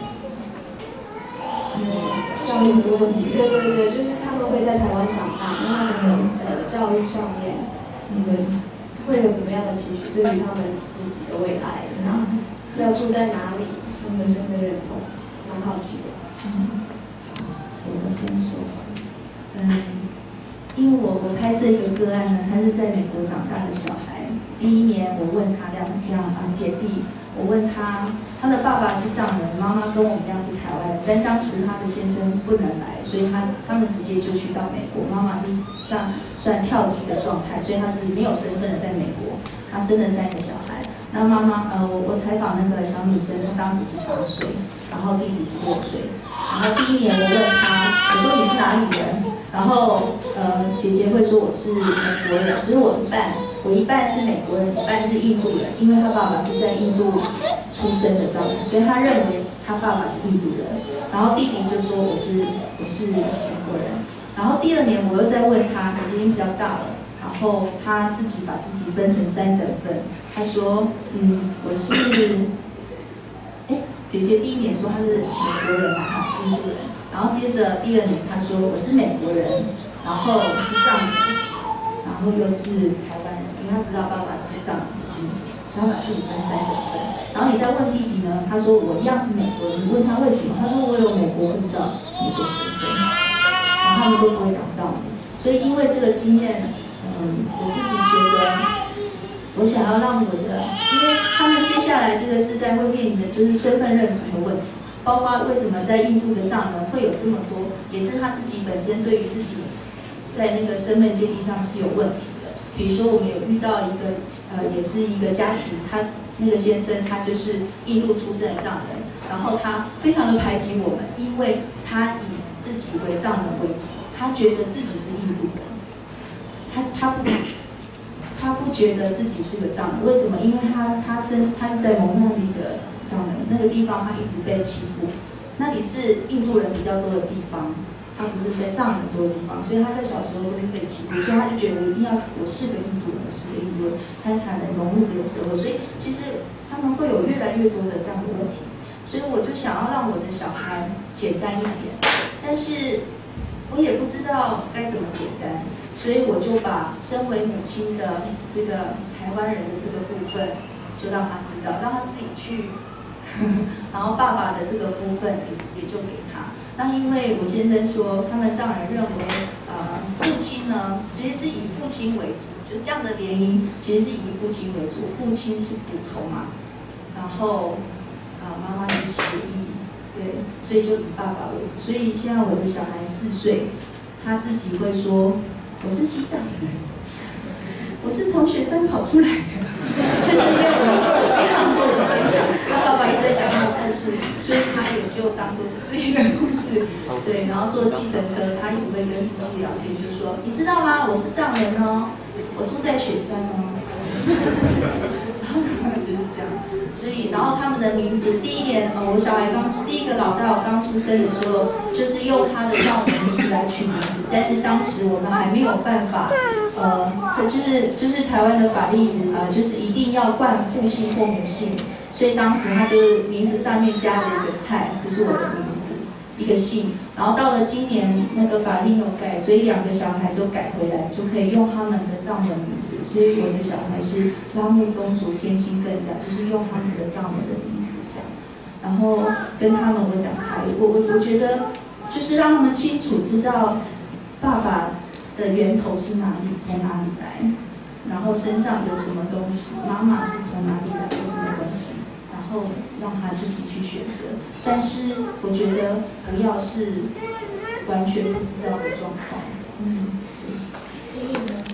教育的问题，对对对，就是他们会在台湾长大，那他们的呃教育上面，你们会有怎么样的期许？对于他们自己的未来，那要住在哪里？他们的身份认同，蛮好奇的。 嗯，我先说，嗯，因为我我拍摄一个个案呢，他是在美国长大的小孩。第一年我问他两两啊姐弟，我问他，他的爸爸是藏人，妈妈跟我们一样是台湾人，但当时他的先生不能来，所以他他们直接就去到美国。妈妈是像算跳级的状态，所以他是没有身份的在美国。他生了三个小孩，那妈妈呃，我我采访那个小女生，她当时是八岁，然后弟弟是六岁。然后第一年我问他，我说你是哪里人？然后呃，姐姐会说我是美国人，只是我一半，我一半是美国人，一半是印度人，因为他爸爸是在印度出生的藏人，所以他认为他爸爸是印度人。然后弟弟就说我是我是美国人。然后第二年我又再问他，姐姐已经比较大了，然后他自己把自己分成三等份，他说嗯，我是，哎，姐姐第一年说他是美国人嘛，印度人。然后接着第二年，他说我是美国人，然后是藏人，然后又是台湾人，因为他知道爸爸是藏人，所以他把自己分三等份。然后你再问弟弟呢，他说我一样是美国人，你问他为什么，他说我有美国护照、美国身份，然后他们都不会讲藏语，所以因为这个经验，嗯，我自己觉得，我想要让我的，因为他们接下来这个时代会面临的就是身份认同的问题。包括为什么在印度的藏人会有这么多，也是他自己本身对于自己在那个身份建立上是有问题的。比如说，我们有遇到一个呃，也是一个家庭，他那个先生他就是印度出生的藏人，然后他非常的排挤我们，因为他以自己为藏人为耻，他觉得自己是印度人，他他不他不觉得自己是个藏人，为什么？因为他他生他是在蒙那里的藏人，那个地方他一直被欺负，那里是印度人比较多的地方，他不是在藏人多的地方，所以他在小时候都是被欺负，所以他就觉得我一定要我是个印度人，我是个印度人，才才能融入这个社会，所以其实他们会有越来越多的这样的问题。所以我就想要让我的小孩简单一点，但是我也不知道该怎么简单，所以我就把身为母亲的这个台湾人的这个部分，就让他知道，让他自己去，呵呵然后爸爸的这个部分也也就给他。那因为我先生说，他们藏人认为，呃，父亲呢其实是以父亲为主，就是这样的联姻其实是以父亲为主，父亲是骨头嘛，然后。啊，妈妈是协议，对，所以就以爸爸为主。所以现在我的小孩四岁，他自己会说：“我是西藏人，我是从雪山跑出来的。”就是因为我们做了非常多的分享，他爸爸一直在讲他的故事，所以他也就当做是自己的故事。对，然后坐计程车，他一直会跟司机聊天，就说：“你知道吗？我是藏人哦，我住在雪山哦。”就是这样，所以然后他们的名字，第一年呃，我小孩刚第一个老大我刚出生的时候，就是用他的藏文名字来取名字，但是当时我们还没有办法，呃，就是就是台湾的法律呃，就是一定要冠父姓或母姓，所以当时他就是名字上面加了一个蔡，就是我的名字。一个姓，然后到了今年那个法令有改，所以两个小孩都改回来，就可以用他们的藏文名字。所以我的小孩是拉木东族天亲更加，就是用他们的藏文的名字这样。然后跟他们我讲台语，我我我觉得就是让他们清楚知道爸爸的源头是哪里，从哪里来，然后身上有什么东西，妈妈是从哪里来，有什么关系。然后让他自己去选择，但是我觉得不要是完全不知道的状况。嗯，第一呢？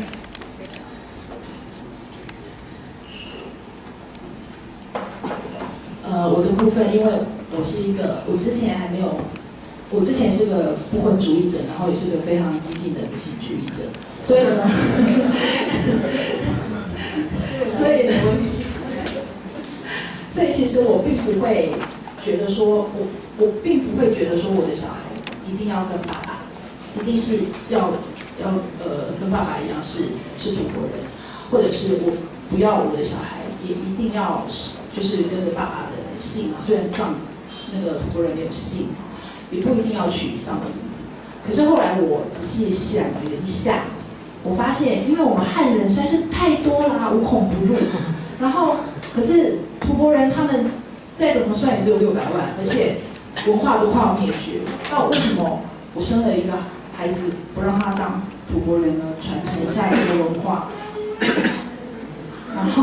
呃，我的部分，因为我是一个，我之前还没有，我之前是个不婚主义者，然后也是个非常激进的女性主义者，所以呢，所以呢。所以其实我并不会觉得说，我我并不会觉得说我的小孩一定要跟爸爸，一定是要要呃跟爸爸一样是是土国人，或者是我不要我的小孩也一定要是就是跟着爸爸的姓嘛，虽然藏那个土国人没有姓，也不一定要取藏的名字。可是后来我仔细想了一下，我发现，因为我们汉人实在是太多啦，无孔不入，然后可是。吐蕃人他们再怎么算也只有六百万，而且文化都快要灭绝。那为什么我生了一个孩子不让他当吐蕃人呢？传承一下这个文化。然后，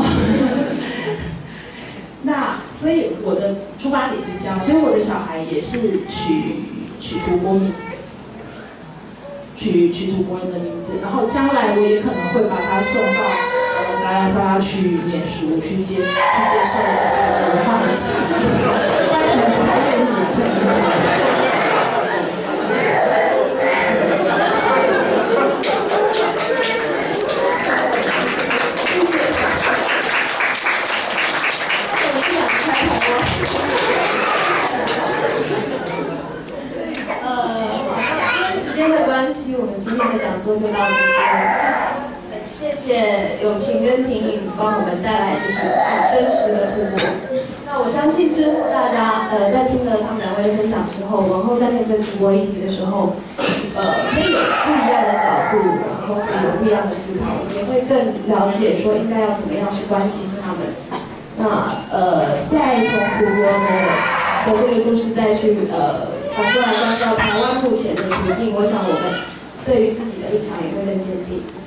那所以我的出发点是这样，所以我的小孩也是取取吐蕃名字，取取吐蕃人的名字，然后将来我也可能会把他送到。达拉萨拉去念书，去接去接受文化的洗礼，他可能不太愿意这样。 呃，因为时间的关系，我们今天的讲座就到这边。谢谢友情跟婷颖帮我们带来就是很真实的吐蕃。那我相信之后大家呃在听了他们两位分享之后，往后在面对吐蕃议题的时候，呃可以有不一样的角度，然后可以有不一样的思考，也会更了解说应该要怎么样去关心他们。那呃再从吐蕃的的这个故事再去呃反过来关照台湾目前的处境，我想我们对于自己的立场也会更坚定。